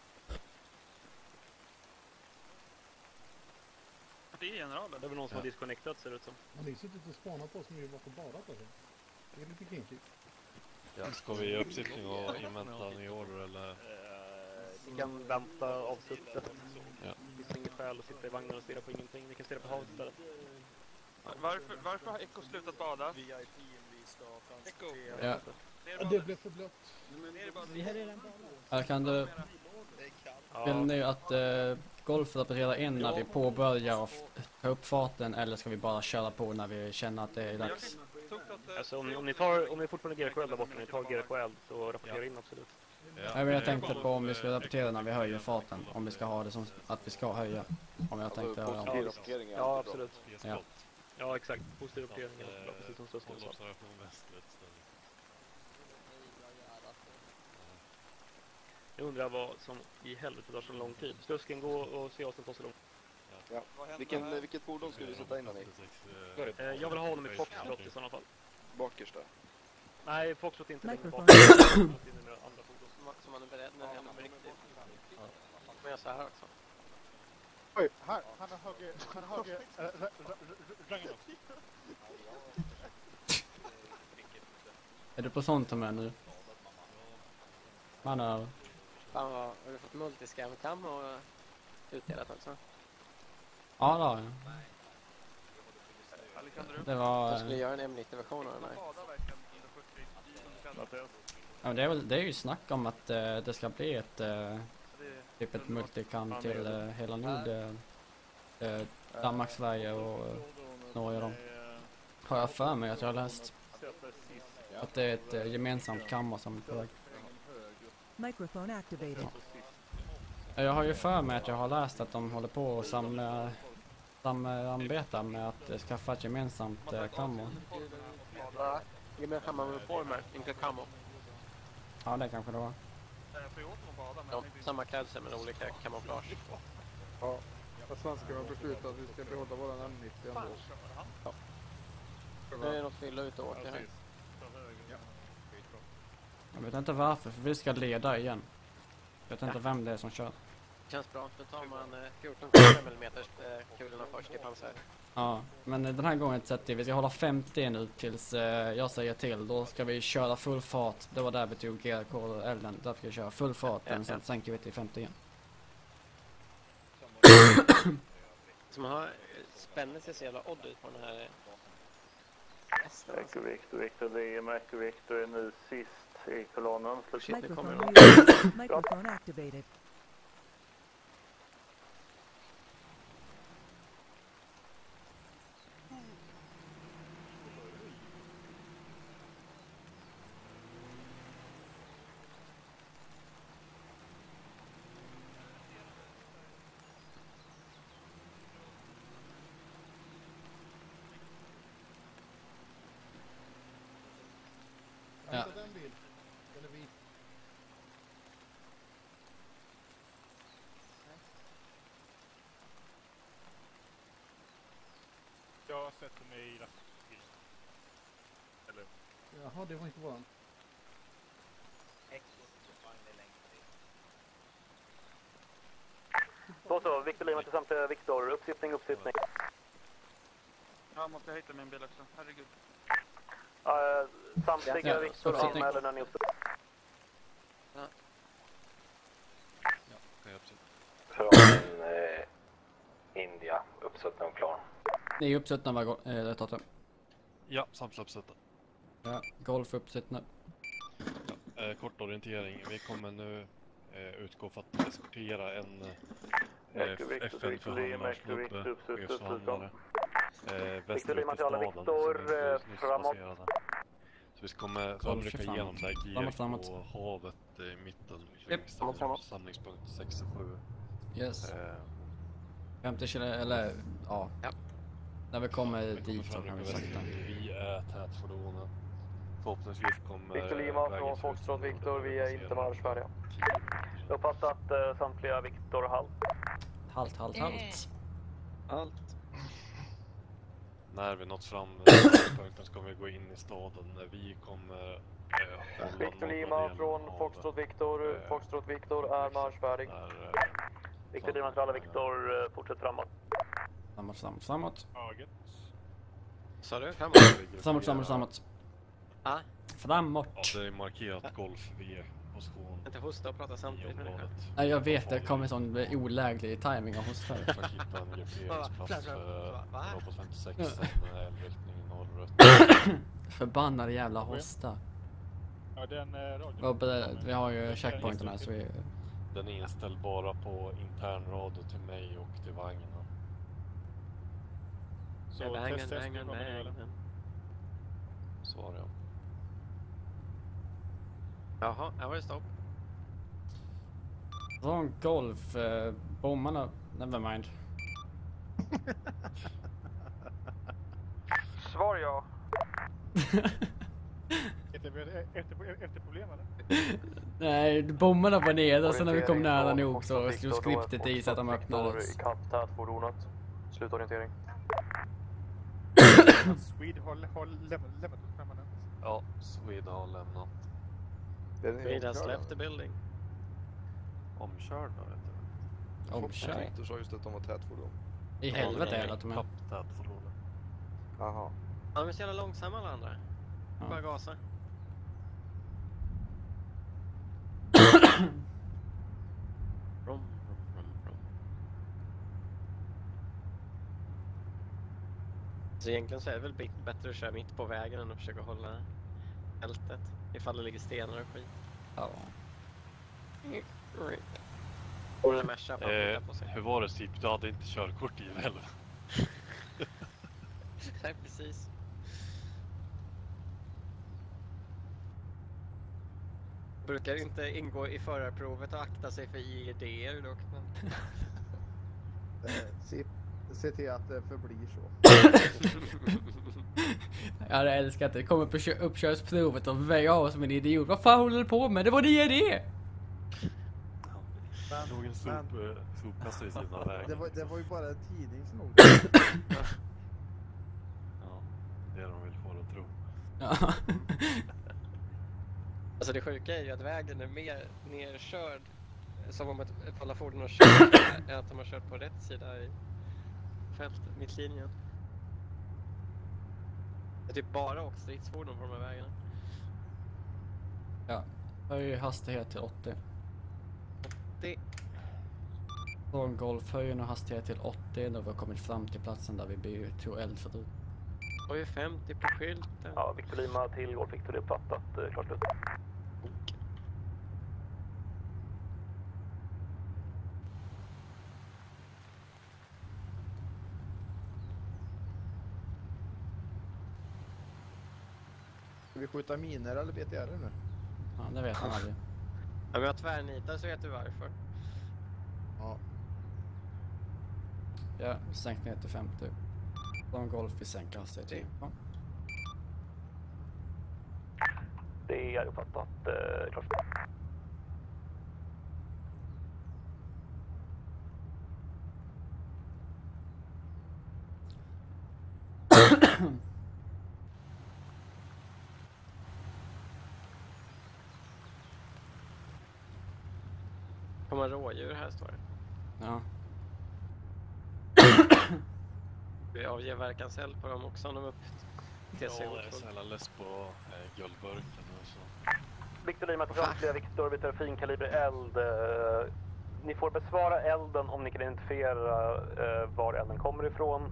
Det är generalen. Det är väl någon som ja. har disconnectat ser det ut som. Har ni suttit och spanat på oss som vi var på badat alltså? Det är lite kinkigt. Ja, ska vi ge uppsittning och invänta ny order eller? Vi kan vänta avsuttet. Ja. Det finns inget skäl att sitta i vagnen och stirra på ingenting. Vi kan stirra på havet istället. Varför, varför har Echo slutat bada? V I P vi ska transportera. Ja. Ja, det blev för blött. Vi har redan badat. Kan du... Vill ni att uh, Golf rapporterar in när vi påbörjar och ta upp farten eller ska vi bara köra på när vi känner att det är dags? Alltså om ni, om ni tar, om ni fortfarande G R K L där borta, ni tar G R K L så rapportera in absolut. Ja, men jag tänkte på om vi ska rapportera när vi höjer farten, om vi ska ha det som att vi ska höja. Om jag tänkte alltså, ja, rapportering är ja, absolut. Ja. Ja, exakt. Positiv rapportering är bra, precis som Stösken sa. Jag undrar vad som i helvete tar så lång tid. Stösken, gå och se oss som tar så lång. Ja. Vilken, vilket fordon skulle du sätta in den i? Eh, jag vill ha honom i Foxtrot i sådana fall. Bakersta? Nej, Foxtrot inte längre Microphone. Som man är beredd när det händer på riktigt. Men jag så här också. Oj, här, han har höger, han har höger, äh, rangen också. Är du på sånt med nu? Man har... Fan vad, har du fått multiscam-cam och utdelat också? Ja, det har jag. Det var... Jag skulle göra en M nittio-version av den här. Ja, det är väl, det är ju snack om att uh, det ska bli ett uh, typ ett multicam till uh, hela Nord, uh, uh, Danmark, Sverige och uh, Norge då. Har jag för mig att jag har läst att det är ett uh, gemensamt kammar som är på väg. Microphone activated. Jag har ju för mig att jag har läst att de håller på och samla, samarbeta med att uh, skaffa ett gemensamt uh, kammar. Gemensamma reformer, inte kammar. Ja, det kanske det var. Ja, samma klädsel men olika kamouflage. Ja, och svenskarna har beslutat att vi ska behålla våran M nittio ändå. Ja. Det är något fylla ut och åka här. Jag vet inte varför, för vi ska leda igen. Jag vet inte ja. vem det är som kör. Känns bra, då tar man fjorton komma fem millimeter kulorna först i pansar. Ja, men den här gången sätter vi ska hålla femtio nu tills eh, jag säger till. Då ska vi köra full fart. Det var där vi tog G R K och Ellen. Där ska vi köra full fart, ja, sen ja. sänker vi till femtio igen. Så man har spänner sig så jävla odd ut på den här hästen. Echo Victor, Victor Liam, Echo Victor är nu sist i kolonnen. Microphone, microphone activated. Ja. Den bild. Den är vit. Jag sätter mig i lastbil. Eller? Jaha, det var inte våran. Så så, Victor Lima till samtliga Victor. Uppsittning, uppsittning. Jag måste hitta min bil också, herregud. Uh, samtliga ja, Victor anmäler när ni uppsitter. Ja. Ja, kan jag uppsitta. Från eh, India, uppsittning och klar. Ni är uppsittna var äh, det tar Ja, samtliga uppsittna. Ja, golf uppsittna. Ja, eh, kort orientering. Vi kommer nu eh, utgå för att eskortera en eh, F N-förhandlarsgrupp, chefsförhandlare. Eh, västerut i staden Victor, som framåt. Så vi kommer försöka igenom det här G på havet i mitten kring samlingspunkt sex och sju. Yes. Eh, femtio kilometer, eller ja. ja. När vi kommer vi dit så kan vi sakta. Vi är tätfordonen. Förhoppningsvis kommer... Victor Lima från Foxtrot Victor, vi är inte marschfärdiga. Uppfattat uh, samtliga Victor halt. Halt, halt, halt. Halt. När vi nått fram till punkten ska vi gå in i staden. När vi kommer eh, hålla Victor Lima från Foxtrot Victor, eh, Foxtrot Victor är marschfärdig. När, eh, Victor Lima till alla Victor, eh, fortsätt framåt. Framåt, framåt, framåt. Taget. Sa du? Framåt? Framåt, framåt, framåt. Ah. Framåt. Ja, det är markerat golf vid position. Inte hosta och prata samtidigt med det. Nej, jag vet, det kommer sån oläglig timing av hosta. Jag försöker hitta en grupperingsplats för Robot femtiosex, en eldriktning norrut. Förbannade jävla hosta. Ja, den radion. Robert, vi har ju checkpointen här så vi... Den är inställd bara på intern radio till mig och till vagnen. Så vagnen, vagnen, vagnen. Svarar jag. Jaha, här var det stopp. Från golf, eh, bommarna, nevermind. Svar ja. Efter problem eller? Nej, bommarna var nere så när vi kom nära nog så slog skriptet i så att de öppnades. Tätfordonet. Slutorientering. Swede har, har lämnat, lämnat oss permanent. Ja, Swede har lämnat. Swede has left the building. Omkörd då, vet du. Omkör? Du sa just att de var tätfordon. I helvete är det att de är. Tätfordonen. Jaha. Ja, de är så jävla långsamma alla andra. Ja. Bara gasa. Brom, brom, brom, brom. Så egentligen så är det väl bättre att köra mitt på vägen än att försöka hålla fältet. Ifall det ligger stenar och skit. Ja. Och den mesha på Eh, på sig. hur var det Sip? Du hade inte körkort i väl? Nej, precis. Brukar inte ingå i förarprovet och akta sig för I E D-er dock. Men... se, se till att det förblir så. Jag hade älskat det. Det kommer på kö- uppkörsprovet och väger av som en idiot. Vad fan håller du på med? Det var det det! Det låg en sop, men, sopkastare i sidan av vägen. Det var, det var ju bara en tidning som låg där. Ja, det är det de vill få det att tro. Ja. Alltså det sjuka är ju att vägen är mer nerkörd som om ett, ett alla fordon har kört än att de har kört på rätt sida i fältet, mittlinjen. Det är typ bara åkt stridsfordon på de här vägarna. Ja, höj hastighet till åttio. Det. Från Golf höj nu hastighet till åttio när vi har kommit fram till platsen där vi blir tog eld förut. Och är femtio på skylten. Ja, Victor Lima till Golf Victor, det är uppfattat. Eh, klart slut. Ska vi skjuta miner eller B T R nu? Ja, det vet man aldrig. Om jag tvärnitar så vet du varför. Ja. Ja, sänk ner till femtio. Från Golf vi sänker hastighet till. Ja. Det är uppfattat. Eh, klart slut. Kommer rådjur här står det. Ja. Vi avger verkanseld på dem också om de upp till sig. Ja, jag är så jävla less på eh, guldburken och så. Victor Lima till framtida Victor, vi tar finkaliber eld. Eh, ni får besvara elden om ni kan identifiera eh, var elden kommer ifrån.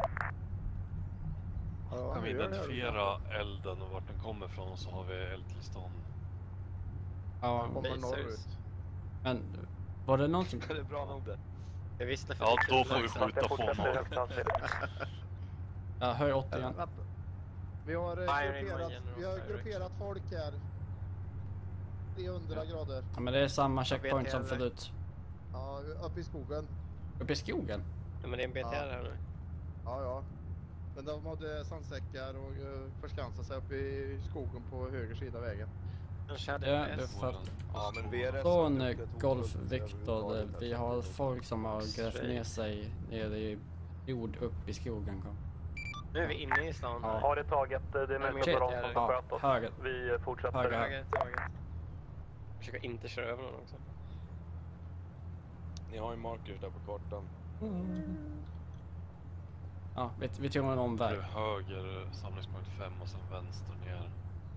Kan vi identifiera elden och vart den kommer ifrån och så har vi eldtillstånd. Ja, kommer norrut. Men var det någon som... Det är bra nog det. Jag visste för ja, då får vi skjuta på honom. Ja, höj åttio igen. Äh, vi har, eh, grupperat, vi har grupperat folk här. trehundra grader. Ja, men det är samma checkpoint som förut. Ja, uppe i skogen. Uppe i skogen? Ja, men det är en B T R ja. här nu. Ja, ja. Men de hade sandsäckar och uh, förskansade sig uppe i skogen på höger sida vägen. Ja, det är för att... Ja, men V R S Från Golf Victor, vi har folk som har grävt ner sig nere i jord upp i skogen. Kom. Nu är vi inne i stan. Ja. Har det taget, det är möjligt att de som ska sköta oss. Höger. Vi fortsätter. Höger. Höger, taget. Försöka inte köra över någon också. Ni har ju markers där på kartan. Mm. Ja, vi, vi tog en omväg. Höger, samlingspunkt fem och sen vänster ner.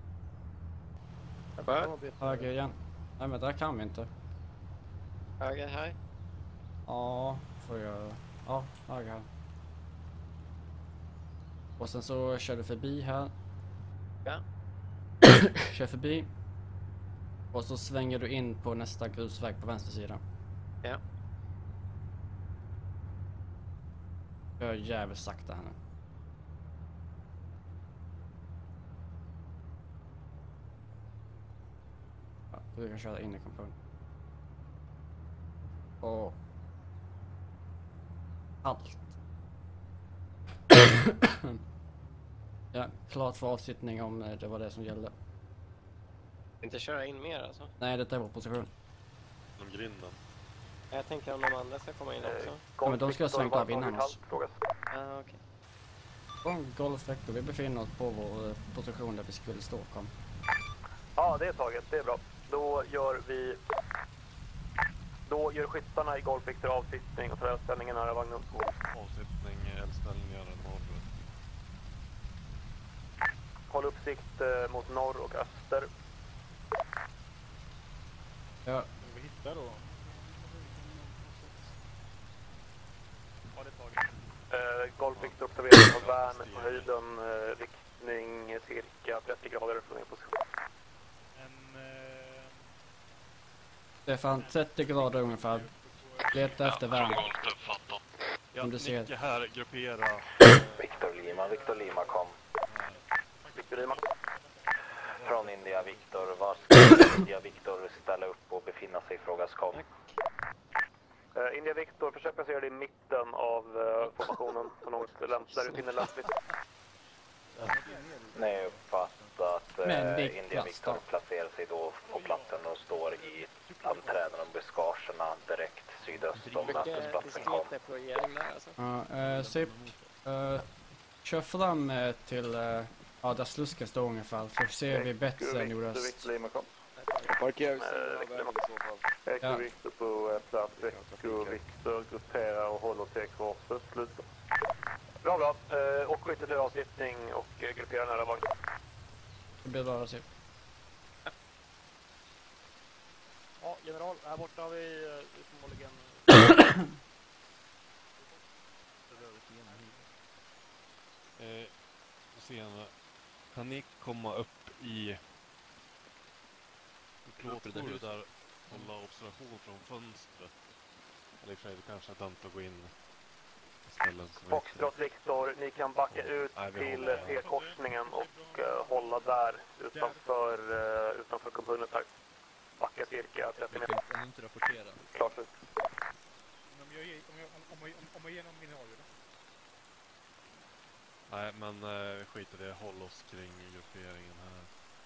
Höger igen. Nej, men där kan vi inte. Höger här. Ja, får jag... Ja, höger här. Och sen så kör du förbi här. Ja. Kör förbi. Och så svänger du in på nästa grusväg på vänster sida. Ja. Jag är jävligt sakta här nu. Ja, du kan köra in i komponenten. Och... allt. Ja, klart för avsittning om det var det som gällde. Inte köra in mer alltså? Nej, det är vår position. Genom grinden. Jag tänker om de andra ska komma in också. Ja, men de ska ha svängt av innan oss. Ja, okej. Okay. Från Golf Vector, vi befinner oss på vår position där vi skulle stå. Kom. Ja, det är taget. Det är bra. Då gör vi Då gör skyttarna i Golf Victor avsittning och tar eldställningen nära vagnen. Avsittning, eldställningar, norr. Håll uppsikt eh, mot norr och öster. Ja. Vi hittar då. Ja, det taget. Eh, Golf Victor observerar på värn på höjden, eh, riktning cirka trettio grader från er position. En... Eh... Stefan, trettio grader ungefär. Leta efter värn. Ja, Om du ser. Nicke här, gruppera. Victor Lima, Victor Lima kom. Victor Lima. Från India Victor, var ska India Victor ställa upp och befinna sig, frågas kom. Uh, India Victor, försök placera dig i mitten av uh, formationen på något lämpligt, där du finner lämpligt. Nej, uppfattat. Uh, India Victor placerar sig då på platsen och står i anträden och buskagerna direkt sydöst om mötesplatsen kom. Ja, uh, Sip, uh, kör fram uh, till uh, ja, där sluskan står ungefär, så ser vi bättre nordöst. Parkeringsvägen i så fall. Eko Victor på plats. Eko Victor grupperar och håller till korset. Sluta. Bra, bra. Eh, och skyttet till avsittning och eh, grupperar nära vagn. Det blir bra att se. Ja, general. Här borta har vi uh, förmodligen... eh, sen, kan ni komma upp i... Plåtskor där, hålla observation från fönstret. Eller i och för sig, det kanske är dömt att gå in i ställen som... Foxtrot Victor, ni kan backa ut Nej, till T-korsningen och uh, hålla där utanför, uh, utanför kompunnet här. Backa cirka trettio meter. Kan inte rapportera? Klart slut. Om jag ger igenom min radio då? Nej, men uh, skit i det. Håll oss kring grupperingen här.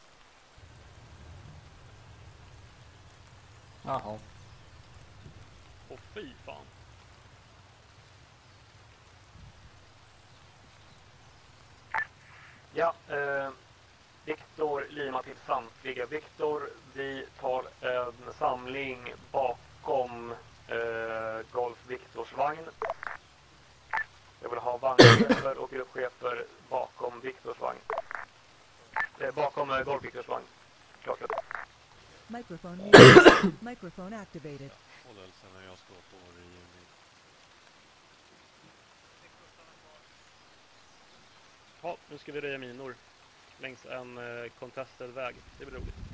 Jaha. Åh fy fan. Ja, eh, Victor Lima till samtliga. Victor, vi tar en samling bakom eh, Golf Victors vagn. Jag vill ha vagnchefer och gruppchefer bakom Victors vagn. Eh, bakom eh, Golf Victors vagn. Klart det. Microphone muted. Microphone activated. Håll hälsan när jag står på regeringen. Ja, nu ska vi röja minor längs en eh, contested väg. Det blir roligt.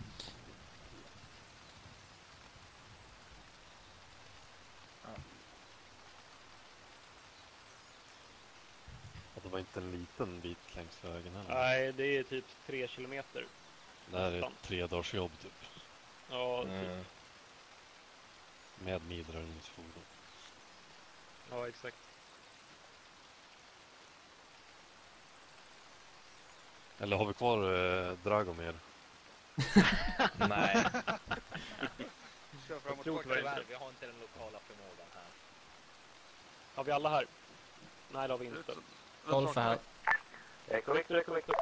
Det var inte en liten bit längs vägen heller. Nej, det är typ tre kilometer. Det här är ett tre dagars jobb typ. Ja, typ. Mm. Med minröjningsfordon. Ja, exakt. Eller har vi kvar eh, Dragomir? Nej. Kör fram och tillbaka. Tyvärr, vi har inte den lokala förmågan här. Har vi alla här? Nej, det har vi inte. Golf här. Eko Victor, Eko Victor.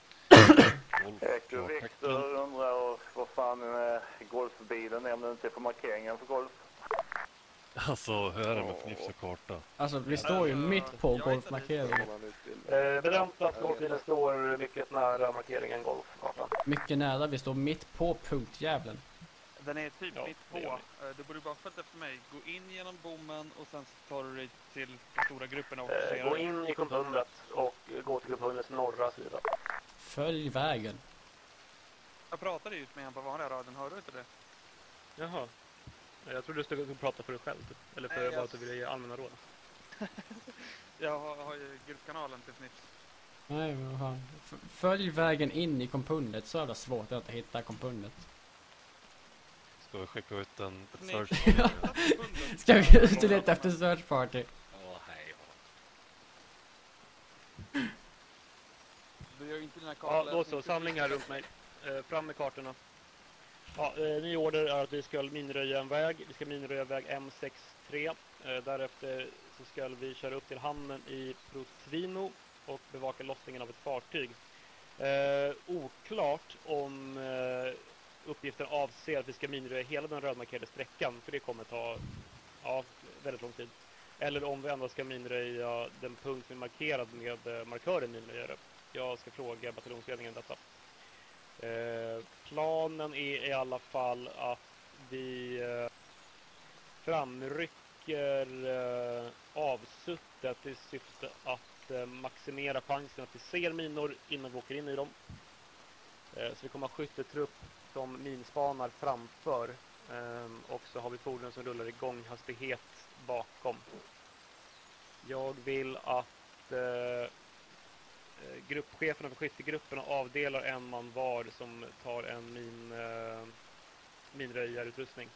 Eko Victor undrar vad fan är golfbilen är om den inte är på markeringen för golf. Alltså, hur är det med fnips och karta? Alltså, vi står ju mitt på golfmarkeringen. Eh, bedömt att golfbilen står mycket nära markeringen golfkartan. Mycket nära, vi står mitt på punktjävlen. Den är typ Ja, mitt på. det Uh, du borde bara följa efter mig. Gå in genom bommen och sen tar du dig till de stora grupperna och eh, Gå in i kompundet och gå till kompundets norra sida. Följ vägen. Jag pratade just med en på vanliga radion, hör du inte det? Jaha. Jag trodde du skulle prata för dig själv typ. Eller för Nej, bara jag... att du ville ge allmänna råd. Jag har, har ju gruppkanalen till Snips. Nej, men fan. F- Följ vägen in i kompundet, så är det svårt att hitta kompundet. Ska vi skicka ut en ett search party? Ska vi ut och leta efter search party? Åh, hej. Du gör inte dina Ja, då så. Samling här runt mig. Eh, fram med kartorna. Ja, eh, ny order är att vi ska minröja en väg. Vi ska minröja väg M sextiotre. Eh, därefter så ska vi köra upp till hamnen i Protvino och bevaka lossningen av ett fartyg. Eh, oklart om eh, uppgiften avser att vi ska minröja hela den rödmarkerade sträckan, för det kommer ta ja, väldigt lång tid. Eller om vi ändå ska minröja den punkt som är markerad med markören minröjare. Jag ska fråga bataljonsledningen detta. Eh, planen är i alla fall att vi eh, framrycker eh, avsuttet i syfte att eh, maximera chansen att vi ser minor innan vi åker in i dem. Eh, så vi kommer ha skyttetrupp som minspanar framför. Eh, och så har vi fordon som rullar igång hastighet bakom. Jag vill att eh, gruppcheferna för skyttegrupperna avdelar en man var som tar en min, eh, minröjarutrustning.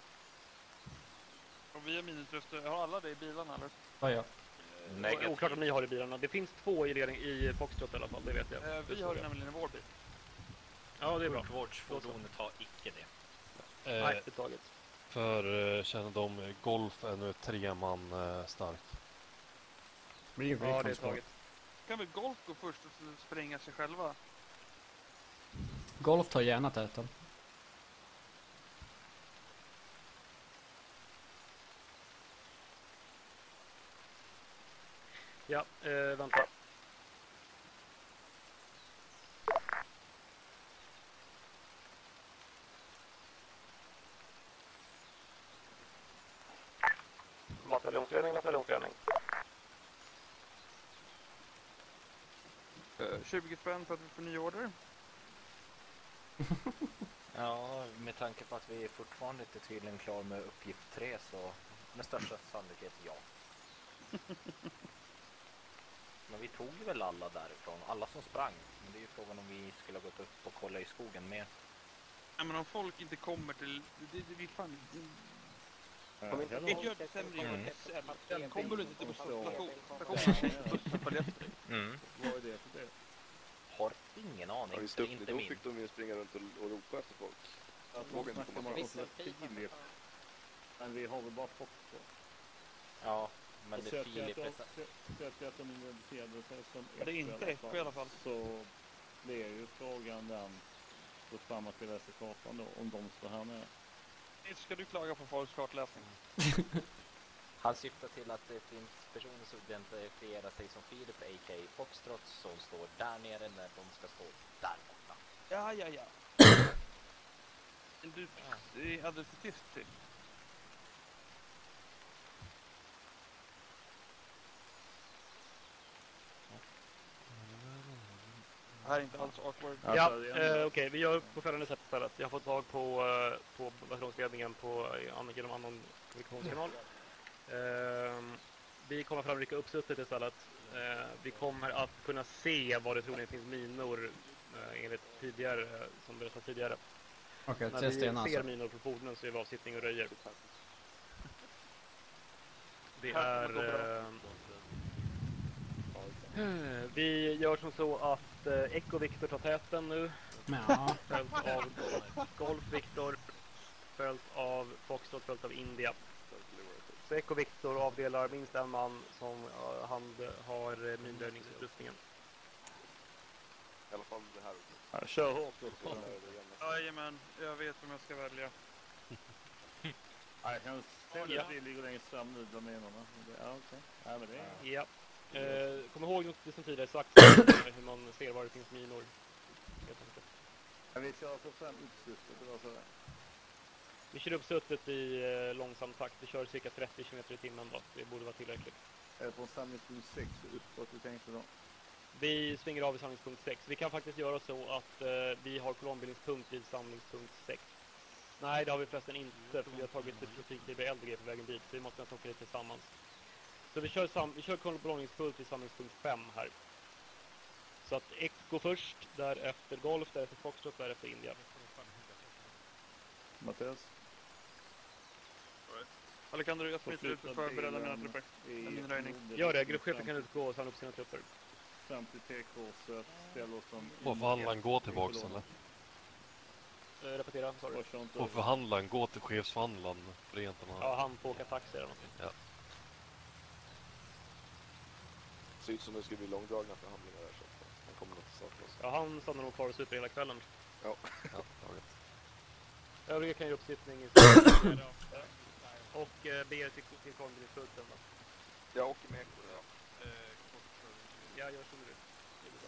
Och vi har minutrustning. Har alla det i bilarna eller? Ja, ja. Negativt. Oklart om ni har i bilarna. Det finns två i, ledning, i Foxtrot i alla fall, det vet jag. Eh, vi har det nämligen i vår bil. Ja, det är bra. Sjukvårdsfordonet har icke det. Eh, Nej, det taget. För eh, kännedom, Golf är nu tre man eh, stark. Blir det ja, det är taget. Kan väl Golf gå först och spränga sig själva? Golf tar gärna täten. Ja, eh, vänta. Bataljonsledning, bataljonsledning. tjugo spänn för att vi får ny order. Ja, med tanke på att vi fortfarande inte tydligen klar med uppgift tre så med största sannolikhet ja. Men vi tog väl alla därifrån, alla som sprang. Men det är ju frågan om vi skulle ha gått upp och kolla i skogen mer. Ja, men om folk inte kommer till... Det, det, vi fan... Ja, det gör det sämre mm. mm. Kommer du inte till busstationen? Bussen följer efter dig. Mm. Vad är det för det? Har ingen aning. Ja, just det, det, inte då min. fick de ju springa runt och, och ropa efter folk. Att de snackar om att Filip. Men vi har väl bara fått så. Ja, men och det är Filip. Sett att de identifierade sig som det är inte F i alla fall. Så det är ju frågan den så fram att vi läser kartan då, om de står här med. Ska du klaga på folks kartläsning? Han syftar till att det finns personer som identifierar sig som Filip, a k a. Foxtrot, som står där nere när de ska stå där borta. Ja, ja, ja. Men du, det är alldeles för tyst till. Det här är inte alls awkward. Ja, eh, okej, okay. Vi gör på följande sätt istället. Jag har fått tag på, eh, på bataljonsledningen på eh, genom annan kommunikationskanal. Eh, vi kommer fram rycka upp suttet istället. Eh, vi kommer att kunna se var det troligen finns minor eh, enligt tidigare, eh, som berättat tidigare. Okej, okay, tre sten alltså. När vi ser minor på fordonen så är vi avsittning och röjer. Det är... Eh, vi gör som så att eh, Echo Victor tar täten nu. Ja. Följt av Golf Victor. Följt av Foxtrot, följt av India. Så Echo Victor avdelar minst en man som uh, hand har uh, minröjningsutrustningen. I alla fall det här. Ja, kör hårt också. Jajamän, jag vet vem jag ska välja. Nej, jag ställer att vi ligger längst fram nu bland menorna. Ja, okej. Okay. Ja, men det är... Ja. Eh, kom ihåg något som tidigare sagt hur man ser var det finns minor. Ja, vi kör alltså fram uppsuttet, det var så där. Vi kör uppsuttet i eh, långsam takt. Vi kör cirka trettio kilometer i timmen då. Det borde vara tillräckligt. Är det från samlingspunkt sex och uppåt du tänkte då? Vi svänger av i samlingspunkt sex. Vi kan faktiskt göra så att eh, vi har kolonnbildningspunkt vid samlingspunkt sex. Nej, det har vi förresten inte, för vi har tagit ett trafikliv L D G på vägen dit, så vi måste nästan åka lite tillsammans. Så vi kör, sam vi kör kolonnbildningspunkt vid samlingspunkt fem här. Så att Echo först, därefter Golf, därefter Foxtrot, därefter India. Mattias? Alexander, jag smiter ut och förbereda mina trupper. Min röjning. Gör det, gruppchefen kan utgå och samla upp sina trupper. Fram till T-korset, ställ oss som... Får förhandlaren gå tillbaks eller? Uh, repetera, sorry. Får förhandlaren gå till chefsförhandlaren för egentligen? Ja, han får åka taxi eller någonting. Ja. Det ser ut som det skulle bli långdragna förhandlingar där så han kommer nog inte starta oss. Ja, han stannar nog kvar och super hela kvällen. Ja. Ja, taget. Övriga kan ju uppsittning i och eh, be er till, till kongressudden då. Jag åker med. Ja. Eh, jag gör som du vill. Det är bra.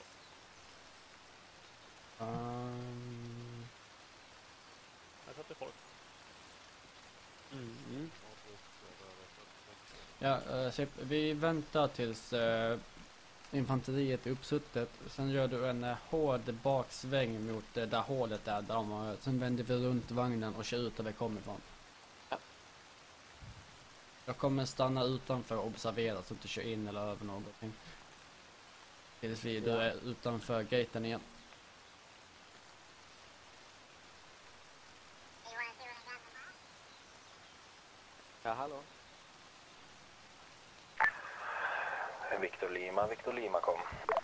Um... Jag satte folk. Mm. Ja, uh, så vi väntar tills uh, infanteriet är uppsuttet. Sen gör du en uh, hård baksväng mot uh, där hålet är. Där de, uh, sen vänder vi runt vagnen och kör ut där vi kommer ifrån. Ja. Jag kommer stanna utanför och observera så att du inte kör in eller över någonting. Tills vi, du är utanför gaten igen. Ja, hallå. Victor Lima, Victor Lima kom.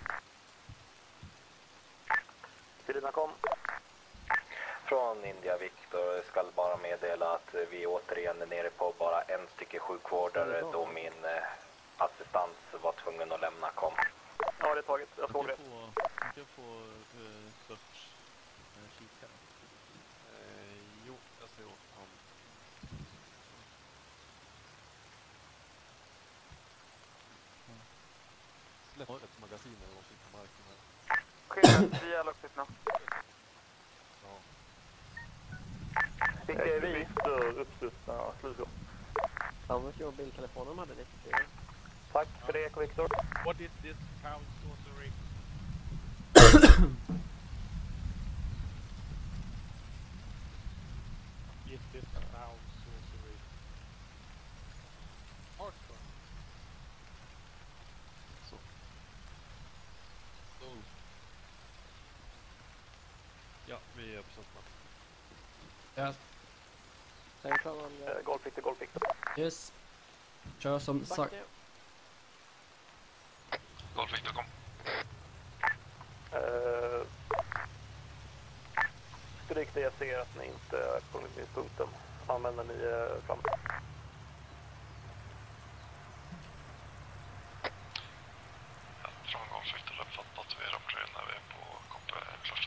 Lima kom. Från India Victor ska bara meddela att vi återigen är nere på bara en stycke sjukvårdare då min eh, assistans var tvungen att lämna kom. Ja, det är taget. Jag såg det. Kan jag få uh, search uh, kikare? Eh, jo, jag ser åt han. Släpp ett magasin eller någonting på marken här. Sker vi alla uppsittna? Ja. Vilka är vi? Viktor, uppsittna, slutgå. Annars jag biltelefonen hade lite. Tack för det, Eko Viktor. What is this town sorcery? Is this town sorcery? Hardcore. Så. Så. Ja, vi är på sånt. Ja. Sen kan man... Uh, golf Victor, Golf Victor. Yes. Kör som sagt. Golf Victor kom. Uh, stryk det, jag ser att ni inte är på punkten. Använder ni uh, fram. Ja, från Golf Victor har uppfattat vi rapporterar när vi är på koppe klart.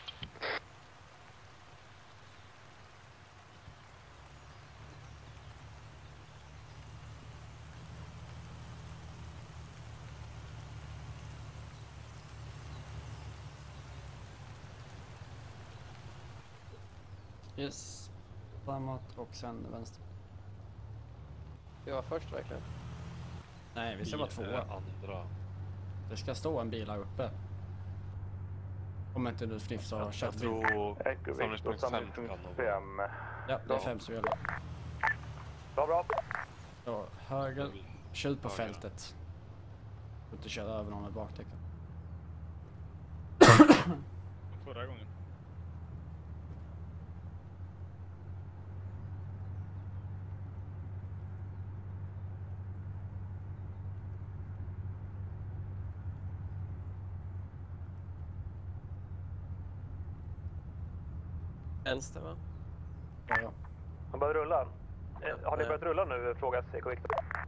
Yes. Framåt och sen vänster. Vi var först verkligen. Nej, vi ska vara tvåa. Andra. Det ska stå en bil här uppe. Om inte du Fniffs har kört bil. Eko Victor, samlingspunkt fem. Ja, det är fem som gäller. Bra, bra. Så, höger. Kör ut på fältet. Och inte köra över någon med bakdäcken. Förra gången. Vänster va? Ja, ja. Han börjar rulla. Eh, har ni börjat rulla nu, frågas Eko Victor.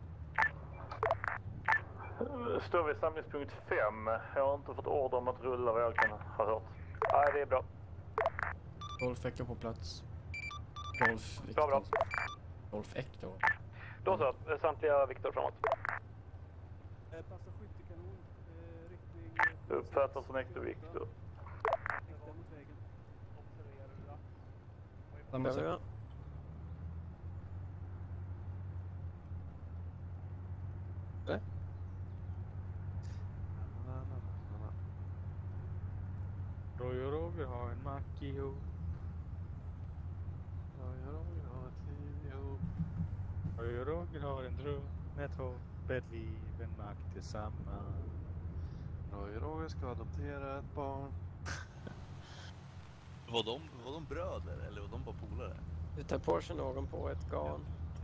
Står vi samlingspunkt fem. Jag har inte fått order om att rulla vad jag kan ha hört. Nej, det är bra. Golf Echo på plats. Golf Victor. Bra, bra. Golf Echo. Då så, samtliga Victor framåt. Passa skyttekanon, eh, riktning... Uppfattar som Eko Victor. Rikta mot vägen. Observera. Samma sak. Nej. Roy och Roger har en mack ihop. Roy och Roger har ett liv ihop. Roy och Roger har en dröm. Ett hopp, ett liv, en mack tillsammans. Roy och Roger ska adoptera ett barn. Var de, var de bröder eller var de bara polare? Du tar på sig någon på ett garn.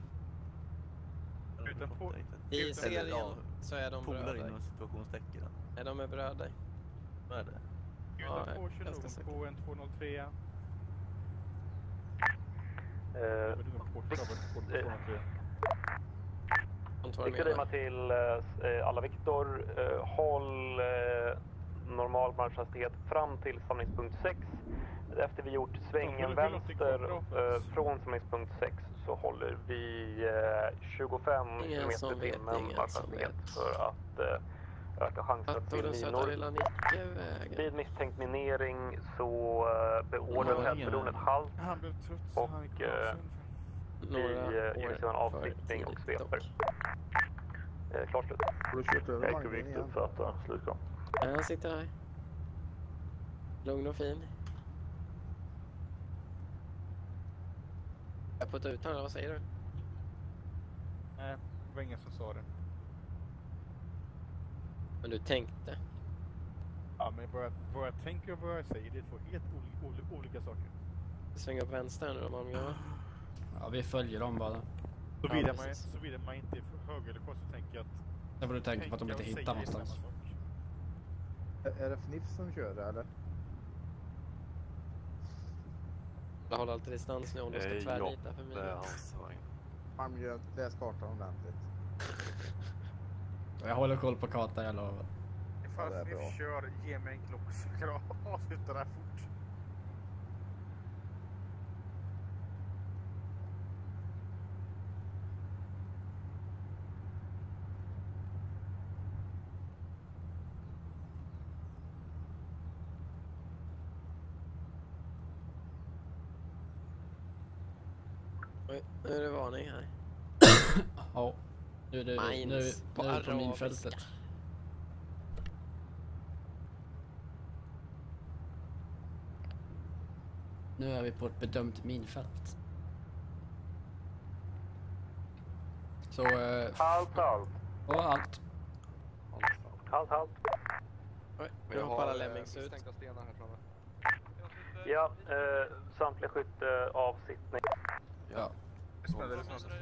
Utan på, I utan serien ja, så är de polare bröder. inom situationstecken. Nej, de är bröder. Vad är det? utan Ja, på kör ganska någon säkert. på en två noll tre. Eh, Men du var på två noll tre. Victor Lima till eh, alla Victor. Eh, håll eh, normal marschhastighet fram till samlingspunkt sex. efter vi gjort svängen vänster eh, från samlingspunkt sex så håller vi eh, tjugofem kilometer i timmen hastighet för att eh, öka chansen att bli minor. Vid misstänkt minering så eh, beordrar tätfordonet halt och eh, vi eh, ger sedan avsiktning och sveper. Eh, klart slut. Ekovikt uppfattar, slutkom. Jag sitter här. Lugn och fin. Jag puttar ut här, vad säger du? Nej, det var ingen som sa det. Men du tänkte? Ja, men vad jag, vad jag tänker och vad jag säger, det är två helt olika, olika, olika saker. Svänger upp vänster nu då, Malmö. Ja, vi följer dem bara. Såvida ja, man, så vidare man inte är för höger eller kors så tänker jag att... Det får du tänka på att de inte hittar någonstans. Är det Fniff som kör det, eller? Jag håller alltid distans nu om du ska tvärnita för mig. Det är hans vagn. Han gör läs kartan ordentligt. Jag håller koll på kartan, jag lovar. Ifall ja, Fniff kör, ge mig en klock så kan jag avsluta det här fort. Nu är det varning här. Ja, nu är det nu, nu, på, nu är det på minfältet. Nu är vi på ett bedömt minfält. Så... Eh, halt, halt. Och allt. Halt, halt. Oj, vi hoppar alla lämmings ut. Stängda stenar här framme. Ja, eh, samtliga skytte avsittning. Ja. Smäller det snart?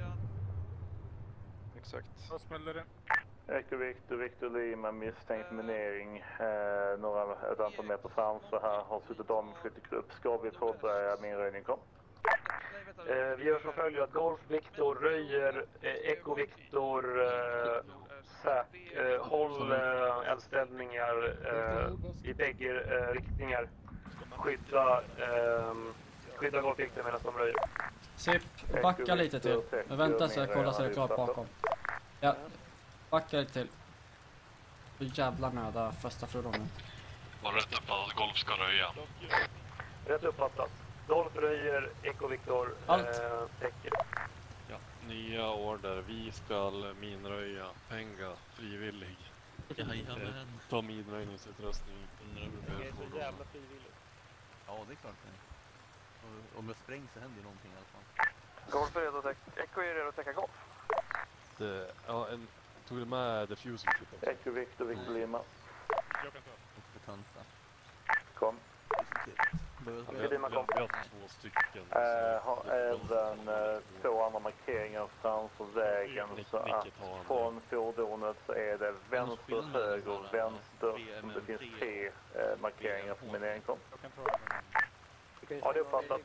Exakt. Vad smäller det? Ekovikt och Victor Lima misstänkt minering. Eh, några, ett antal meter framför här har suttit om skyttegrupp. Ska vi påbörja minröjning? Kom. Eh, vi gör som följer att Golf Victor röjer, eh, Eko Victor eh, säk, eh, håll eh, eldställningar eh, i bägge eh, riktningar. Skydda, eh, skydda Golf Victor medan de röjer. Sip, backa lite till. Men vänta så jag kollar så det är klart bakom. Ja, backa lite till. Så jävla nöda första fordonet. Var rätt uppfattat att Golf ska röja? Rätt uppfattat. Golf röjer, Eko Victor Allt. Eh, täcker. Ja, nya order. Vi ska minröja. Penga, frivillig. Jajamän. Eh, ta minröjningsutrustning. Det är så jävla frivilligt. Ja, det är klart det. Om jag spräng så händer ju någonting i alla fall. Golf är redo att täcka. Eko är redo att täcka Golf. Det, ja, en, tog du med diffusing kit också? Eko Victor, Victor Lima. Jag kan ta. Kompetenta. Kom. Vi har, vi har två stycken. Äh, har även äh, två andra markeringar framför vägen. Så att från fordonet så är det vänster, höger, vänster. Som det finns tre äh, markeringar på min enkom. Ja, det är uppfattat.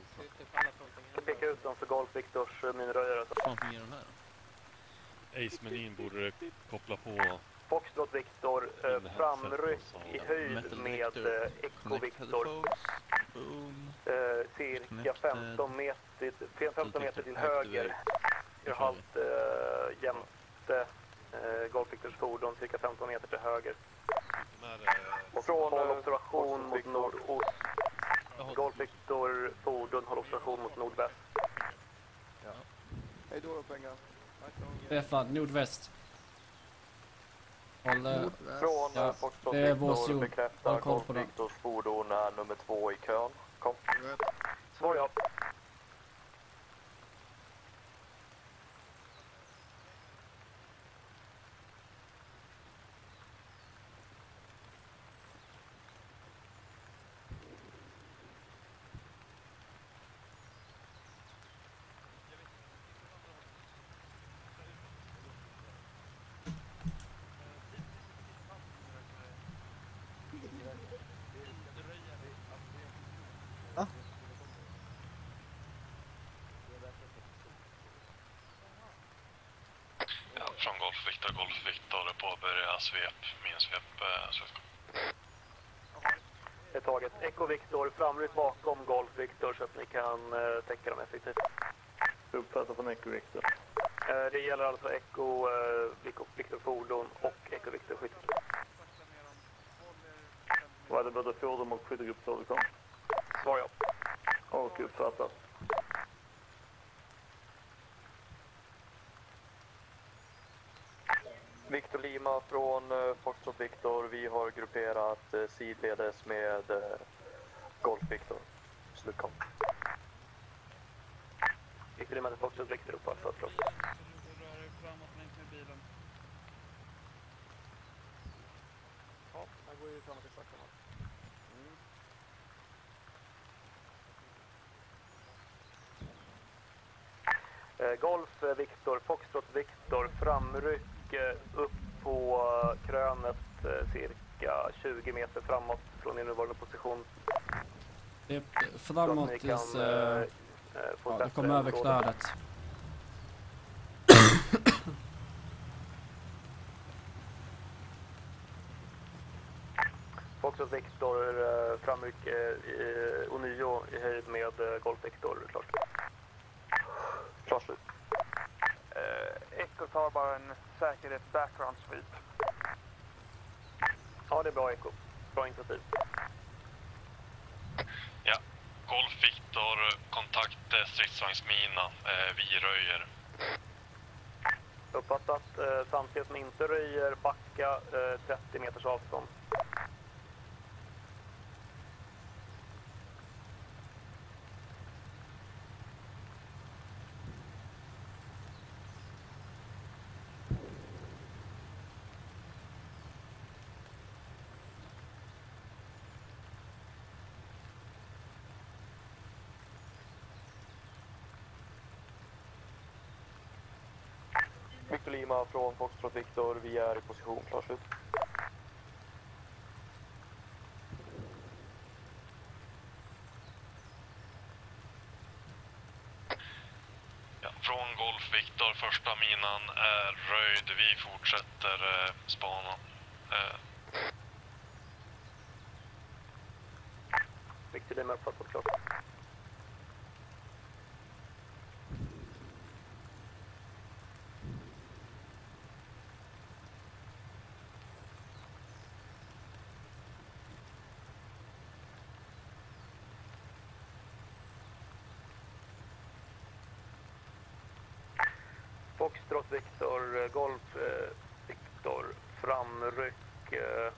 Jag pekar ut dem för Golf Victors minröjare. Vad fan fungerar de här då? Ace-menyn borde koppla på Foxtrot Victor, eh, framryck i höjd med eh, Eko Victor. Eh, cirka femton meter, femton meter till höger. Gör halt eh, jämte eh, Golf Victors fordon, cirka femton meter till höger. Och från håll observation mot nordost. Golf Victor fordon håller observation mot nordväst. Ja. Hej då då, Penga. Stefan, nordväst. Håll, Från ja, Foxtrot det är vår Victor zon. bekräftar Håll koll Golf på den. Victors fordon är nummer två i kön. Kom. Svar ja. Ja, från Golf Victor, Golf Victor påbörja svep, min svep, eh, svep. är taget. Echo Victor, framryck bakom Golf Victor så att ni kan uh, täcka dem effektivt. Uppfattar från Echo Victor. Uh, det gäller alltså Echo uh, Victor fordon och Echo Victor skytte. Vad är det både fordon och skyttegrupp så det kom? Svar ja. Och uppfattat. Victor Lima från uh, Foxtrot Victor. Vi har grupperat uh, sidledes med uh, Golf Victor. Slutkom. Victor Lima till Foxtrot Victor uppfattat. Så du rör dig framåt längs med bilen. Ja, här går ju framåt exakt framåt. Mm. Uh, Golf uh, Victor, Foxtrot Victor, framryck upp på krönet cirka tjugo meter framåt från din nuvarande position. Det är framåt tills äh, äh, ja, det kommer över knölet. Foxtrot Victor äh, framryck äh, ånyo i höjd med äh, Golf Victor. Klart. Klart slut. Uh, Echo tar bara en säkerhet background sweep. Ja, det är bra Echo. Bra initiativ. Ja, Golf Victor, kontakt eh, stridsvagnsmina. Eh, vi röjer. Uppfattat. Eh, samtidigt som inte röjer, backa eh, trettio meters avstånd. Victor Lima från Foxtrot Victor, vi är i position, klart slut. Ja, från Golf Victor, första minan är röjd, vi fortsätter eh, spana. Eh. Victor Lima uppfattat klart. Foxtrot Victor, Golf eh, Victor, framryck eh,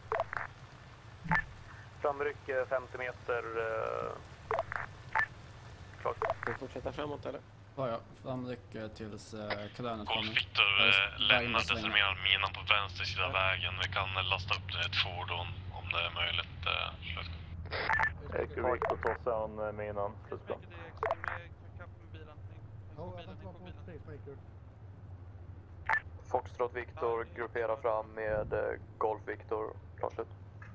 framryck eh, femtio meter eh, klart. Ska vi fortsätta framåt eller? Ja, ja. Framryck eh, tills eh, krönet Golf Victor eh, lämnar desarmerad minan på vänster sida vägen. Vi kan eh, lasta upp ett fordon om det är möjligt. Eh, Echo Victor tar sig an minan. Slutplan. Foxtrot Victor grupperar fram med eh, Golf Victor, klart slut.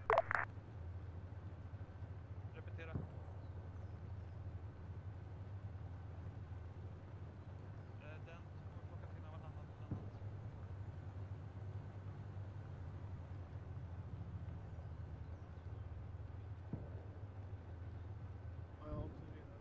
Repetera. Den kommer plockas in av en annan. Ja, jag observerar.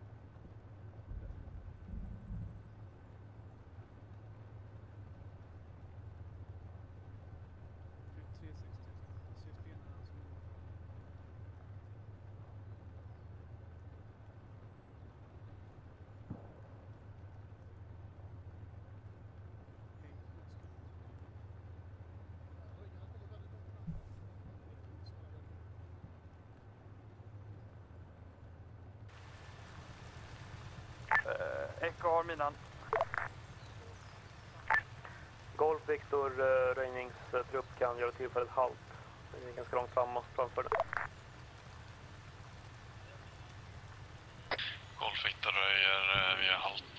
Echo har minan. Golf Victor, uh, röjningstrupp kan göra tillfället halt. Det är ganska långt framåt framför det. Golf Victor röjer, uh, vi är halt.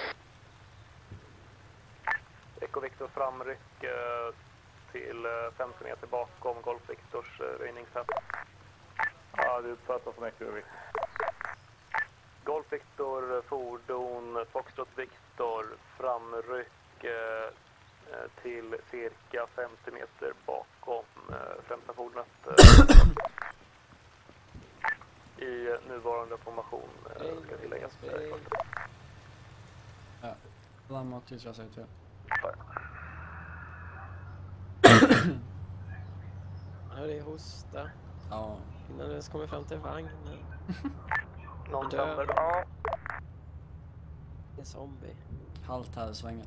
Echo Victor framryck uh, till uh, femtio meter bakom Golf Victors uh, röjningssätt. Ja, det uppfattar från Echo Victor. Golf Victor, fordon, Foxtrot Victor, framryck eh, till cirka femtio meter bakom eh, främsta fordonet. Eh. nuvarande formation eh, ska tilläggas. Ja, framåt tills jag säger till. Ja, det är hosta. Ja. Innan du ens kommer fram till vagnen. Någon Död. tänder? Ja. En zombie. Halt här i svängen.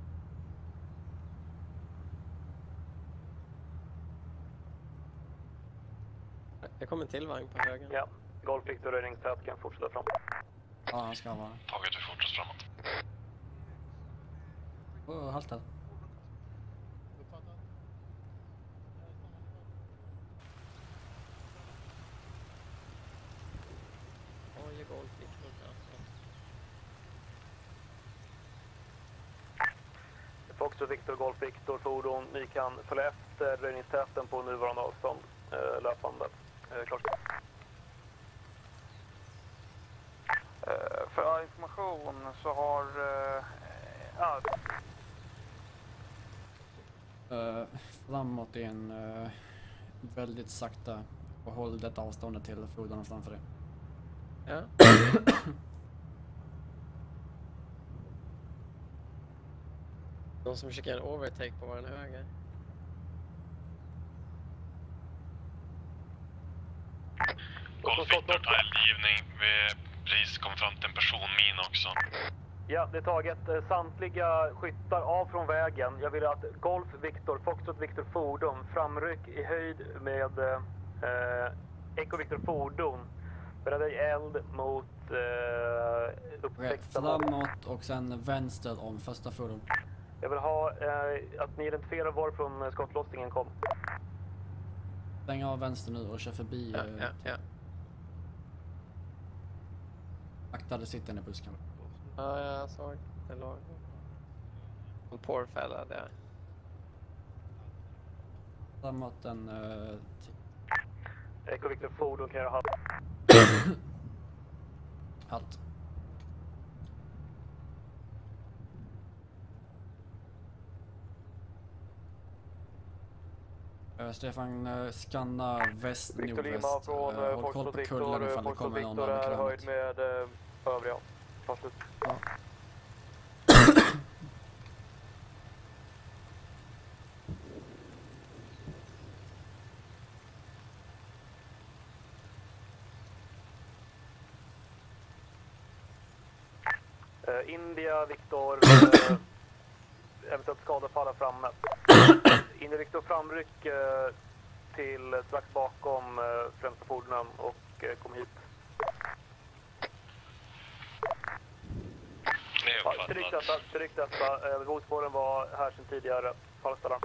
Jag kommer till vagn på höger. Ja, Golf Victor räddningstät kan fortsätta fram. Ja, han ska vara. Taget, vi fortsätter framåt. Åh, oh, halt här. Oj, Golf Victor. Fox och Victor, Golf Victor, fordon. Ni kan följa efter räddningstäten på nuvarande avstånd eh, löpande. Eh, klart. Uh, för information så har... Uh, ja. Uh, framåt igen uh, väldigt sakta och håll detta avståndet till fordonen framför dig. Ja. De som försöker en overtake på vår höger. Golf Victor, ta eldgivning. Vi precis kom fram till en personmin också. Ja, det är taget. Samtliga skyttar av från vägen. Jag vill att Golf Victor, Foxtrot Victor fordon, framryck i höjd med eh, Echo Victor fordon. Börjar eld mot eh, upptäckta. Framåt och sen vänster om första fordon. Jag vill ha eh, att ni identifierar varifrån skottlossningen kom. Stäng av vänster nu och kör förbi. Ja, ja, ja. Akta, det sitter en i busken. Ja, jag såg. Det låg. En porrfälla där. Framåt en... Uh, Echo Victor fordon kan jag ha. Halt. Uh, Stefan, uh, skanna väst, Victor nordväst. Lima från uh, uh, Foxtrot Victor, Foxtrot Victor är höjd med uh, övriga. Ta slut. Ja. Uh, India, Victor, uh, eventuellt skadefall framme. India, Victor, framryck uh, till strax bakom uh, främsta fordonen och uh, kom hit. Ja, stryk detta, stryk detta. Uh, Vågspåren var här sedan tidigare. Fallställan.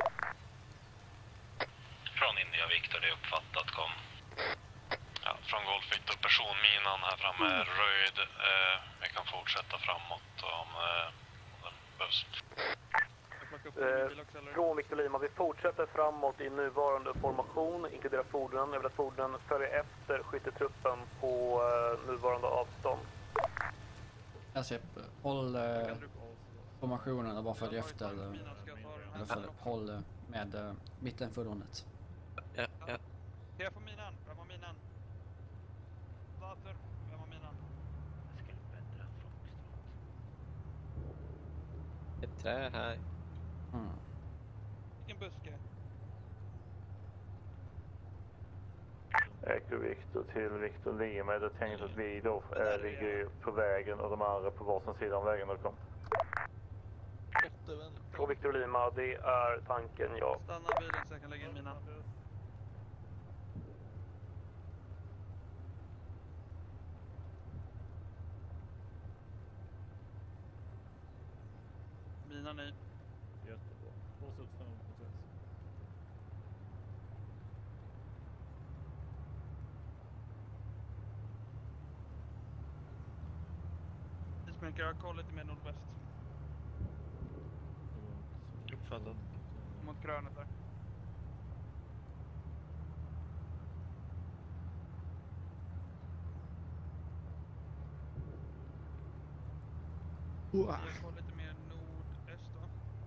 Från India, Victor, det är uppfattat. Kom. Ja, från Golf Victor, personminan här framme är röjd. Eh, vi kan fortsätta framåt om, eh, om den behövs. Eh, från Victor Lima, vi fortsätter framåt i nuvarande formation, inkluderar fordonen. Jag vill att fordonen följer efter skyttetruppen på eh, nuvarande avstånd. Jag ser, håll eh, formationen och bara följ efter. Eller, eller följ, håll eh, med eh, mittenfordonet. Ja, ja. Jag får minan. Vem har minan? Dator. Vem har minan? Jag skulle bättre än Foxtrot. Ett trä här. Mm. Vilken buske? Echo Victor till Victor Lima. Det är tänkt att vi då äh, ligger på vägen och de andra på varsin sida om vägen. Kom. Från Victor Lima, det är tanken, ja. Stanna bilen så jag kan lägga in minan. Minan i. Jättebra. Fortsätt framåt process. Ismänkare, jag kollar lite mer nordväst. Uppfallen. Mot krönet där. Wow. Jag kollar lite mer nordöst då.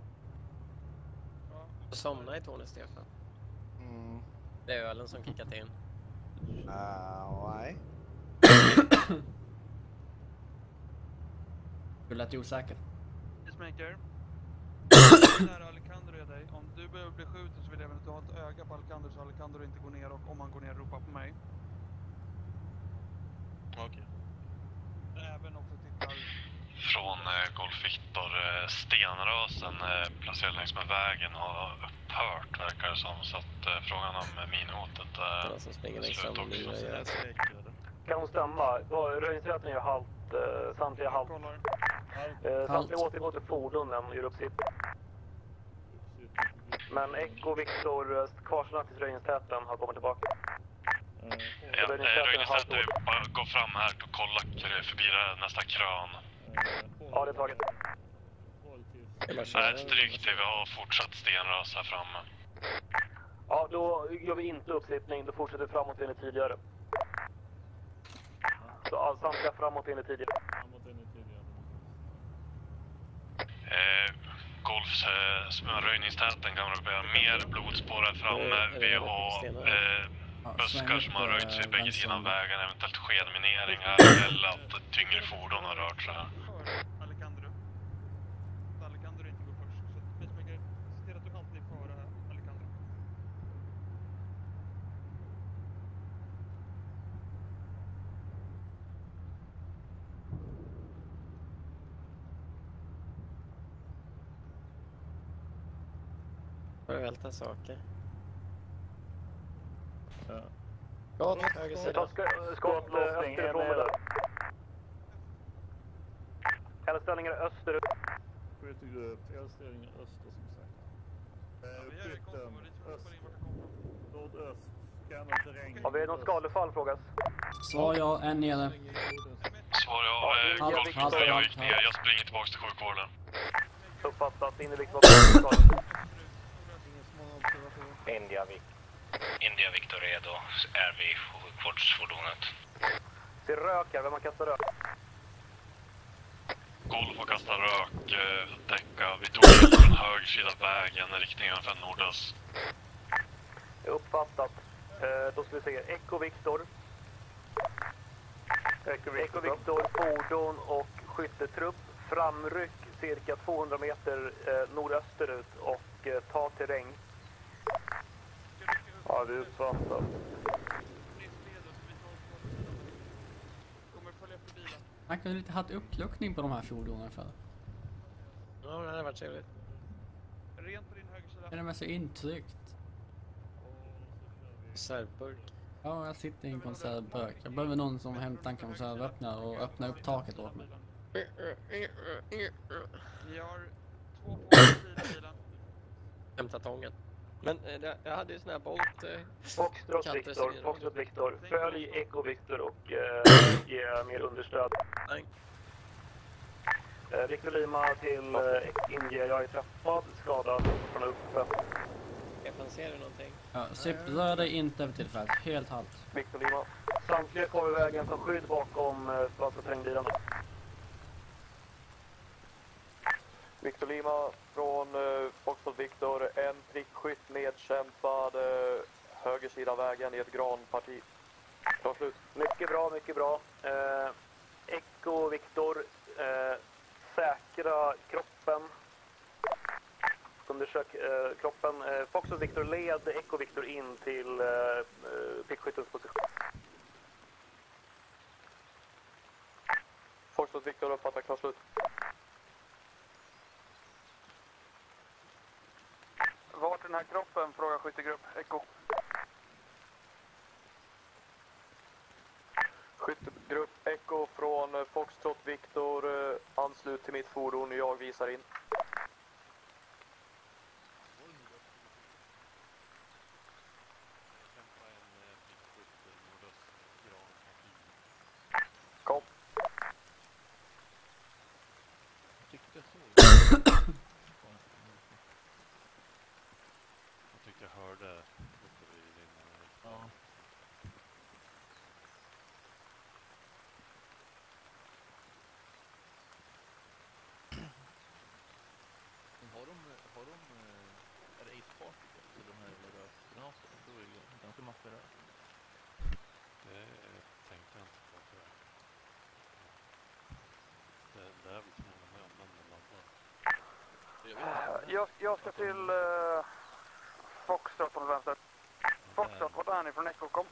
Ja. Somna i tornet, Stefan. Mm. Det är ölen som kickat in. Uh, nej. Du lät osäker. Peacemaker. Nära Alejandro är dig. Om du behöver bli skjuten så vill jag att du har ett öga på Alejandro så Alejandro inte går ner, och om han går ner ropa på mig. Okej. Okay. Även också tittar... Från eh, Golf Victor, eh, stenrösen eh, placerad längs med vägen har upphört verkar det som. Så att eh, frågan om eh, minhotet är eh, slut också. Kan hon stämma? Röjningsrätten gör halt, eh, samtliga halt. Eh, samtliga återgår till fordonen och gör upp sitt. Men Echo Victor eh, kvarstannar tills röjningsrätten har kommit tillbaka. Mm. Ja, röjningsrätten vill bara gå fram här och kolla förbi det nästa krön. Ja, det är taget. Nej, stryk det, vi har fortsatt stenrös här framme. Ja, då gör vi inte uppsittning, då fortsätter vi framåt enligt tidigare. Så all, samtliga framåt enligt tidigare. Eh, Golfs eh, röjningstäten kan röja mer blodspår här framme. Vi har eh, buskar som har röjts vid bägge sidan vägen, eventuellt skedmineringar eller att ett tyngre fordon har rört sig här. Alejandro. Så Alejandro inte går först. Så Peacemaker, se till att du alltid får föra Alejandro. Får välta saker. Ja. Skott, höger sida. Skottlossning, österifrån där. Eldställningar österut. Skyttegrupp, eldställningar öster som sagt. Eh, Skytten, öst, nordöst, scanna terräng. Har vi någon skadefall frågas? Svar ja, en nere. Svar ja, eh, halt, Golf halt, Victor, jag halt, gick ner, jag springer tillbaka till sjukvården. Uppfattat, India Victor var India, Vic. India Victor redo, är vi i sjukvårdsfordonet. Det rök här, vem har kastat rök? Golf har kastat rök, eh, däcka. Vi tog ut från höger sida vägen, riktningen för nordöst. Uppfattat. Eh, då ska vi se, Echo Victor. Echo Victor, Victor fordon och skyttetrupp. Framryck cirka tvåhundra meter eh, nordösterut och eh, ta terräng. Ja, det är uppfattat. Man kunde lite haft uppluckning på de här fordonen för. Ja, det hade varit trevligt. Rent på din högersida. Det är så intryckt. Konservburk. Ja, jag sitter i en konservburk. Jag behöver någon som hämtar en konservöppnare och öppnar upp taket åt mig. Vi har två på sidan bilen. Hämta tången. Men eh, det, jag hade ju sån här bolt... Eh, Foxtrot Victor, Foxtrot Victor. Följ Echo Victor och eh, ge mer understöd. Nej. Eh, Victor Lima till eh, India. Jag är träffad, skadad från uppe. Stefan, ser du någonting? Ja, Sip, rör dig inte över tillfället. Helt halt. Victor Lima. Samtliga kvar i vägen, ta skydd bakom eh, spanska terrängbilarna. Victor Lima från uh, Foxtrot Victor, en prickskytt nedkämpad uh, höger sida vägen i ett granparti. Klart slut. Mycket bra, mycket bra. Eh, Echo Victor, eh, säkra kroppen. Undersök eh, kroppen. Eh, Foxtrot Victor led Echo Victor in till eh, prickskyttens position. Foxtrot Victor uppfattar, klart slut. Vart är den här kroppen? Fråga skyttegrupp. Echo. Skyttegrupp Echo från Foxtrot Victor. Uh, anslut till mitt fordon. Jag visar in. Kom. Jag tyckte jag såg. Jag tyckte jag hörde uppe vid din... Ja. Men har de, har de, är det Ace Particles eller de här jävla rökgranaterna? Då är det ganska massor rök. Det tänkte jag inte på tyvärr. det är väl så många med om laddar. Jag, jag ska till uh, Foxtrot på vänster. Foxtrot, vart är ni från Echo? Kom.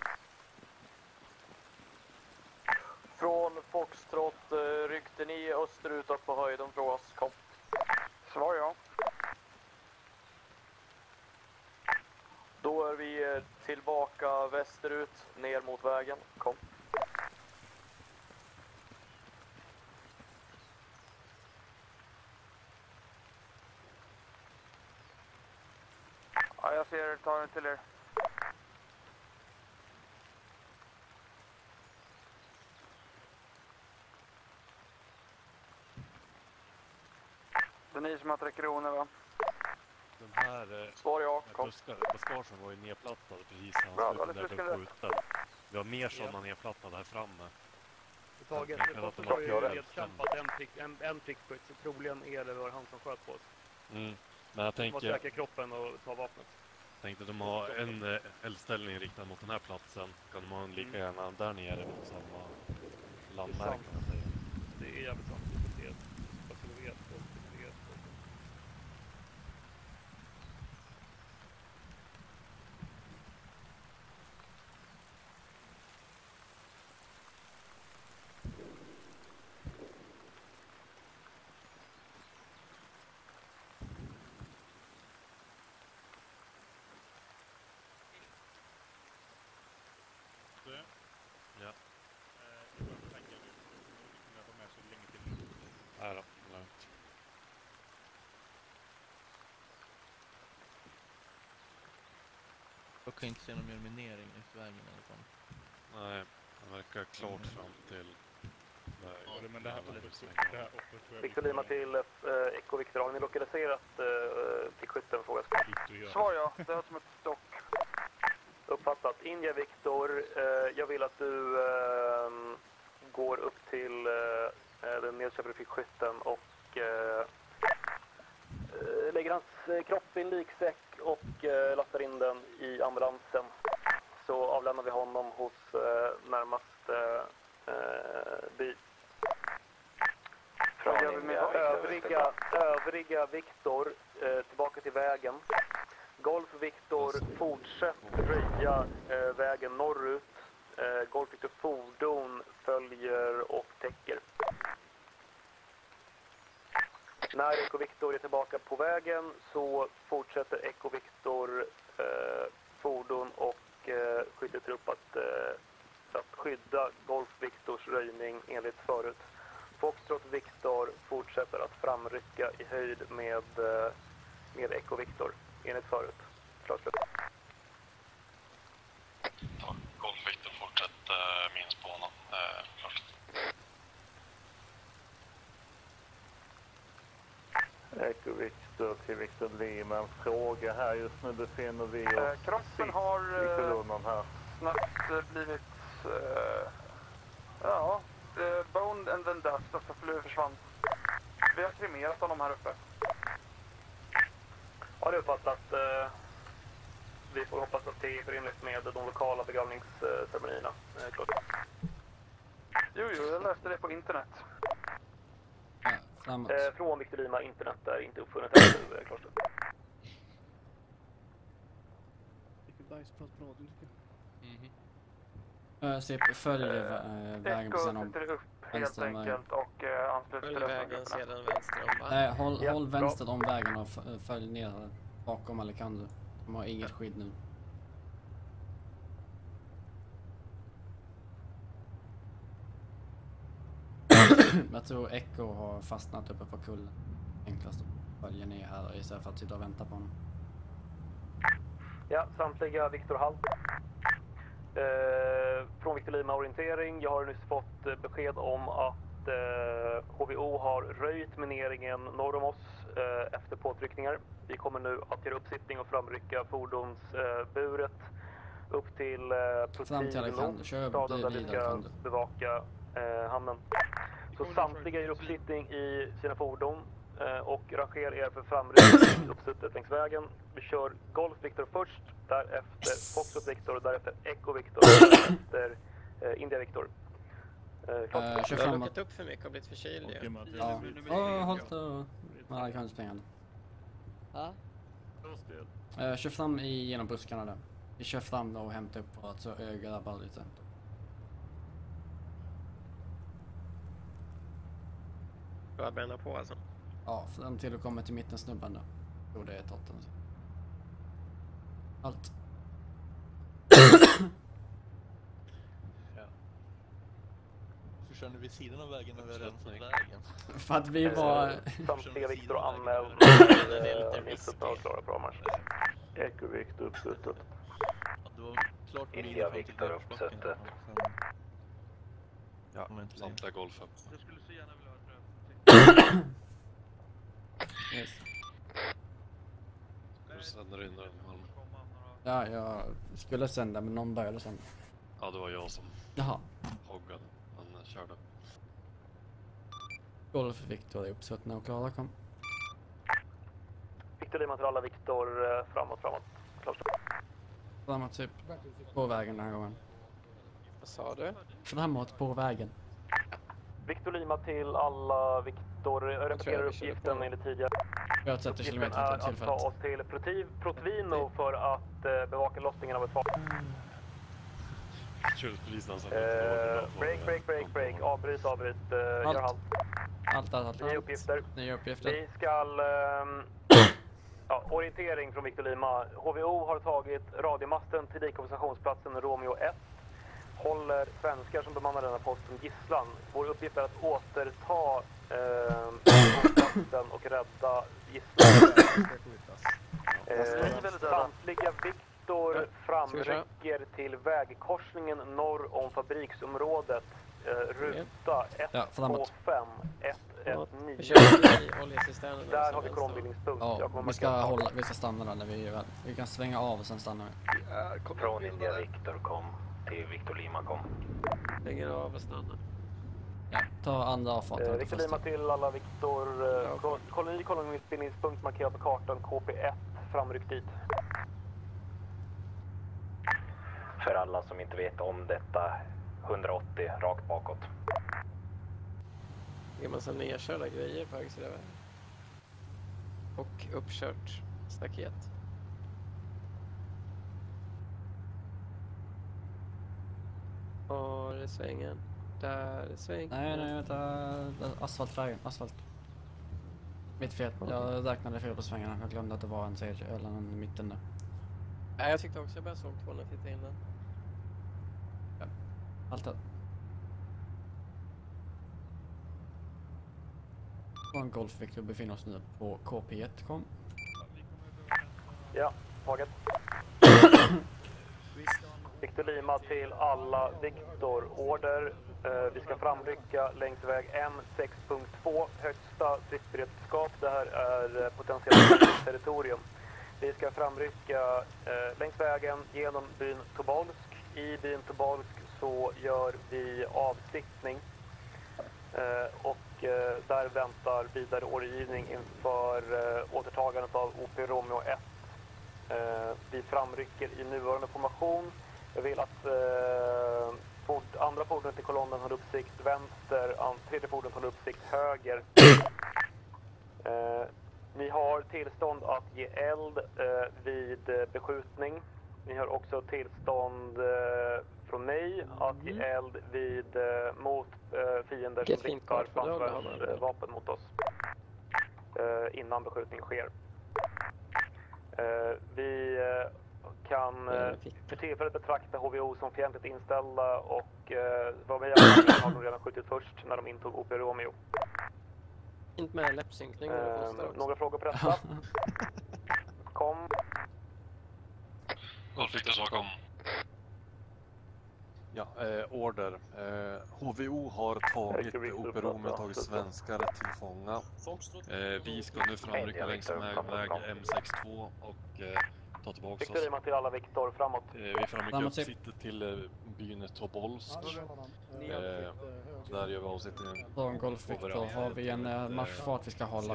Från Foxtrot uh, ryckte ni österut och på höjden från oss. Kom. Svar ja. Då är vi tillbaka västerut, ner mot vägen. Kom. Ja, jag ser er. Ta den till er. Det är ni som har tre kronor, va? Den här eh, Svar ja, kom. Buskagen var ju nedplattad precis när han skulle där skjuta. Vi har mer sådana nedplattade här framme. Taget, det var för att jag nedkämpat en, prick, en, en prickskytt, så troligen är det var han som sköt på oss. Mm. Men jag tänker... De måste säkra kroppen och ta vapnet. Tänkte att de har en eldställning riktad mot den här platsen. Kan de ha en lika gärna där nere mot samma landmärke, kan man säga. Det är jävligt sant. Det är vad du vet. Ja. Jag börjar tänka nu. Jag var med så länge till. Nej då, lugnt. Jag kan inte se någon mer minering efter vägen i alla fall. Nej, det verkar klart fram till vägen. Ja, men det här uppe. Victor Lima till uh, Echo Victor. Har ni lokaliserat uh, prickskytten? Fråga. Svar ja, det är som ett stock. Uppfattat. India Victor, eh, jag vill att du eh, går upp till eh, den nedköpade prickskytten och eh, lägger hans kropp i en liksäck och eh, lastar in den i ambulansen. Så avlämnar vi honom hos eh, närmaste eh, by. Frågar vi med övriga, övriga Victor eh, tillbaka till vägen. Golf Victor fortsätt röja eh, vägen norrut. Eh, Golf Victor fordon följer och täcker. När Echo Victor är tillbaka på vägen så fortsätter Echo Victor eh, fordon och eh, skyttetrupp att, eh, att skydda Golf Victors röjning enligt förut. Foxtrot Victor fortsätter att framrycka i höjd med, eh, med Echo Victor. Enligt förut. Klart slut. Ja, Golf Victor fortsätter uh, min spana. Uh, klart. Echo Victor till Victor Lima. En fråga här. Just nu befinner vi oss uh, kroppen har uh, här. snabbt uh, blivit uh, ja, uh, bone and then dust. Alltså flyg försvann. Vi har kremerat honom här uppe. Ja, det är uppfattat. Eh, vi får hoppas att det är förenligt med de lokala begravningsceremonierna. Eh, klart. Jo, jo, jag läste det på internet. Ja, eh, från Victor Lima, internet är inte uppfunnet här. Eh, klart. Vilket bajsprat på radion tycker jag. Mm-hmm. C P följer äh, vägen på sidan om helt enkelt och uh, ansluter till vägen sedan vänster om. Nej, håll, ja, håll vänster om vägen och följ ner bakom Alejandro. De har inget skydd nu. Jag tror Echo har fastnat uppe på kullen. Enklast att följa ner här istället för att sitta och vänta på honom. Ja, samtliga Victor Hall. Eh, från Victor Lima orientering. Jag har nyss fått eh, besked om att eh, H V O har röjt mineringen norr om oss eh, efter påtryckningar. Vi kommer nu att göra uppsittning och framrycka fordonsburet eh, upp till eh, Protino, staden där vi ska bevaka eh, hamnen. Så samtliga gör uppsittning i sina fordon eh, och rangerar er för framryckning uppsittet längs vägen. Vi kör Golf Victor först, därefter Foxtrot Victor och därefter Echo Victor och därefter eh, India Victor. Uh, kör framåt. Du har gått upp för mycket och blivit förkyld ju. Ja, åh, håll då. Ja, jag kan inte springa. Ja? Uh, kör fram i genom buskarna där. Vi kör fram då och hämtar upp för att så ögar bara lite. Du har bränna på alltså? Ja, fram till att komma till mitten snubben där. Jo, det är totten. Allt. Ja. Varför kör ni vid sidan av vägen när vi har rensat vägen? För att vi var... Samtliga Viktor anmäld. Det är lite riskigt. Och klara på marsch. Eko Viktor uppslutet. Ja, det var klart India Viktor uppslutet. Ja, samtliga golfen. Jag skulle så gärna vilja ha ett röd. Yes. Ska du sända in den Malm? Ja, jag skulle sända men någon började sända. Ja, det var jag som Jaha. hoggade. Han körde. Golf Viktor är uppsuttna och klara, kom. Viktor Lima till alla Viktor, framåt, framåt. Klart. Framåt typ på vägen den här gången. Vad sa du? Framåt på vägen. Viktor Lima till alla Viktor, repeterar uppgiften enligt tidigare. Jag har trettio kilometer är till att ta oss till Protiv, Protvino för att eh, bevaka lossningen av ett fartyg. Eh, break, break, break, break. Avbryt, avbryt. Eh, gör halt. Allt, allt, allt. Nya uppgifter. Nya uppgifter. Vi ska... Eh, ja, orientering från Viktor Lima. H V O har tagit radiomasten till dikompenstionsplatsen Romeo ett. Håller svenskar som bemannar denna posten gisslan. Vår uppgift är att återta eh, platsen och rädda gisslan. Eh, samtliga Viktor framräcker till vägkorsningen norr om fabriksområdet. Eh, ruta ett två fem ett ett nio. Där har vi koronbildningspunkt. Ja, vi ska, hålla, vi ska stanna där när vi är väl. Vi kan svänga av och sen stanna vi. Från India Viktor kom till Viktor Lima kom. Svänger av och stanna. Ja, ta andra avfarten. Eh, Viktor Lima till alla Viktor. Eh, koloni, kolonibildningspunkt markerad på kartan K P ett. Framryck dit. För alla som inte vet om detta, hundraåttio rakt bakåt. Det är en massa nedkörda grejer på högsida väg. Och uppkört staket. Var är svängen? Där är svängen. Nej, nej, vänta. Asfaltvägen, asfalt. Mitt fel. Jag räknade fel på svängarna. Jag glömde att det var en tredje eller en mitten där. Nej, jag tyckte också jag bara såg två när jag tittade in den. Ja, allt det. En Golf Victor befinner oss nu på K P ett, kom. Ja, taget. Viktor Lima till alla Viktor. Order. Eh, vi ska framrycka längs väg M sex punkt två. Högsta stridsberedskap. Det här är eh, potentiellt territorium. Vi ska framrycka eh, längs vägen genom byn Tobolsk. I byn Tobolsk så gör vi avsiktning. Eh, och eh, där väntar vidare ordergivning inför eh, återtagandet av O P Romeo ett. Eh, vi framrycker i nuvarande formation. Jag vill att eh, ford, andra fordonet i kolonnen har uppsikt vänster, an, tredje fordonet har uppsikt höger. Eh, ni har tillstånd att ge eld eh, vid eh, beskjutning. Ni har också tillstånd eh, från mig att ge eld vid, eh, mot eh, fiender som riktar pansarvapen mot oss eh, innan beskjutning sker. Eh, vi eh, kan eh, för tillfället betrakta H V O som fientligt inställda och eh, vad vi har de redan skjutit först när de intog O P Romeo. Inte med läppsynkning. Eh, några frågor på detta? Kom. Golf Victor svar kom. Ja, eh, order. Eh, H V O har tagit O P Romeo, tagit svenskar till fånga. Eh, vi ska nu framrycka längs med väg M sextiotvå och eh, ta tillbaka oss. Viktor Lima till alla Viktor, framåt. Eh, vi framrycker uppsittet till eh, byn Tobolsk. Eh, där gör vi avsittningen. Från Golf Victor har vi en eh, marschfart vi ska hålla.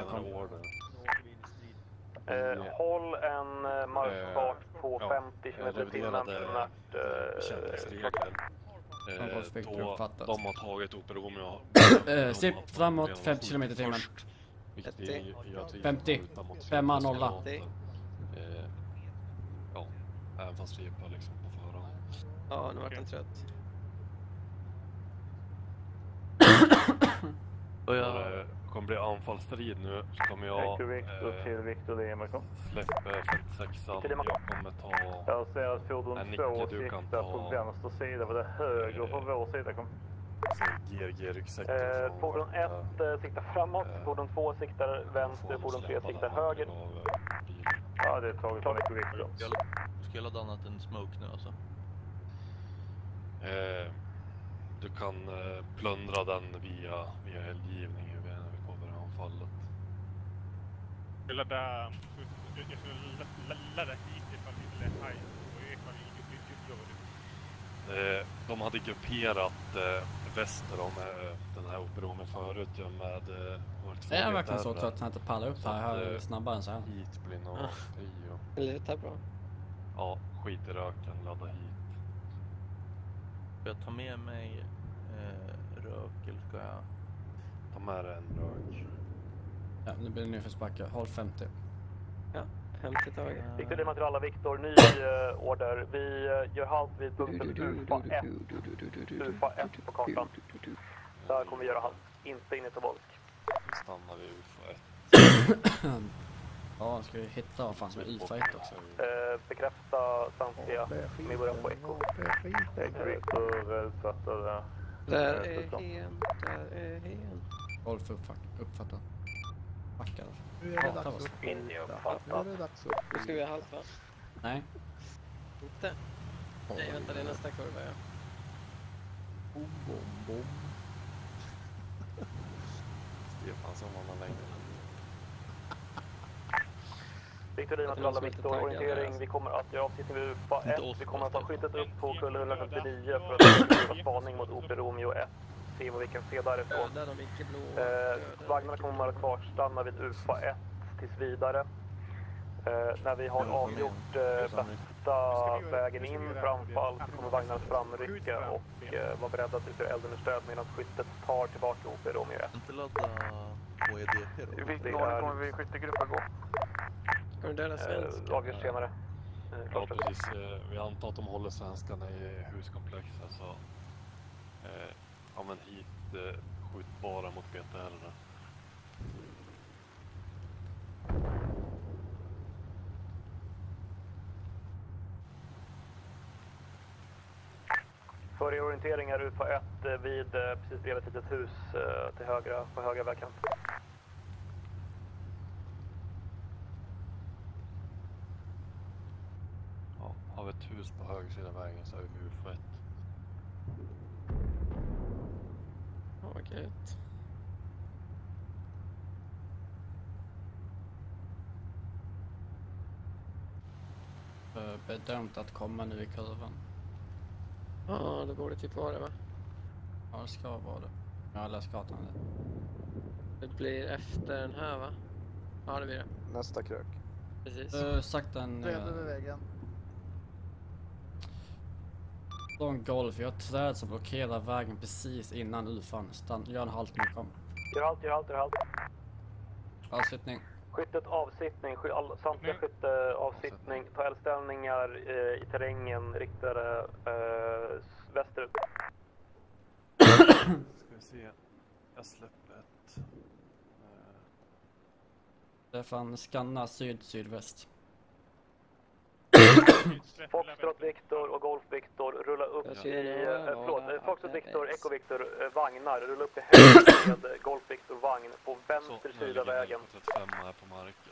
Eh, håll en eh, marschfart på ja, femtio kilometer i timmen primärt. Bekämpningsregler. Eh, då, de har tagit Opel Romeo. Eh, Sipp framåt femtio kilometer i timmen. femtio. Femma nolla. Eh, ja, även fast repa liksom på förhand. Ja, nu vart den trött. Det kommer bli anfallsstrid nu, så kommer jag Victor till Victor Lima. släppa femtiosexan. Jag kommer ta jag ser att fordon två siktar på vänster sida, var det höger på vår sida kom. G G-ryggsäck. Eh, fordon ett eh, siktar framåt, fordon två siktar vänster, fordon tre siktar höger. Ja, det är taget från Eco Victor. Du ska ladda annat än smoke nu alltså? Eh, du kan eh, plundra den via, via eldgivning när vi kommer anfallet. Jag ladda, jag skulle ladda hit ifall vi ville haj och ifall vi gör det. Eh, de hade grupperat eh, väster om eh, den här operonen förut ja, med eh, det är verkligen så trött att jag inte pallar upp här, här eh, snabbare än så här. Hit blir nog ah. tio. Eller det här bra. Ja, skit i röken, ladda hit. Ska jag ta med mig eh, rök eller ska jag... Ta med dig en rök. Ja, nu blir det nedförsbacke. Håll femtio. Ja, femtio taget. Victor Lima till alla Viktor, ny uh, order. Vi uh, gör halt vid punkten U F A ett. U F A ett på kartan. Där kommer vi göra halt. Inte in i Tobolsk. Vi stannar vid U F A ett. Ja, ska vi hitta vad fan som är U F A ett också? Uh, bekräfta samtliga. Vi börjar på Echo. Victor uppfattade. Där är hen, där är hen. Golf uppfattat. Backar. Nu är det dags upp. In i uppfattat. Nu är det dags upp. Nu ska vi ha halt va? Nej. Inte? Nej, vänta, det är nästa kurva ja. Bom, bom, bom. Stefan som var man längre. Victor Lima till alla Viktor, orientering. Vi kommer att göra avsittning vid U F A ett. Vi kommer att ha skyddet upp på kulle ett femtionio för att göra spaning mot Opel Romeo ett. Se vad vi kan se därifrån. Eh, vagnarna kommer att kvarstanna vid U F A ett tills vidare. Eh, när vi har avgjort eh, bästa vägen in för anfall så kommer vagnarna att framrycka och eh, vara beredda att utgöra eldunderstöd medan skyttet tar tillbaka Opel Romeo ett. Inte ladda på E D P då? I vilken ordning kommer vi skyttegrupper gå? Kommer du döda svenska? Eh, avgörs senare. Eh, ja, precis. Eh, vi antar att de håller svenskarna i huskomplexet så eh, ja men hit eh, skjutbara mot B T L. För er orientering är U F A ett vid eh, precis bredvid ett litet hus eh, till högra, på högra vägkant. Ja, har vi ett hus på höger sida vägen så är vi U F A ett. Ja, vad gött. Bedömt att komma nu i kurvan. Ja, det borde typ vara det va? Ja, det ska vara det. Jag har läst kartan. Det blir efter den här va? Ja, det blir det. Nästa krök. Precis. Uh, sakta en... Träd över vägen. Lång golf. Jag har ett träd som blockerar vägen precis innan U F A N. Gör en halt nu, kom. Gör halt, gör halt, gör halt. Avsittning. Skyttet avsittning, sky, all, samtliga skytte avsittning, ta eldställningar eh, i terrängen riktade eh, västerut. Ska vi se, jag släpper ett. Uh... Stefan, skanna syd-sydväst. Foxtrot Victor och Golf Victor rulla upp i, eh, förlåt, Foxtrot Victor, Echo Victor, eh, vagnar, rulla upp i höger med Golf Victor vagn på vänster sida vägen. trettiofem här på marken.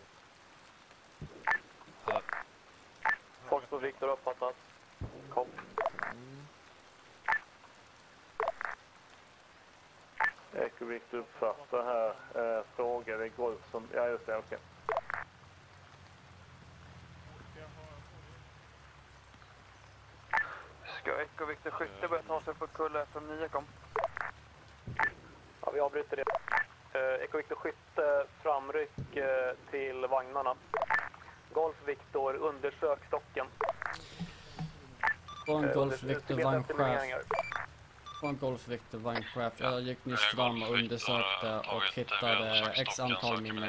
Här. Foxtrot Victor uppfattat. Kom. Echo Victor uppfattar här, eh, frågar det Golf som, ja just det, okej. Okay. Ska Echo Victor skytte börja ta sig på kulle F M nio kom? Ja, vi avbryter det. Eh, Echo Victor skytte framryck eh, till vagnarna. Golf Victor, undersök stocken. Från Golf Victor, vagnchef. Från Golf Victor vagnchef. Jag gick nyss fram och undersökte och hittade x antal minnen.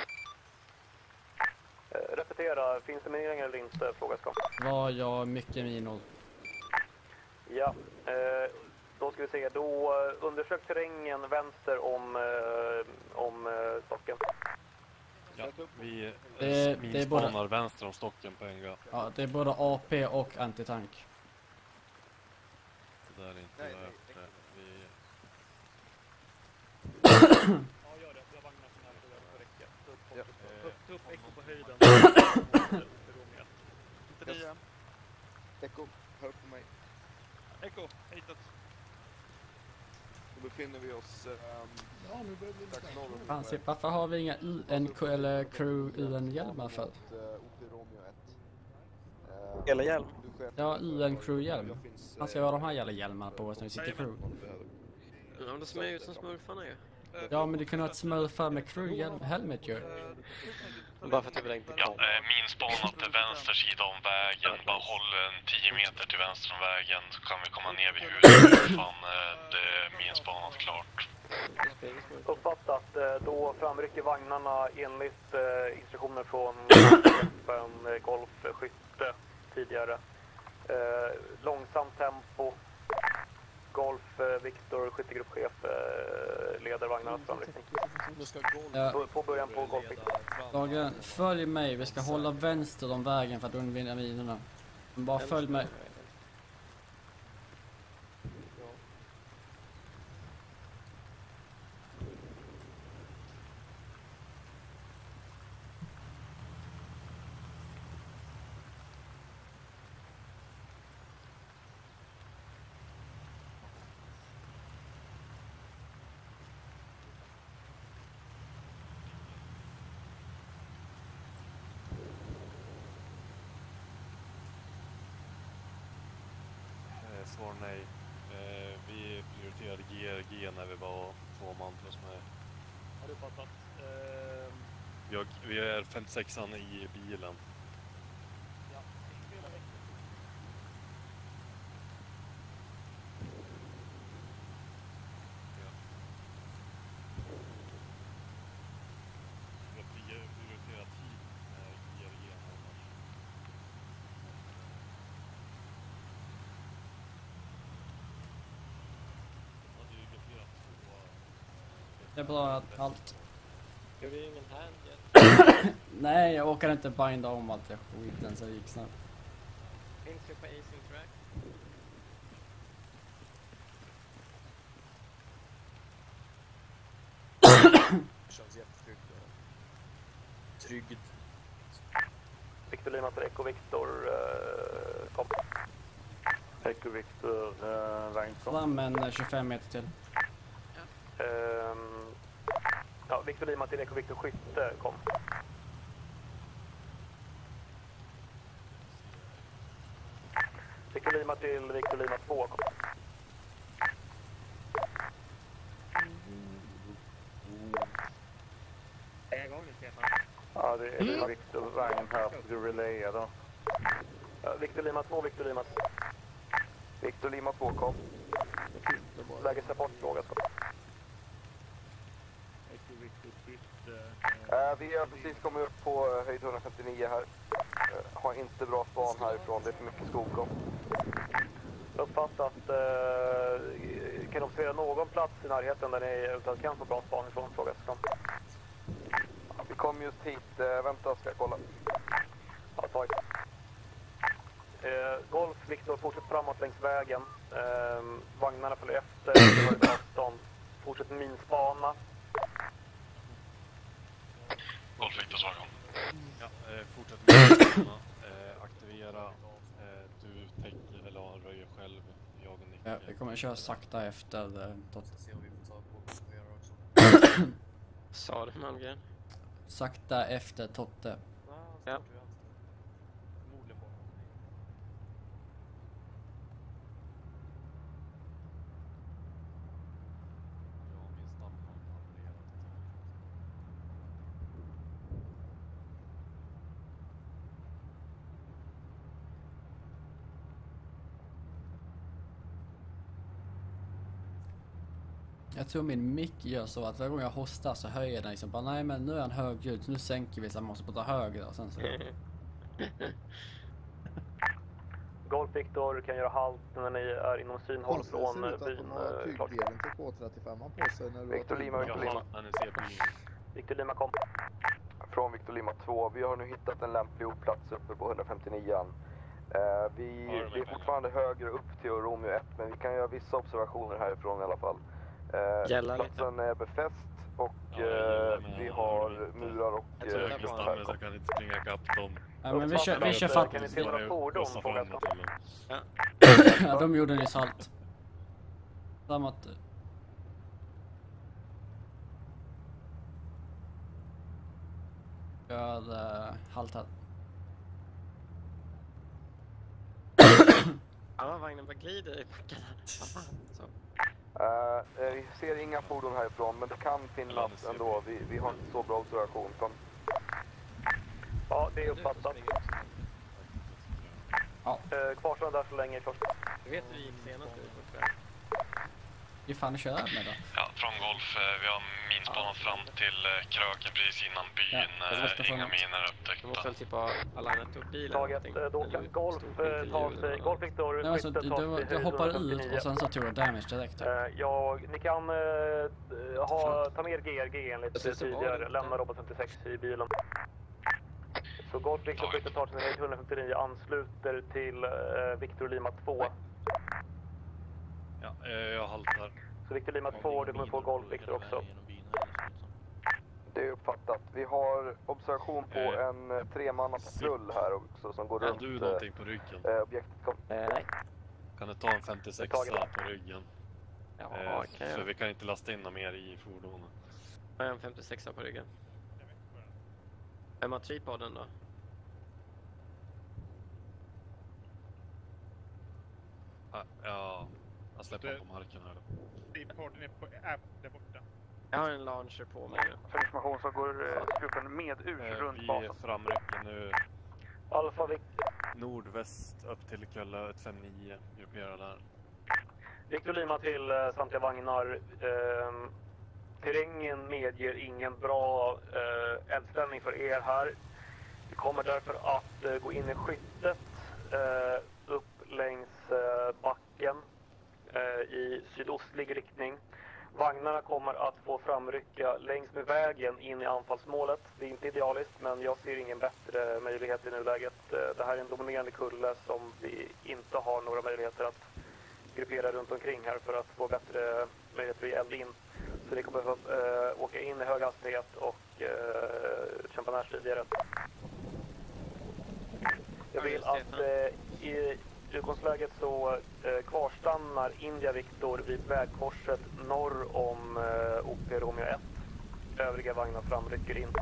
Repetera, finns det mineringar eller inte? Fråga ska. Var jag mycket minor? Ja, eh, då ska vi se. Då uh, undersök terrängen vänster om, uh, om uh, stocken. Ja, vi det, minspanar både... vänster om stocken på en gång. Ja, det är både A P och antitank. Det där är inte nej, värt nej, det. Vi... Ja, gör det. Jag vagnar som här så jag räcker. Ta upp, ja. ta, ta upp Echo på höjden. Inte yes. Echo, hör på mig. Echo, hitåt. Då befinner vi oss um, ja, nu börjar vi strax norr om. Fancy, varför har vi inga U N K eller crew U N-hjälmar för? Hela hjälm? Ja, U N crew-hjälm. Man ska ha de här jävla hjälmarna på oss när vi sitter crew. Ja, det ser ut som smurfarna ju. Ja, men du kan ha ett smurfar med crew-helmet ju. Bara för att jag vill inte ja, eh, minspana till vänster sida om vägen. Bara håll en tio meter till vänster om vägen så kan vi komma ner vid huset. Fan, eh, det är minspanat klart. Uppfattat. Då framrycker vagnarna enligt eh, instruktioner från en golfskytte tidigare. Eh, långsamt tempo. Golf, eh, Viktor, skyttegruppchef, eh, leder vagnarnas framryckning. Ja. På, på början på Golf Viktor. Dagen, följ mig. Vi ska hålla vänster om vägen för att undvika minorna. Bara följ mig. Svar nej. Eh, vi prioriterade G R G när vi var två man plus med. Har du fattat? Eh... Vi, har, vi är femtiosexan i bilen. Ja, spela väck. Ja. Vi prioriterar tid med G R G annars. Det är bra att allt. Gör vi ingen hand? Nej, jag åker inte binda om allt jag skiten så det gick snabbt. Finns det på Acing Track? Känns jättetryggt. Tryggt. Viktor Lima till Echo Viktor, uh, kom. Echo Viktor, uh, vagn kom. Fram en tjugofem meter till. Ja. Um, ja, Viktor Lima till Echo Viktor skytte, kom. Viktor Lima till Viktor Lima två, kom. En gång nu, Stefan. Ja, det är mm. Viktor vagn här på relaya då. Ja, Viktor Lima två, Viktor Lima. Viktor Lima två, kom. Lägesrapport, fråga så. Uh, vi har precis kommit upp på uh, höjd hundrafemtionio här. Uh, har inte bra span härifrån, det är för mycket skog. Uppfattat. Uh, kan du observera någon plats i närheten där ni utan kan få bra span ifrån? Fråga så. Ja, vi kom just hit. Uh, vänta, ska jag kolla. Ja, tack. Uh, Golf, Viktor, fortsätt framåt längs vägen. Uh, vagnarna följer efter. Det var avstånd. Fortsätt minspana. Golf Viktor svarar. Ja, eh, fortsätt med eh, aktivera. Eh, du täcker eller röjer själv. Jag och Nick. Ja, vi kommer köra sakta efter eh, Totte. Sa du Malmgren? Sakta efter Totte. Ja. Jag tror min mick gör så att varje gång jag hostar så höjer den liksom bara nej men nu är han högljudd så nu sänker vi så man måste prata högre och sen så. Golf Victor kan göra halt när ni är inom synhåll från byn. Tygdelen till K trettiofem på sig när du Victor Lima, Victor Lima. Victor Lima kom. Från Victor Lima två. Vi har nu hittat en lämplig plats uppe på hundrafemtionio. Uh, vi, vi är fortfarande högre upp till Romeo ett, men vi kan göra vissa observationer härifrån i alla fall. Uh, platsen är befäst och uh, ja, vi har murar och... Jag tror jag kan men så kan inte springa ikapp dem. Ja, men vi kör, vi kör fatt. Kan ni se några fordon på vägen? Ja. Ja, de gjorde nyss halt. Framåt. Gör uh, halt här. Ja, vagnen bara glider i backen. Så. Uh, vi ser inga fordon härifrån, men det kan finnas ändå. Vi, vi har inte så bra observation. Kom. Ja, det är uppfattat. Ja. Uh, Kvarstår där så länge först. Du vet hur det gick senast nu på kväll. Vi fan köra med då. Ja, från Golf. Vi har minspanat ja. fram till kröken precis innan byn. Ja, inga miner upptäckta. Du måste väl typ ha alignat upp bilen. Taget, då kan Golf ta sig. Golf Victor, nej, alltså, du, du, du hoppar ut och sen så tog du damage direkt. Uh, ja, ni kan uh, ha, ta med G R G enligt tidigare. Lämna Robot femtiosex i bilen. Så Golf Victor Victor tar sig ner hundrafemtionio, ansluter till uh, Victor Lima två. Ja, jag haltar. Så Victor Lima två, du kommer få Golf Victor också. Det är uppfattat. Vi har observation på eh, en tremanna patrull här också som går kan runt. Kan du någonting på ryggen? Eh, objektet kom. Eh, nej. Kan du ta en femtiosex på ryggen? Ja, eh, kan för jag. vi kan inte lasta in mer i fordonet. Jag har en femtiosex på ryggen. Vem har tripoden då? Ah, ja, jag släpper på marken här då. Tripoden är, på, är där borta. Jag har en launcher på mig. För information så går gruppen med ur eh, runt basen. Vi framrycker nu. Alfa Victor. Nordväst upp till Kulla ett fem nio. Grupperar där. Victor Lima till uh, samtliga vagnar. Uh, terrängen medger ingen bra uh, eldställning för er här. Vi kommer därför att uh, gå in i skyttet uh, upp längs uh, backen uh, i sydostlig riktning. Vagnarna kommer att få framrycka längs med vägen in i anfallsmålet. Det är inte idealiskt, men jag ser ingen bättre möjlighet i nuläget. Det här är en dominerande kulle som vi inte har några möjligheter att gruppera runt omkring här för att få bättre möjligheter att elda in. Så vi kommer att äh, åka in i hög hastighet och äh, kämpa närstridigare. Jag vill att äh, i utgångsläget så eh, kvarstannar India Victor vid vägkorset norr om eh, O P Romeo ett. Övriga vagnar framrycker in.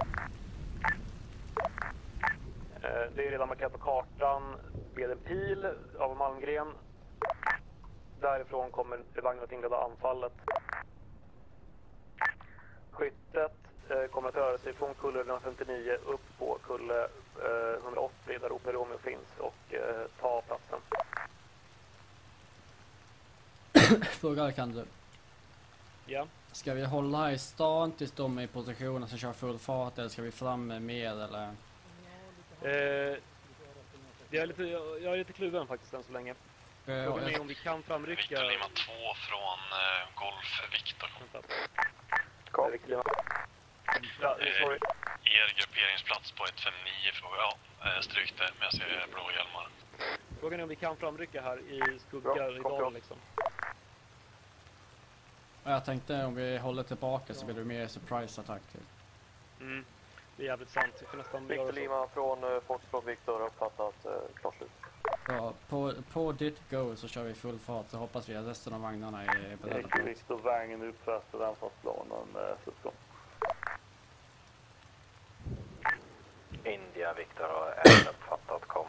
Eh, det är redan markerat på kartan med en pil av Malmgren. Därifrån kommer vagnen att inleda anfallet. Skyttet eh, kommer att röra sig från kulle hundrafemtionio upp på kulle eh, hundraåttio där O P Romeo finns och eh, ta platsen. Fråga kan du. Ja. Ska vi hålla i stan tills de är i position och så kör full fart eller ska vi fram med mer eller? Eh, jag, är lite, jag är lite kluven faktiskt än så länge. Frågan är om vi kan framrycka... Victor Lima två från eh, Golf Victor. Kom. Ja, eh, er grupperingsplats på ett fem nio fråga. Ja, eh, stryk det, men jag ser blå hjälmar. Frågan är om vi kan framrycka här i skuggar i dagen liksom. Jag tänkte om vi håller tillbaka så blir det mer surprise-attack till. Mm, det är jävligt sant. Vi får nästan Victor Lima från uh, Foxtrot Victor har uppfattat uh, klart slut. Ja, på, på ditt go så kör vi full fart så hoppas vi att resten av vagnarna är beredda på det. Victor, vagnen uppfäst på anfallsplanen med slutgång. India Victor har även uppfattat kom.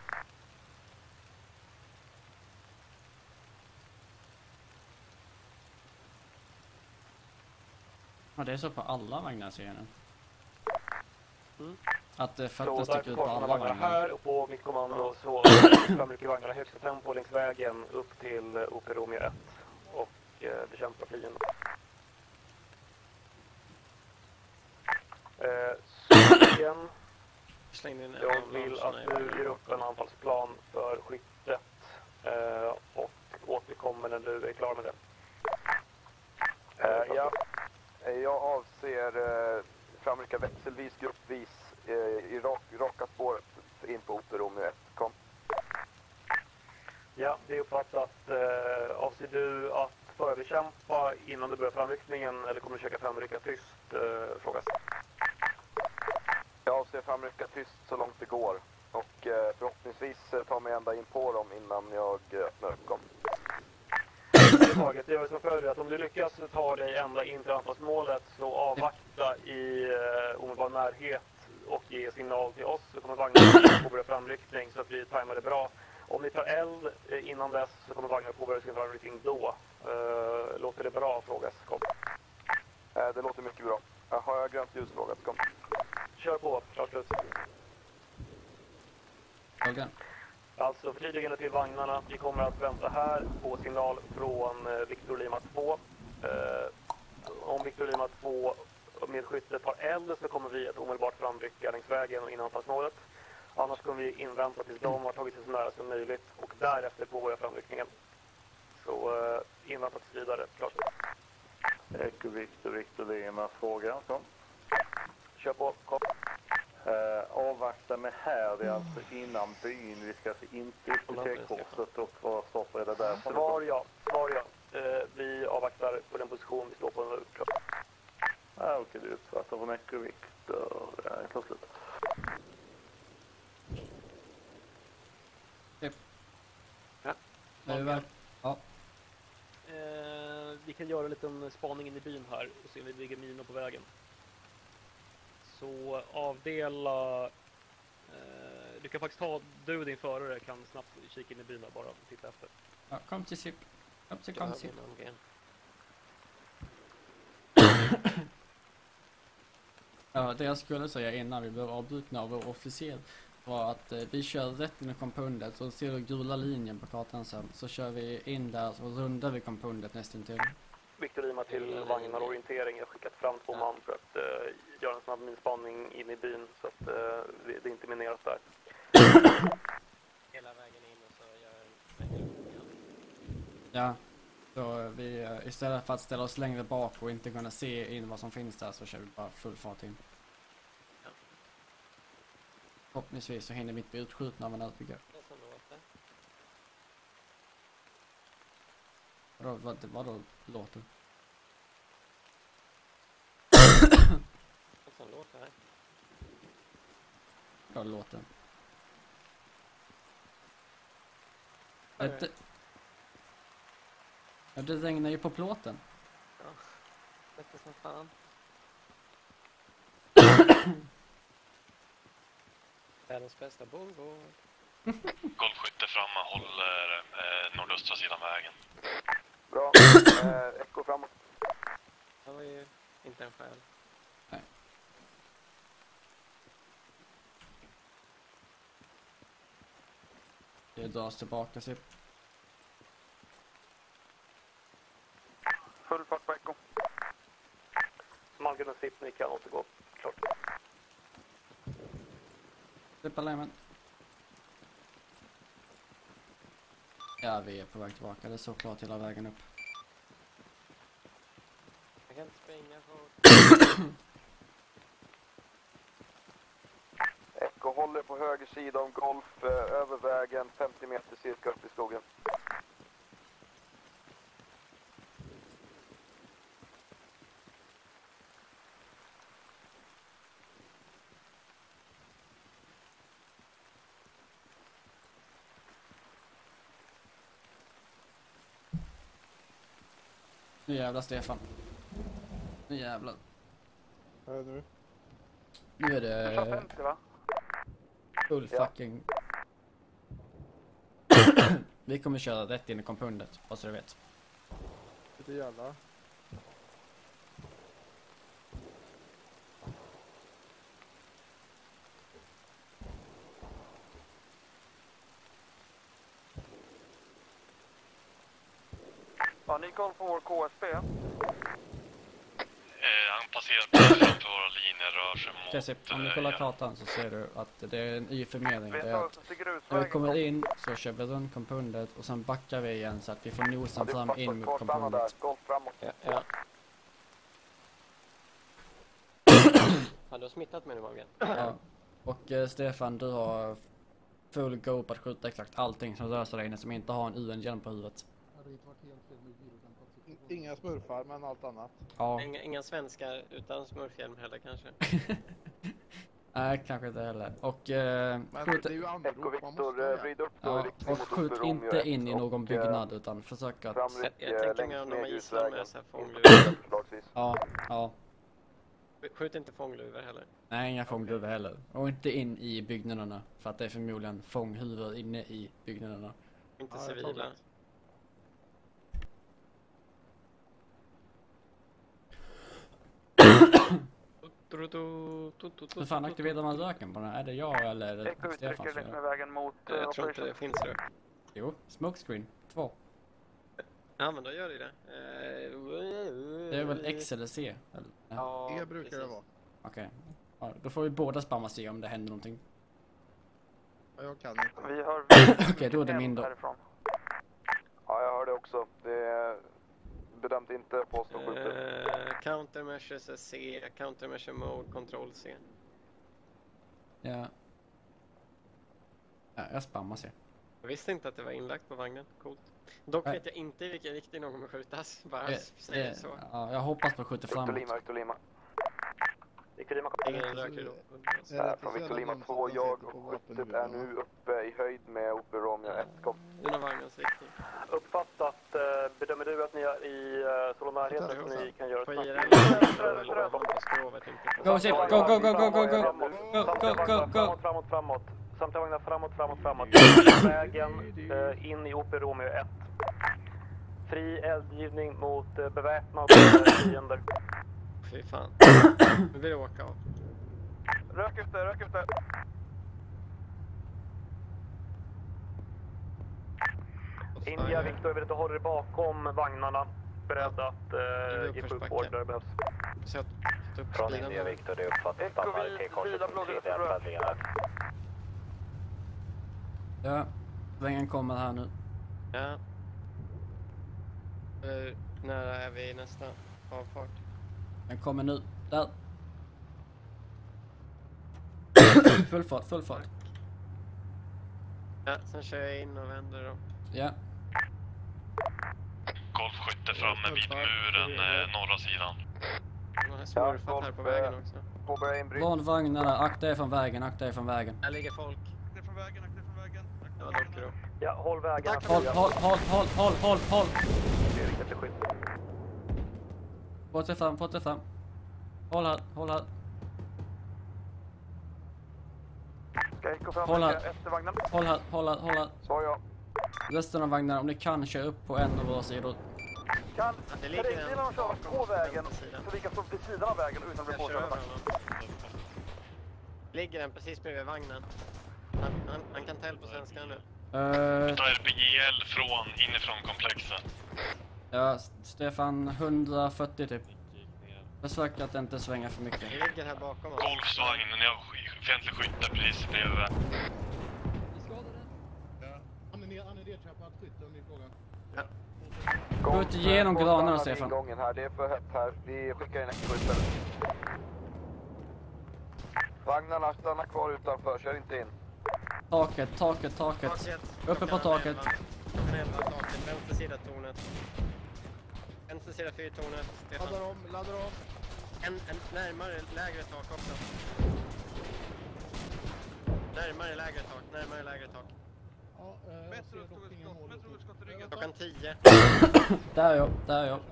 Ja, det är så på alla vagnar ser jag nu. Mm. Att det fötter sticker ut på alla vagnar. Här och på mitt kommando så framrycker vagnarna högsta tempo längs vägen upp till O P Romeo ett och eh, bekämpar fienden. Eh, Syrien. Jag vill att du ger upp en anfallsplan för skyttet eh, och återkommer när du är klar med det. Eh, ja, jag avser eh, framrycka växelvis, gruppvis eh, i rak, raka spåret in på Otter Romeo ett. Kom. Ja, det är uppfattat. Eh, avser du att förbekämpa innan du börjar framryckningen eller kommer du försöka framrycka tyst? Eh, frågas. Jag avser framrycka tyst så långt det går och eh, förhoppningsvis eh, ta mig ända in på dem innan jag eh, öppnar upp dem. Det gör som följer att om du lyckas ta dig ända in till anfallsmålet så avvakta i uh, omedelbar närhet och ge signal till oss så kommer vagnen påbörja framryckning så att vi tajmar det bra. Om ni tar eld uh, innan dess så kommer vagnen påbörja sin framryckning då. Uh, låter det bra? Frågas. Kom. Uh, det låter mycket bra. Uh, har jag grönt ljus? Frågas. Kom. Kör på. Klart slut. Okay. Alltså förtydligande till vagnarna. Vi kommer att vänta här på signal från eh, Victor Lima två. Eh, om Victor Lima två med skyttet tar eld så kommer vi att omedelbart framrycka längs vägen och innanfallsmålet. Annars kommer vi invänta tills de har tagit sig så nära som möjligt och därefter påbörja framryckningen. Så eh, invänta tills vidare. Klart. Eko Victor, Victor Lima, fråga. Så. Kör på. Kom. Uh, avvakta med här, det är alltså innan byn, vi ska alltså inte upp på T-korset och vad stoppar är det där? Svar ja, svar ja. Uh, vi avvaktar på den position vi står på nu. Ah, okej, okay, du uppfattar från Eko Victor, ja, klart slut. Yep. Ja. Ja. Ja. Uh, vi kan göra en liten spaning in i byn här och se om vi ligger minor på vägen. Så avdela, eh, du kan faktiskt ta, du och din förare kan snabbt kika in i byn bara och titta efter. Ja, kom till SIP. Kom till, kom till. Ja, det jag skulle säga innan vi blev avbrutna av vår officer var att eh, vi kör rätt in i kompundet så ser du gula linjen på kartan sen. Så kör vi in där och rundar vi kompundet nästan till. Victor Lima till vagnar orientering. Jag har skickat fram två man för att uh, göra en snabb minspaning in i byn så att uh, det inte mineras där. Hela vägen in och så gör Ja, så vi uh, istället för att ställa oss längre bak och inte kunna se in vad som finns där så kör vi bara full fart in. Ja. Förhoppningsvis så hinner vi inte bli utskjutna av en utbyggare. Vadå, vad, vadå låter? Vad som låter här? Vad låter? Det, ja, det regnar ju på plåten. Ja, det är som fan. Världens bästa bongo. Golfskytte framme håller eh, nordöstra sidan vägen. Bra. Eh, Eko framåt. Det var ju inte en skäl. Nej. Det dras tillbaka sig. Full fart på Eko. Malgen och Sipp, ni kan återgå. Klart. Slippa lämmen. Ja, vi är på väg tillbaka. Det är såklart hela vägen upp. Jag kan inte springa för... Eko håller på höger sida om golf, eh, över vägen, femtio meter cirka upp i skogen. Nu jävlar Stefan. Nu jävlar. Vad är det nu? Nu är det... femtio va? Full fucking... Vi kommer köra rätt in i kompundet, bara så du vet. Det jävlar. Ja, ni koll på vår K S B? Eh, han passerat framför våra linjer rör sig mot... Okej, se, om du kollar kartan så ser du att det är en y-förmedling. Det är att när vi kommer in så kör vi runt kompundet och sen backar vi igen så att vi får nosen fram in mot kompundet. Ja, ja. Har du smittat mig nu, Morgan? Ja. Och eh, Stefan, du har full go på att skjuta exakt allting som rör sig där inne som inte har en U N-hjälm på huvudet. Inga smurfar, men allt annat. Ja. Inga, inga svenskar utan smurfhjälm heller kanske. Nej, kanske inte heller. Och eh, skjut, det är ju anrop, man måste ja, och skjut inte in i någon byggnad utan försök att... Jag, jag tänker mig om de har gisslan med så här fångluvor. Ja, ja. Skjut inte fångluvor heller. Nej, inga fångluvor heller. Och inte in i byggnaderna för att det är förmodligen fånghuvud inne i byggnaderna. Inte ja, civila. Hur fan aktiverar man röken på den här? Är det jag eller är det Stefan som gör? Med vägen mot, uh, jag tror inte det finns rök. Jo, smokescreen. Två. Ja, men då gör det det. Det är väl X eller C? Eller? Ja, det brukar det vara. Okej. Okay. Ja, då får vi båda spamma se om det händer någonting. Ja, jag kan inte. Vi hör... Okej, okay, då är det min då. Ja, jag hör det också. Det är bedömt inte på stå skjuter. Uh, countermeasures är C, countermeasure mode, control C. Ja. Ja, jag spammar C. Jag visste inte att det var inlagt på vagnen. Coolt. Dock Nej. vet jag inte i vilken riktning någon kommer skjutas. Bara det, säger det, så. Ja, jag hoppas på att skjuta framåt. Victor Lima, Victor Lima. Victor Lima. Ingen röker då. Äh, från Victor Lima två, jag och skyttet är nu uppe i höjd med Opel Romeo ett. Kom. Under vagnens riktning. Uppfattat, uh, bedömer du att ni är i uh, så närhet att ni kan göra på ett I R L på skrovet inte. Go, Zip! Go, go, go, go, go, go! Go, go, go, go! Framåt, framåt. Samtliga vagnar framåt, framåt, framåt. Vägen uh, in i Opel Romeo ett. Fri eldgivning mot uh, beväpnade fiender. Fy fan. Nu vill jag åka av. Rök ute, rök ute. India, Victor, jag vill inte hålla dig bakom vagnarna. Beredd att uh, ge sjukvård där det behövs. Från India, Victor, det är uppfattat stannar K-korset på tredje färdlingarna. Ja, svängen kommer här nu. Ja. Uh, nära är vi nästa avfart? Den kommer nu. Där. Full fart, full fart. Ja, sen kör jag in och vänder då. Ja. Golfskytte framme vid muren, eh, norra sidan. Man har smurfat här på vägen också. Påbörja inbryt. Från vagnarna, akta er från vägen, akta er från vägen. Här ligger folk. Akta er från vägen, akta er från vägen. Det var dock då. Ja, håll vägen. Håll, håll, håll, håll, håll, håll, håll. Det är riktigt till skydd. Få till fram, få till fram. Håll här, håll här. Ska jag gå fram Håll här. efter vagnen? Håll här, håll här, håll här. Så ja. Resten av vagnarna, om ni kan, kör upp på en av våra sidor. Kan det ligger en de köra på vägen så vi kan stå vid sidan av vägen utan att bli påkörda? Ligger den precis bredvid vagnen. Han, han, han kan tälja på svenska nu. Uh, Ta R P G L från inifrån komplexet. Ja, Stefan, hundrafyrtio typ. Försök att inte svänga för mycket. Det ligger här bakom oss. Golfsvagnen, jag har fientlig skytte precis bredvid. Han är ner, han är nedtrappad skytte om ni frågar. Ja. Gå ut igenom granarna, Stefan. Ingången här, det är för hett här. Vi skickar in extra istället. Vagnarna stannar kvar utanför, kör inte in. Taket, taket, taket. Uppe på taket. Klockan elva, taket, vänster sida tornet. Vänster sida fyrtornet, Stefan. Laddar om, laddar om. En, en närmare lägre tak också. Närmare lägre tak, närmare lägre tak. Ja, eh, Metro tog ett skott, Metro tog ett skott i ryggen. Klockan tio. Där är jag, där är jag.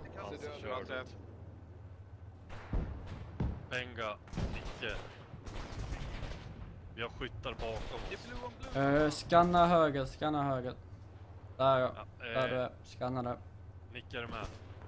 Benga, icke. Vi har skyttar bakom oss. Uh, scanna höger, scanna höger. Där är jag, Ja, eh, där du är, scanna där. Nickar med.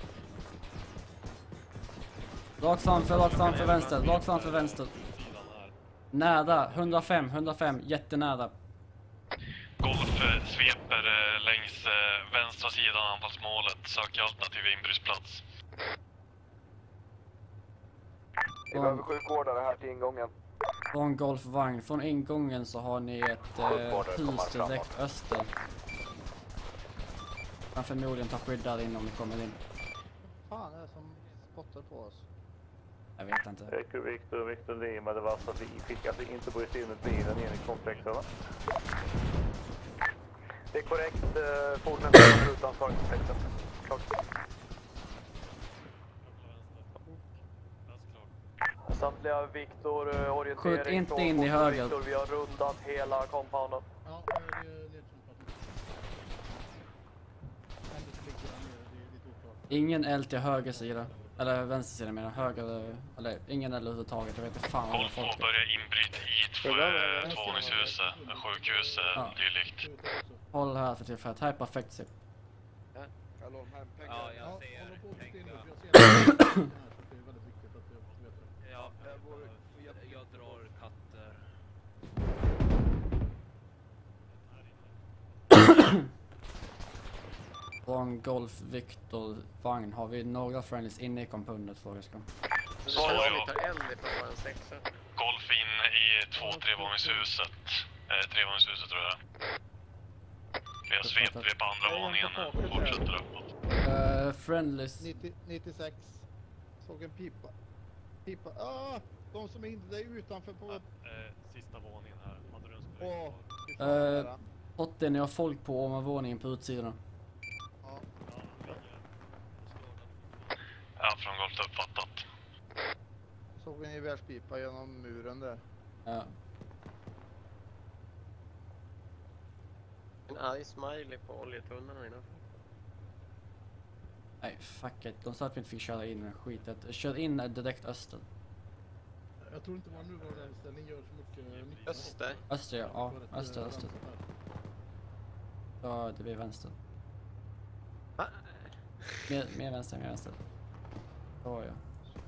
Rakt framför, rakt framför vänster, rakt framför vänster. Nära, hundrafem, hundrafem, jättenära. Golf eh, sveper eh, längs eh, vänstra sidan anfallsmålet. Söker alternativ inbrytsplats. Vi behöver sjukvårdare här till ingången. Från golfvagn. Från ingången så har ni ett eh, hus direkt öster. Man förmodligen tar skydd där inne om ni kommer in. Vad fan är det som spottar på oss? Jag vet inte. Eko Victor, Victor Lima, det var så att vi fick alltså inte bryta in med bilen in i komplexet, va? Det är korrekt, eh, fordonet kommer utanför komplexet. Klart. Samtliga Victor, uh, orientering. Skjut inte in i höger. Victor, vi har rundat hela compounden. Ja, det är ledtrådsplatten. Ingen eld till höger sida. Eller vänster sida menar höger. Eller ingen eld överhuvudtaget. Jag vet inte fan vad folk är. Börjar inbryt i tvåvåningshuset, sjukhuset, ja. dylikt. Håll här för tillfället. Här är perfekt sip. Ja, ja, jag ser. Ja, jag, jag drar katter. Från Golf Victor vagn har vi några friendlies inne i kompundet för vi ska. Så jag. Golf inne i två trevåningshuset. Eh, trevåningshuset tror jag. Vi har svept, vi är på andra våningen nu. Fortsätter uppåt. Uh, friendlies. nittio, nittiosex. Såg en pipa. Pipa. Ah! De som är inte är utanför på... Ja, eh, sista våningen här. Åh, uh, åttio, ni har folk på ovanvåningen på utsidan. Ja. Ja, från Golf uppfattat. Såg en gevärspipa genom muren där. Ja. En arg smiley på oljetunnorna innanför. Nej, fuck it. De sa att vi inte fick köra in med skitet. Kör in direkt öster. Jag tror inte vår nuvarande inställning gör så mycket nytta. Öster? Öster, ja. ja. Öster, öster. Ja, det blir vänster. Va? Mer, mer vänster, mer vänster. Så ja.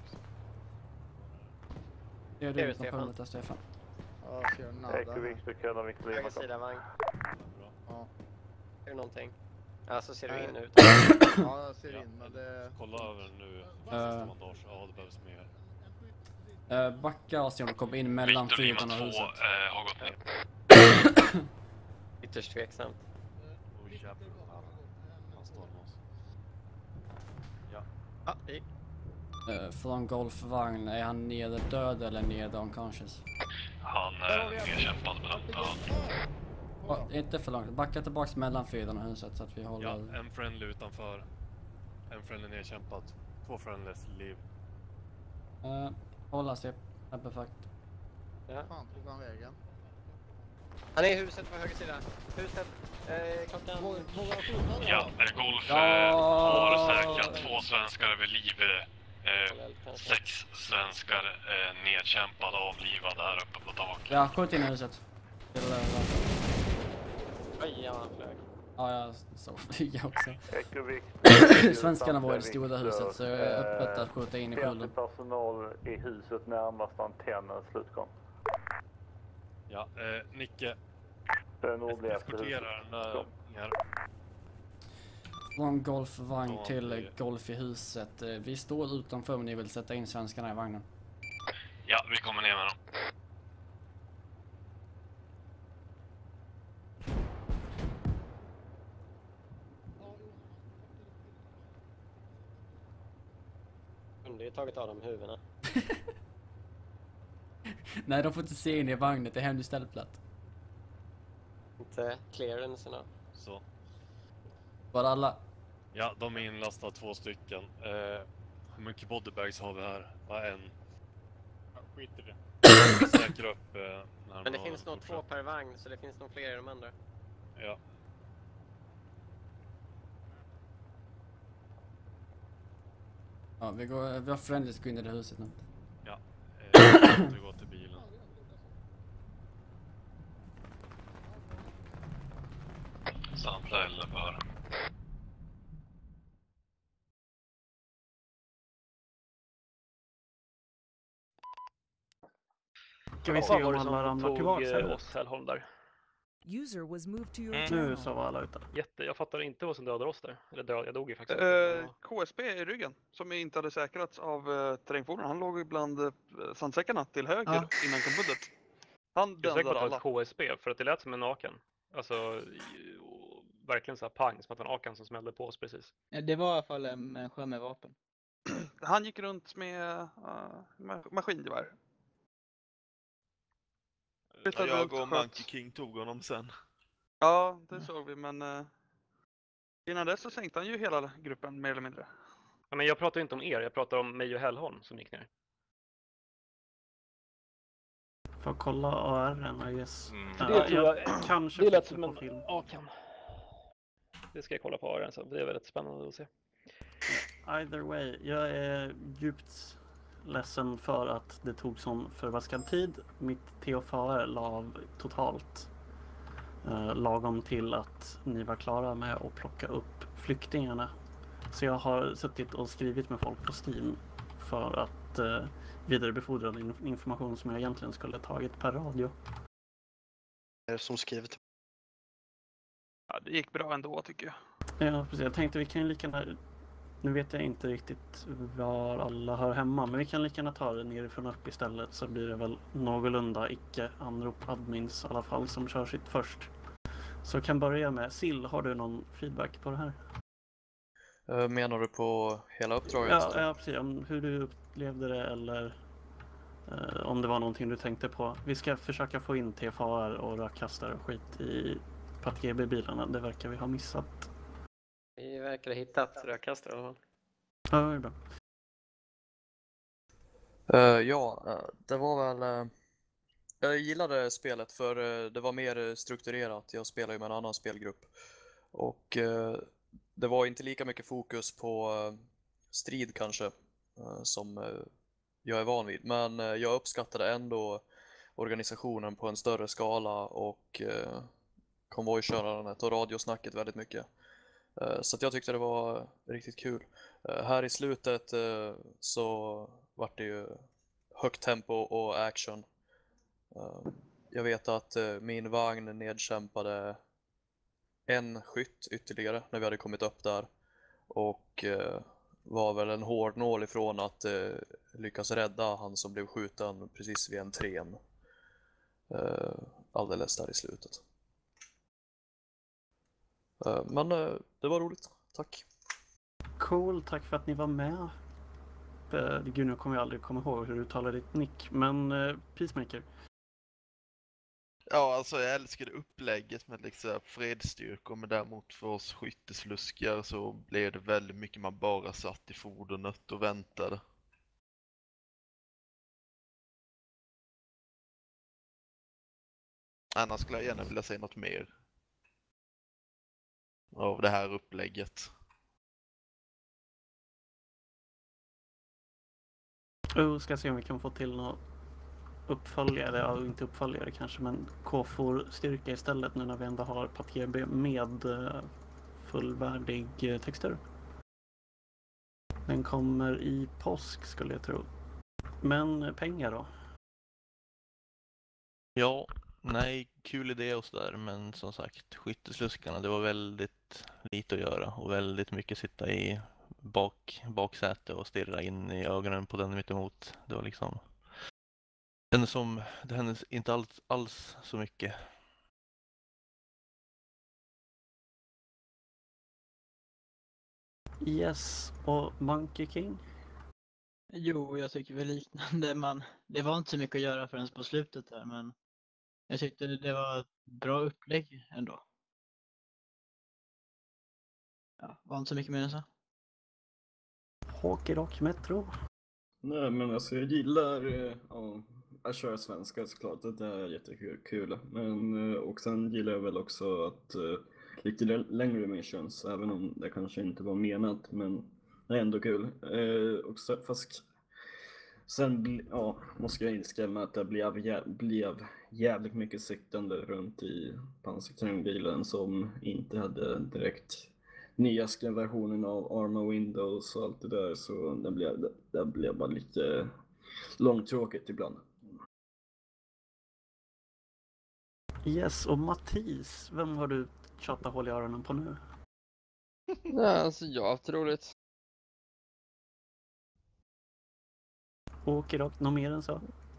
Det är du som kommer till Stefan. Ja, jag ser nada. Eko Victor, Könna Victor Lima. Höger sida vagn. Ja. Ser du någonting? Ja, så ser du in ut. Ja, jag ser in, men det... Kolla över nu. Uh, bandage. Ja, det behövs mer. Uh, backa och se om de kommer in mellan fyran och huset. Victor Lima två har gått ner. Ytterst tveksamt. Oj, jävlar. Han står med oss. Ja. Ah, gick. Uh, från golfvagn, är han nere död eller nere unconscious? Han är nedkämpad med detta. Oh, inte för långt. Backa tillbaks mellan fyran och huset så att vi håller... Ja, en friendly utanför. En friendly nedkämpad. Två friendlys liv. Uh, hålla sig. Perfekt. Ja. Fan, tog han vägen? Han är i huset på höger sida. Huset, eh, klockan... Ja, Golf ja. har säkrat två svenskar över liv. Eh, sex svenskar eh, nedkämpade och avlivade här uppe på taket. Ja, skjut in i huset. Till, uh, Oj, ja, han flög. Ja, jag såg flyga också. Eko Victor. Svenskarna var i det stora huset så jag är öppet att skjuta in i skölden. Personal i huset närmast antennens slutgång. Ja, eh, Nicke. Den nordligaste eskorterar ner. Från golfvagn till golf i huset. Vi står utanför om ni vill sätta in svenskarna i vagnen. Ja, vi kommer ner med dem. Kunde ju tagit av dem huvudena. Nej, de får inte se in i vagnen. Det är hemlig ställplats. Inte clearancerna. Så. Var alla? Ja, de är inlastade två stycken. Eh, hur mycket bodybags har vi här? Bara en. Ja, skit i det. Säkra upp. Eh, Men det finns nog två per vagn så det finns nog fler i de andra. Ja. Ja, vi, går, vi har friendlies gå in i det huset nu. Ja, eh, vi går till bilen. Samla eller bara. Ska vi se om alla ramlar tillbaka här? Hotellholm där. User was moved to your Mm. channel. Nu så var alla ute. Jätte, jag fattar inte vad som dödade oss där. Eller död, jag dog ju faktiskt. Eh, K S B i ryggen, som inte hade säkrats av uh, terrängfordon. Han låg ibland uh, sandsäckarna till höger Ja. innan kompuddet. Han Jag är säker på dödade att det var alla. ett K S B, för att det lät som en naken. Alltså, i- och verkligen så här pang, som att det var en akan som smällde på oss precis. Ja, det var i alla fall en människa med vapen. Han gick runt med uh, ma- maskingevär. Ja, jag och Monkey King tog honom sen. Ja, det såg vi, men uh, innan dess så sänkte han ju hela gruppen mer eller mindre. Ja, men jag pratar inte om er, jag pratar om mig och Hellholm som gick ner. Får kolla A R-en, I guess. Mm. Ja, Det tror jag, kanske det lät fick som på en film. akan. Det ska jag kolla på A R sen, det är väldigt spännande att se. Either way, jag är djupt ledsen för att det tog sån förvaskad tid. Mitt T F A R la av totalt eh, lagom till att ni var klara med att plocka upp flyktingarna. Så jag har suttit och skrivit med folk på Steam för att eh, vidarebefordra in- information som jag egentligen skulle ha tagit per radio. Är det som skrivit? Ja, det gick bra ändå tycker jag. Ja, precis. Jag tänkte vi kan ju lika gärna... Nu vet jag inte riktigt var alla hör hemma, men vi kan lika gärna ta det nerifrån upp istället, så blir det väl någorlunda icke-anrop admins i alla fall som kör sitt först. Så jag kan börja med Sill, har du någon feedback på det här? Uh, menar du på hela uppdraget? Ja, ja precis. Om hur du upplevde det eller eh, om det var någonting du tänkte på. Vi ska försöka få in T F A R och rökkastare och skit i Pat G B-bilarna. Det verkar vi ha missat. Vi verkar ha hittat rökkastare i alla fall. Ja, det är bra. Uh, ja, uh, det var väl... Uh, jag gillade spelet för uh, det var mer strukturerat. Jag spelar ju med en annan spelgrupp. Och uh, det var inte lika mycket fokus på uh, strid kanske uh, som uh, jag är van vid. Men uh, jag uppskattade ändå organisationen på en större skala och uh, konvojkörandet och radiosnacket väldigt mycket. Uh, så att jag tyckte det var riktigt kul. Uh, här i slutet uh, så var det ju högt tempo och action. Uh, jag vet att uh, min vagn nedkämpade en skytt ytterligare när vi hade kommit upp där. Och uh, var väl en hård nål ifrån att uh, lyckas rädda han som blev skjuten precis vid en tren. Uh, alldeles där i slutet. Uh, men uh, det var roligt. Tack. Cool, tack för att ni var med. Uh, gud, nu kommer jag aldrig komma ihåg hur du uttalar ditt nick. Men uh, Peacemaker. Ja, alltså jag älskade upplägget med liksom fredsstyrkor, men däremot för oss skyttesluskar så blev det väldigt mycket man bara satt i fordonet och väntade. Annars skulle jag gärna vilja säga något mer av det här upplägget. Oh, ska se om vi kan få till något uppföljare, ja inte uppföljare kanske, men K F O R-styrka istället nu när vi ändå har Pat G B med uh, fullvärdig uh, textur. Den kommer i påsk skulle jag tro. Men uh, pengar då? Ja, nej, kul idé och sådär, men som sagt, skyttesluskarna, det var väldigt lite att göra och väldigt mycket sitta i bak, baksäte och stirra in i ögonen på den mitt emot. Det var liksom den som, det hände inte alls, alls så mycket. Yes, och Monkey King? Jo, jag tycker väl liknande. Man, det var inte så mycket att göra förrän på slutet där, men jag tyckte det var ett bra upplägg ändå. Ja, var inte så mycket mer än så. Hockey Rock Metro? Nej, men alltså jag gillar eh, ja, att köra svenska såklart, det är jättekul. Men, eh, och sen gillar jag väl också att eh, lite längre missions, även om det kanske inte var menat, men det är ändå kul. Eh, och så, fast sen ja, måste jag instämma att det blev, jä blev jävligt mycket siktande runt i pansarterrängbilen som inte hade direkt nyaste versionen av Arma Windows och allt det där, så det blev, det, det blev bara lite långtråkigt ibland. Yes, och Mattis, vem har du tjatat hål i öronen på nu? Nej, alltså jag har haft roligt. Okej då, något mer än så?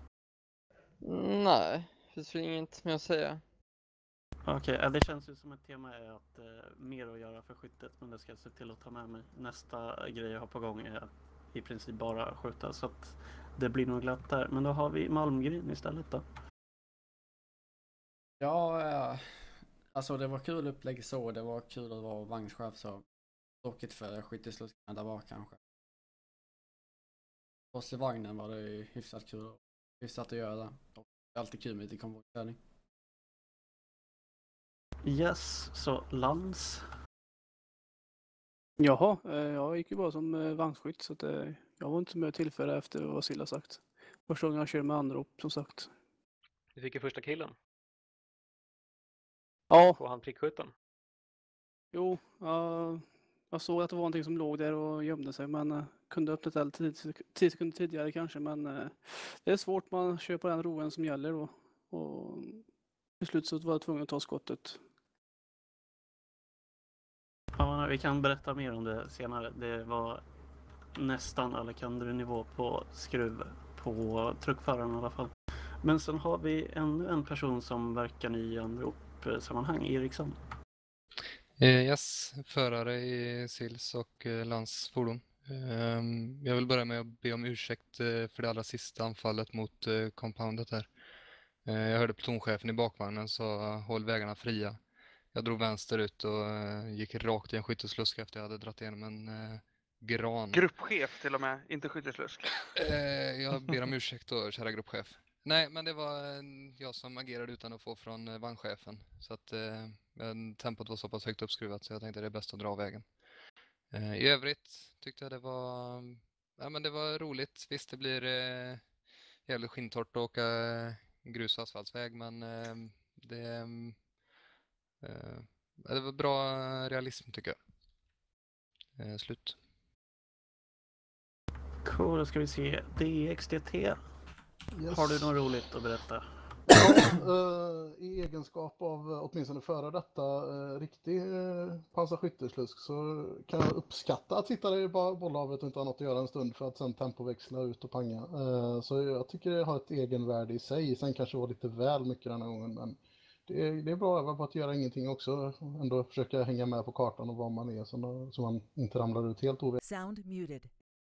Nej, det finns väl inget mer att säga. Okej, okay, det känns ju som ett tema är att eh, mer att göra för skyttet, men det ska jag se till att ta med mig. Nästa grej jag har på gång är i princip bara skjuta, så att det blir nog glatt där. Men då har vi Malmgren istället då. Ja, ja, alltså det var kul upplägg så, det var kul att vara vagnschef så. Tråkigt för skyttesluskarna där var kanske. Och i vagnen var det ju hyfsat kul och hyfsat att göra. Och det är alltid kul med lite konvojkörning. Yes, så Lans. Jaha, jag gick ju bara som vagnskytt så att jag var inte så mycket tillfälle efter vad Silla sagt. Första gången jag körde med anrop som sagt. Du fick ju första killen. Ja. Och han prickskytten. Jo, uh, jag såg att det var någonting som låg där och gömde sig, men uh, kunde öppnat eld tio sekunder tidigare kanske, men uh, det är svårt, man kör på den roen som gäller då. Och till slut så var jag tvungen att ta skottet. Ja, vi kan berätta mer om det senare. Det var nästan Alejandro-nivå på skruv på truckföraren i alla fall. Men sen har vi ännu en person som verkar i anropsammanhang, Eriksson. Eh, yes, förare i Sils och eh, Lans fordon. Eh, jag vill börja med att be om ursäkt eh, för det allra sista anfallet mot eh, compoundet här. Eh, jag hörde plutonchefen i bakvagnen sa håll vägarna fria. Jag drog vänster ut och eh, gick rakt i en skytteslusk efter jag hade dratt igenom en eh, gran. Gruppchef till och med, inte skytteslusk. Eh, jag ber om ursäkt då, kära gruppchef. Nej, men det var eh, jag som agerade utan att få från eh, vagnchefen. Så att eh, tempot var så pass högt uppskruvat så jag tänkte det är bäst att dra av vägen. Eh, I övrigt tyckte jag det var, ja, men det var roligt. Visst, det blir eh, jävligt skintorrt att åka eh, grus- och asfaltsväg, men eh, det, eh, det var bra realism tycker jag. Eh, slut. Cool, då ska vi se. D X D T. Yes. Har du något roligt att berätta? Ja, uh, i egenskap av uh, åtminstone före detta uh, riktig uh, pansarskytteslusk så kan jag uppskatta att sitta där i bollhavet och inte ha något att göra en stund för att sen tempoväxla ut och panga. Uh, så jag tycker det har ett egenvärde i sig. Sen kanske det var lite väl mycket den här gången, men det är, det är bra att öva på att göra ingenting också. Ändå försöka hänga med på kartan och var man är så, så man inte ramlar ut helt oväg. Sound muted.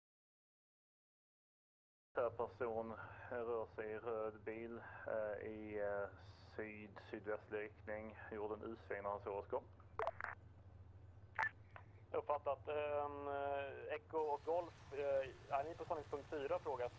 Person rör sig i röd bil eh, i eh, syd-sydvästlig riktning. Gjorde en U-sväng när han såg oss kom. Uppfattat. Eh, Echo och Golf, eh, är ni på sanningspunkt fyra frågat?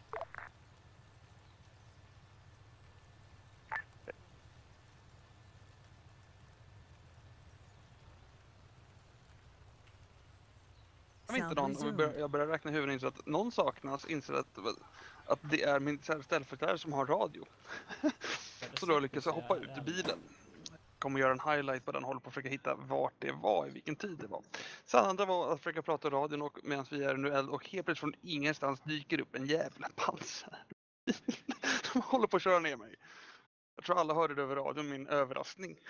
Om inte någon, och bör, jag börjar räkna i huvudet inser att någon saknas, inser att, att det är min ställföreträdare som har radio. Så då lyckas jag hoppa ut ur bilen. Kommer göra en highlight på den, håller på att försöka hitta vart det var, i vilken tid det var. Sen andra var att försöka prata radion och medan vi är nu eld och helt plötsligt från ingenstans dyker upp en jävla pansar. De håller på att köra ner mig. Jag tror alla hörde det över radion, min överraskning.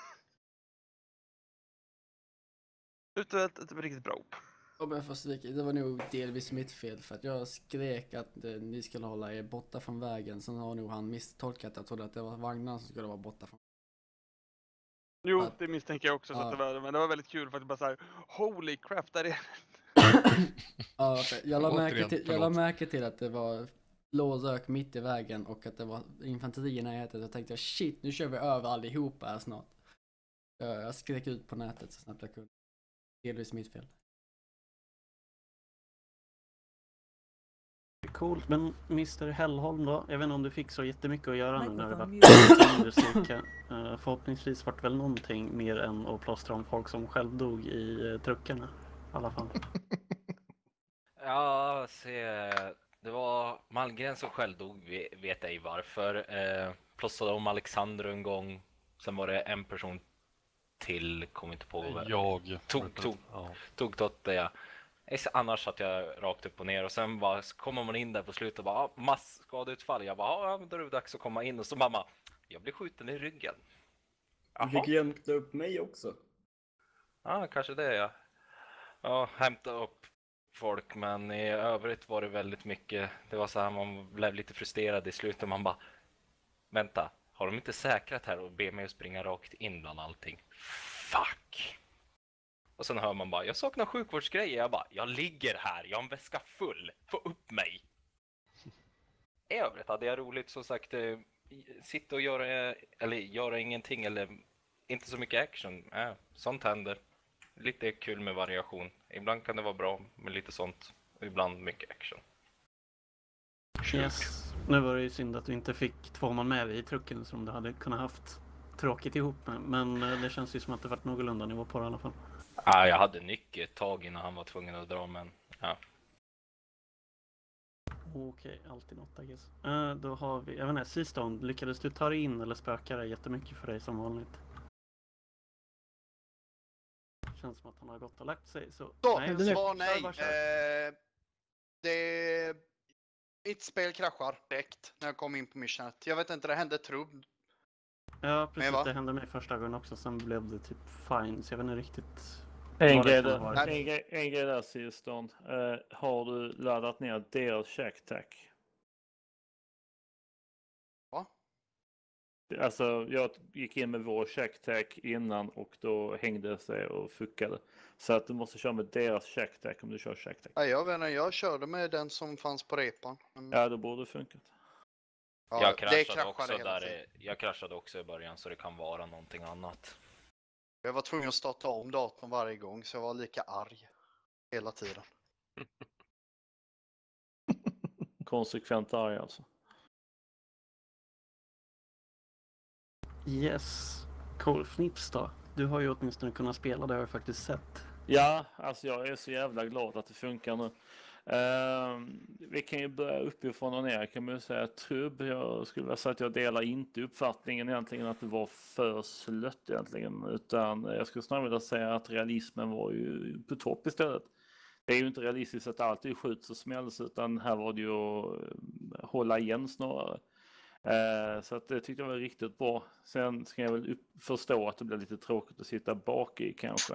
Utöver ett riktigt bra upp. Om jag får svika, det var nog delvis mitt fel för att jag skrek att eh, ni skulle hålla er borta från vägen. Sen har nog han misstolkat, jag trodde att det var vagnar som skulle vara borta från. Jo, att, det misstänker jag också så ja. Att det var, men det var väldigt kul för att det bara så här, holy crap, där är ja, jag la märke till, jag la märke till att det var låsök mitt i vägen och att det var infanteri i nätet. Jag tänkte shit, nu kör vi över allihopa här snart. Jag, jag skrek ut på nätet så snabbt jag kunde. Delvis mitt fel. Coolt, men mister Hellholm då? Jag vet inte om du fick så jättemycket att göra nu när det var undersöka. Uh, förhoppningsvis vart väl någonting mer än att plåstra om folk som själv dog i uh, truckarna. I alla fall. Ja, se, det var Malmgren som själv dog, vet ej varför. Uh, plåstrade om Alexander en gång. Sen var det en person till, kom inte på. Jag. Tog, tog, ja. tog Totte, ja. Annars satt jag rakt upp och ner och sen bara kommer man in där på slutet och bara ah, massskadeutfall. Jag bara, ja, då är det dags att komma in och så mamma, jag blir skjuten i ryggen. Du fick jämta upp mig också. Ja, kanske det ja. Ja, hämta upp folk, men i övrigt var det väldigt mycket. Det var så här, man blev lite frustrerad i slutet. Man bara, vänta, har de inte säkrat här och ber mig att springa rakt in bland allting? Fuck! Och sen hör man bara, jag saknar sjukvårdsgrejer. Jag bara, jag ligger här, jag har en väska full. Få upp mig! I övrigt hade jag roligt, som sagt, eh, sitta och göra, eller göra ingenting, eller inte så mycket action. Äh, sånt händer. Lite kul med variation. Ibland kan det vara bra med lite sånt, och ibland mycket action. Yes. Nu var det ju synd att du inte fick två man med i trucken som du hade kunnat haft tråkigt ihop med. Men det känns ju som att det varit någorlunda nivå på det i alla fall. Ja, jag hade nyckel ett tag innan han var tvungen att dra, men ja. Okej, alltid något, I guess. Uh, då har vi, jag vet inte, Seastone, lyckades du ta dig in eller spökar det jättemycket för dig som vanligt? Känns som att han har gått och lagt sig. Så, så nej, svar nej. Eh, det... Mitt spel kraschar direkt när jag kom in på missionet. Jag vet inte, det hände trubb. Ja, precis. Det hände mig första gången också. Sen blev det typ fine. Så jag vet inte riktigt. En grej där, en grej, en grej där Seastone. Uh, har du laddat ner deras checktack? Va? Alltså jag gick in med vår checktack innan och då hängde det sig och fuckade. Så att du måste köra med deras checktack om du kör checktack. Ja, jag vet inte, jag körde med den som fanns på repan. Men... Ja, då borde det funkat. Ja, jag kraschade också där i, jag kraschade också i början, så det kan vara någonting annat. Jag var tvungen att starta om datorn varje gång, så jag var lika arg hela tiden. Konsekvent arg alltså. Yes. Cole Fnips då. Du har ju åtminstone kunnat spela, det har jag faktiskt sett. Ja, alltså jag är så jävla glad att det funkar nu. Uh, vi kan ju börja uppifrån och ner, kan man ju säga. Trubb, jag skulle vilja säga att jag delar inte uppfattningen egentligen att det var för slött egentligen, utan jag skulle snarare vilja säga att realismen var ju på topp istället. Det är ju inte realistiskt att alltid skjuts och smälls, utan här var det ju att hålla igen snarare. Uh, så att det tyckte jag var riktigt bra. Sen ska jag väl upp- förstå att det blir lite tråkigt att sitta bak i kanske.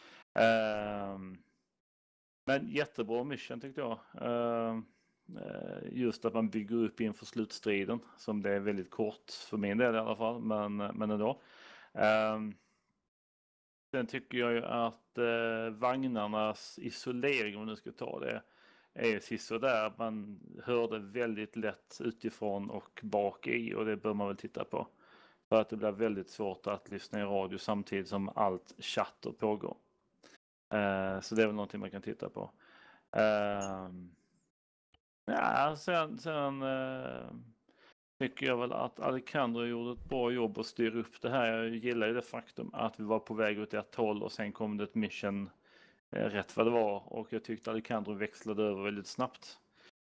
Uh, Men jättebra mission tyckte jag. Uh, just att man bygger upp inför slutstriden. Som det är väldigt kort för min del i alla fall. Men, men ändå. Uh, sen tycker jag ju att uh, vagnarnas isolering, om du ska ta det, är sist och där. Man hörde väldigt lätt utifrån och bak i. Och det bör man väl titta på. För att det blir väldigt svårt att lyssna i radio samtidigt som allt chatter pågår. Uh, så det är väl någonting man kan titta på. Uh, ja, sen, sen uh, tycker jag väl att Alejandro gjorde ett bra jobb att styra upp det här. Jag gillar ju det faktum att vi var på väg ut i atoll och sen kom det ett mission uh, rätt vad det var. Och jag tyckte Alejandro växlade över väldigt snabbt.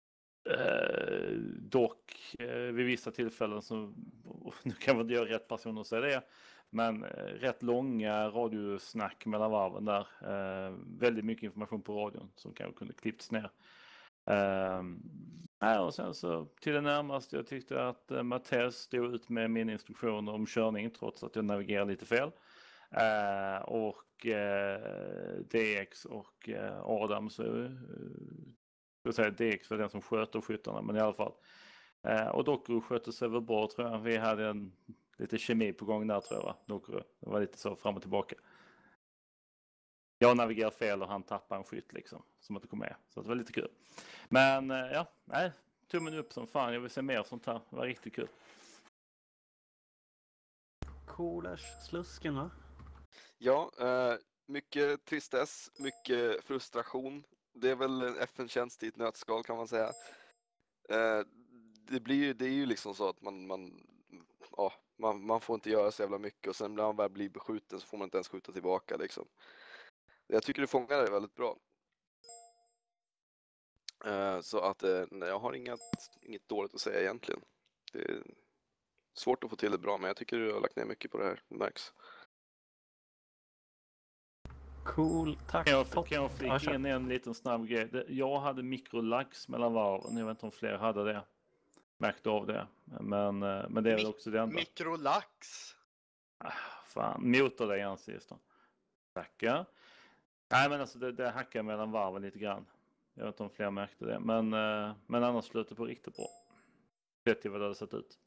Uh, dock uh, vid vissa tillfällen så, nu kan man inte göra rätt person att säga det, men eh, rätt långa radiosnack mellan varven där. Eh, väldigt mycket information på radion som kanske kunde klippts ner. Eh, ja, och sen så till det närmaste, jag tyckte att eh, Mattias stod ut med min instruktioner om körning trots att jag navigerar lite fel. Eh, och eh, D X och eh, Adam, så eh, ska säga D X var den som sköter skyttarna, men i alla fall. Eh, och Doku skötte sig väl bra, tror jag. Vi hade en lite kemi på gång där, tror jag. Doku. Det var lite så fram och tillbaka. Jag navigerar fel och han tappar en skytt liksom, som inte kom med. Så det var lite kul. Men eh, ja, nej, tummen upp som fan. Jag vill se mer sånt här. Det var riktigt kul. Coolers slusken, va? Ja, eh, mycket tristess, mycket frustration. Det är väl en F N-tjänst i ett nötskal, kan man säga. Eh, det blir ju, det är ju liksom så att man, man, ja, man, man får inte göra så jävla mycket, och sen när man väl blir beskjuten så får man inte ens skjuta tillbaka liksom. Jag tycker det fångar det väldigt bra. Eh, så att eh, nej, jag har inget, inget dåligt att säga egentligen. Det är svårt att få till det bra, men jag tycker du har lagt ner mycket på det här, det märks. Cool, tack. Kan jag, kan jag flika in en liten snabb grej? Jag hade mikrolax mellan varven. Jag vet inte om fler hade det. Märkte av det. Men, men det är väl också det enda. Mikrolax? Ah, fan, motor dig igen sist då. Tackar. Nej men alltså det, det hackar mellan varven lite grann. Jag vet inte om fler märkte det. Men, eh, men annars slutar på riktigt bra. Vet ju vad det hade sett ut.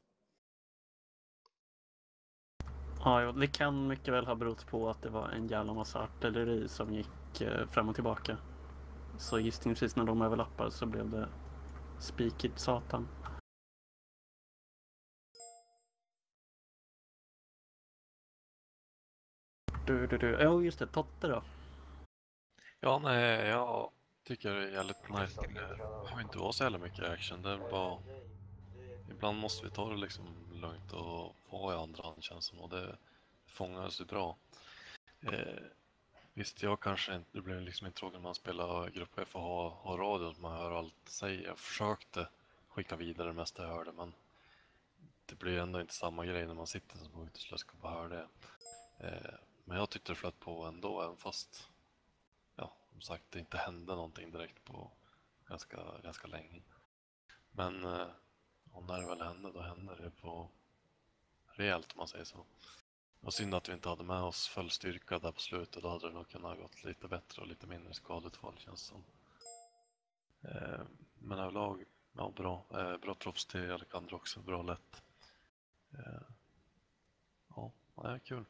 Ja, det kan mycket väl ha berott på att det var en jävla massa artilleri som gick eh, fram och tillbaka. Så gissningsvis när de överlappade så blev det spikigt satan. Du, du, du. Ja, just det. Totte då? Ja, nej, jag tycker det är jävligt nice. Det har inte varit så jävla mycket action. Det är bara... Ibland måste vi ta det liksom lugnt och få i andra hand känns som. Och det fångar sig bra. Eh, visst, jag kanske inte... Det blir liksom inte tråkigt när man spelar grupp F och har, har radion. Man hör allt säga. Jag försökte skicka vidare det mesta jag hörde. Men det blir ändå inte samma grej när man sitter som på uteslösk och bara hör det. Eh, men jag tyckte det flöt på ändå, även fast... Ja, som sagt, det inte hände någonting direkt på ganska, ganska länge. Men eh, och när det väl hände, då hände det på rejält om man säger så. Och synd att vi inte hade med oss full styrka där på slutet. Då hade det nog kunnat gått lite bättre och lite mindre skadutfall känns som. Eh, men överlag, ja bra. Eh, bra props till Alexander också, bra lätt. Eh, ja, det är kul.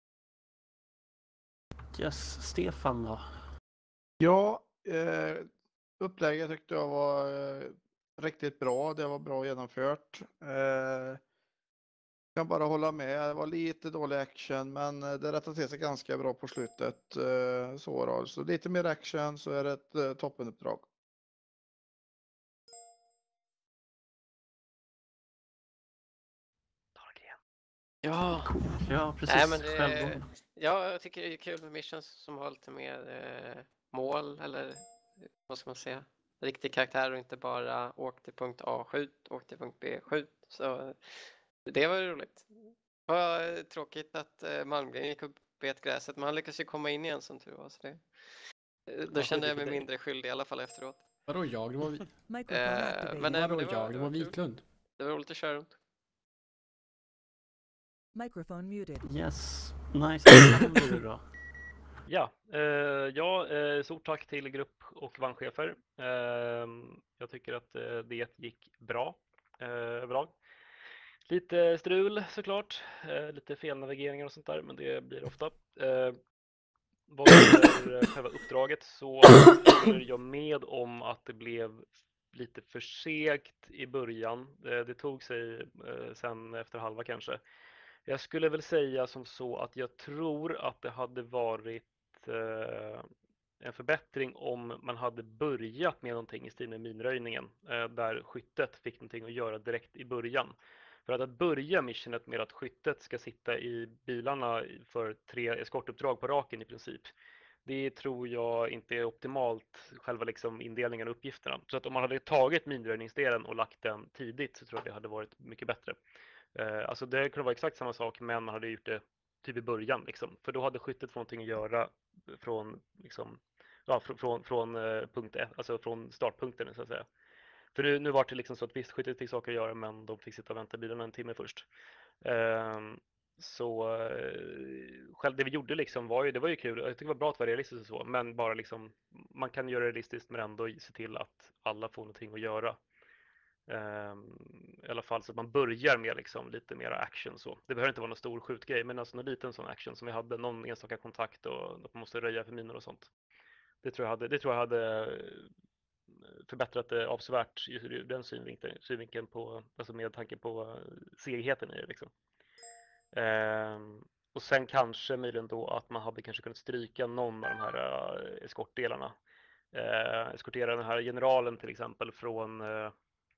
Yes, Stefan då? Ja, eh, upplägget tyckte jag var eh, riktigt bra. Det var bra genomfört. Eh, kan bara hålla med. Det var lite dålig action, men det rättade till sig ganska bra på slutet. Eh, så då. Så lite mer action så är det ett eh, toppenuppdrag. Ja, ja precis. Nej, men det, ja, jag tycker det är kul med missions som har lite mer eh, mål eller vad ska man säga, riktig karaktär och inte bara åk till punkt A, skjut, åk till punkt B, skjut. Så det var roligt. Det var tråkigt att eh, Malmgren gick upp bet gräset, men han lyckades ju komma in igen som tur var. Så det, då Ja, kände jag mig det- mindre skyldig i alla fall efteråt. Vadå jag? Det var vi... Eh, men men nej, men vadå det var, jag? Det var kul. Wiklund. Det var roligt att köra runt. Microphone muted. Yes, nice. Vad du då? Ja, eh, ja eh, stort tack till grupp och vagnchefer. Eh, jag tycker att eh, det gick bra eh, överlag. Lite strul såklart, eh, lite felnavigeringar och sånt där, men det blir ofta. Eh, vad gäller själva uppdraget så håller jag med om att det blev lite för segt i början. Eh, det tog sig eh, sen efter halva kanske. Jag skulle väl säga som så att jag tror att det hade varit eh, en förbättring om man hade börjat med någonting i stil med minröjningen eh, där skyttet fick någonting att göra direkt i början. För att, att börja missionet med att skyttet ska sitta i bilarna för tre eskortuppdrag på raken i princip. Det tror jag inte är optimalt, själva liksom indelningen av uppgifterna. Så att om man hade tagit minröjningsdelen och lagt den tidigt så tror jag det hade varit mycket bättre. Eh, alltså det kunde vara exakt samma sak, men man hade gjort det typ i början liksom. För då hade skyttet fått någonting att göra från liksom, ja, från, från, från eh, punkt ett, alltså från startpunkten så att säga. För nu, nu var det liksom så att visst, skyttet fick saker att göra, men de fick sitta och vänta i bilen en timme först. Eh, så eh, själv det vi gjorde liksom var ju, det var ju kul. Jag tycker det var bra att vara realistiskt och så, men bara liksom, man kan göra det realistiskt men ändå se till att alla får någonting att göra. Um, I alla fall så att man börjar med liksom lite mer action så. Det behöver inte vara någon stor skjutgrej, men alltså någon liten sån action som vi hade, någon enstaka kontakt och att man måste röja för minor och sånt. Det tror jag hade, det tror jag hade förbättrat det avsevärt i den synvinkeln, synvinkeln på, alltså med tanke på segheten i det liksom. Um, och sen kanske möjligen då att man hade kanske kunnat stryka någon av de här uh, eskortdelarna. Uh, eskortera den här generalen till exempel från uh,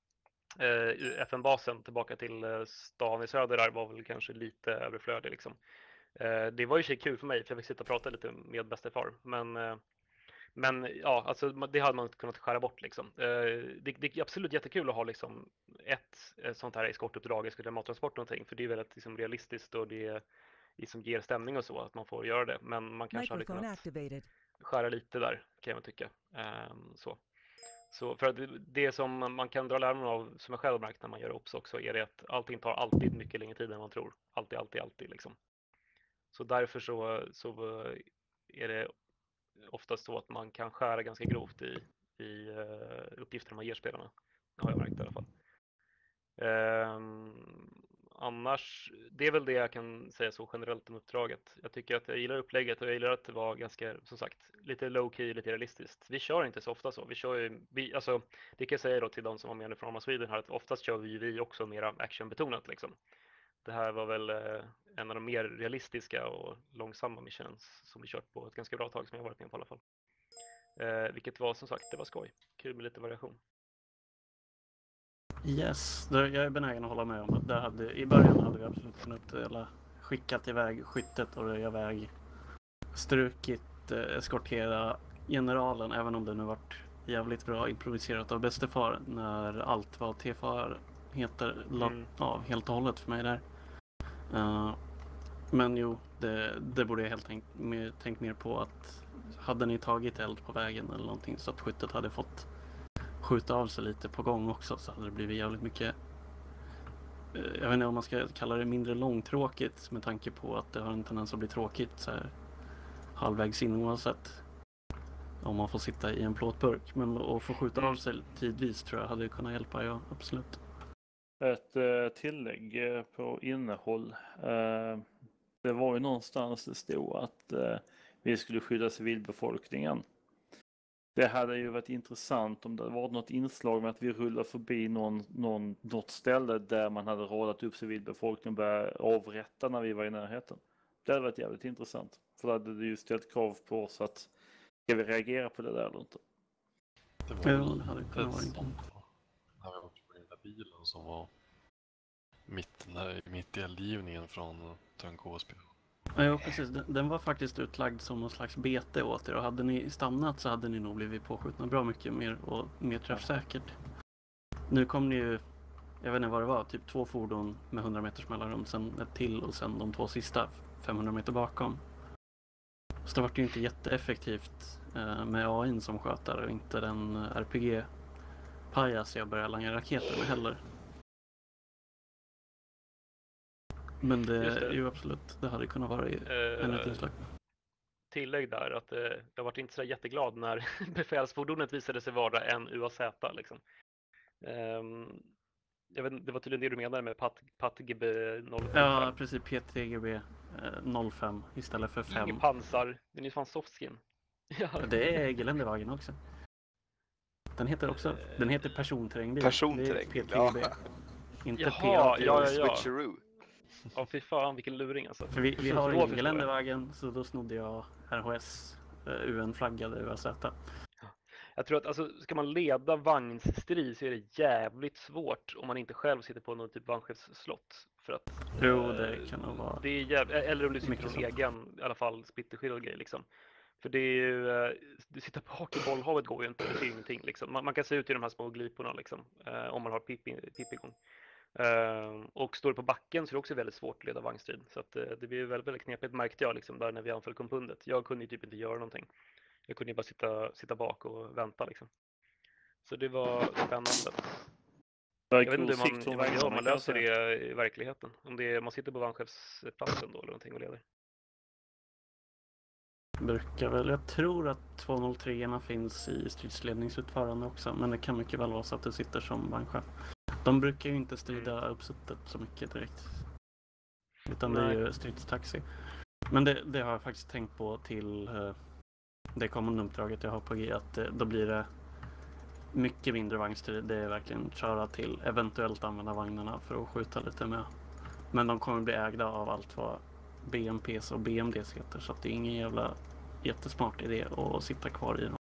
F N-basen tillbaka till stan i söder där var väl kanske lite överflödig liksom. Det var ju sig kul för mig för jag fick sitta och prata lite med bästa far, men men ja, alltså det hade man kunnat skära bort liksom. Det, det är absolut jättekul att ha liksom ett sånt här eskortuppdrag, jag skulle mattransport någonting, för det är väldigt liksom realistiskt och det liksom ger stämning och så att man får göra det, men man kanske hade kunnat activated. Skära lite där kan jag tycka. Så Så för att det som man kan dra lärdom av, som jag själv märkt när man gör ops också, är det att allting tar alltid mycket längre tid än man tror. Alltid, alltid, alltid liksom. Så därför så, så är det oftast så att man kan skära ganska grovt i, i uh, uppgifterna man ger spelarna. Det har jag märkt i alla fall. Um, annars, det är väl det jag kan säga så generellt om uppdraget. Jag tycker att jag gillar upplägget och jag gillar att det var ganska, som sagt, lite low key, lite realistiskt. Vi kör inte så ofta så. Vi kör ju, vi, alltså, det kan jag säga då till de som var med från Arma Sweden här, att oftast kör vi, vi också mera actionbetonat liksom. Det här var väl eh, en av de mer realistiska och långsamma missions som vi kört på ett ganska bra tag som jag varit med på i alla fall. Eh, vilket var som sagt, det var skoj. Kul med lite variation. Yes, det, jag är benägen att hålla med om att där hade, i början hade vi absolut kunnat eller skickat iväg skyttet och röja iväg, strukit, eh, eskortera generalen, även om det nu varit jävligt bra improviserat av bäste far när allt vad T F A heter mm. av helt och hållet för mig där. Uh, men jo, det, det borde jag helt tänkt, mer, tänkt mer på att hade ni tagit eld på vägen eller någonting så att skyttet hade fått skjuta av sig lite på gång också, så hade det blivit jävligt mycket, jag vet inte om man ska kalla det mindre långtråkigt med tanke på att det har en tendens att bli tråkigt så här halvvägs in oavsett om man får sitta i en plåtburk, men att få skjuta av sig tidvis tror jag hade kunnat hjälpa, ja absolut. Ett eh, tillägg eh, på innehåll. Eh, det var ju någonstans det stod att eh, vi skulle skydda civilbefolkningen. Det hade ju varit intressant om det var något inslag med att vi rullar förbi någon, någon, något ställe där man hade radat upp civilbefolkningen och började avrätta när vi var i närheten. Det hade varit jävligt intressant. För då hade det ju ställt krav på oss att ska vi reagera på det där eller inte? Det var ju ja, lite sånt när vi åkte på den där bilen som var mitt, när, mitt i eldgivningen från Törn K S B. Ja, precis. Den, den var faktiskt utlagd som någon slags bete åt er och hade ni stannat så hade ni nog blivit påskjutna bra mycket mer och mer träffsäkert. Nu kom ni ju, jag vet inte vad det var, typ två fordon med hundra meters mellanrum, sen ett till och sen de två sista femhundra meter bakom. Så det var ju inte jätteeffektivt eh, med A I som skötare och inte den R P G-pajas jag började langa raketer med heller. Men det, det är ju absolut, det hade kunnat vara uh, ännu ett inslag. Tillägg där att eh, jag var inte så jätteglad när befälsfordonet visade sig vara en U A Z liksom. Um, jag vet, det var tydligen det du menade med Pat, Pat G B noll fem. Ja, precis, P T G B eh, noll fem istället för fem. Ingen pansar, den är ju fan softskin. Ja. Det är Geländewagen också. Den heter också, den heter personterrängbil. Personterräng. P T G B. Ja. Inte Jaha, P A T. ja, ja, ja. Switcheroo. Ja, fy fan, vilken luring alltså. För vi, vi har ingen Geländewagen, så då snodde jag R H S uh, U N-flaggade U A Z. Jag tror att alltså, ska man leda vagnsstrid så är det jävligt svårt om man inte själv sitter på någon typ vagnchefsslott. För att, jo, det kan nog vara. Det är jäv... Eller om du sitter på egen, i alla fall splitterskild grej liksom. För det är ju, uh, du sitter bak i bollhavet går ju inte, det ser ingenting liksom. Man, man kan se ut i de här små gliporna liksom, uh, om man har pip, pip igång. Uh, och står på backen så är det också väldigt svårt att leda vagnstrid. Så att, uh, det blir väldigt, väldigt knepigt, märkte jag liksom, där när vi anföll kompundet. Jag kunde ju typ inte göra någonting. Jag kunde ju bara sitta, sitta bak och vänta liksom. Så det var spännande. Jag vet inte hur man, hur man löser det i verkligheten. Om det är, man sitter på vagnchefsplatsen då eller någonting och leder. Brukar väl, jag tror att tvåhundratre finns i stridsledningsutförande också. Men det kan mycket väl vara så att du sitter som vagnchef. De brukar ju inte strida uppsuttet så mycket direkt. Utan Nej. Det är ju stridstaxi. Men det, det har jag faktiskt tänkt på till uh, det kommande uppdraget jag har på G. Att uh, då blir det mycket mindre vagnstrid. Det är verkligen köra till, eventuellt använda vagnarna för att skjuta lite med. Men de kommer bli ägda av allt vad B M Ps och B M Ds heter. Så att det är ingen jävla jättesmart idé att sitta kvar i dem.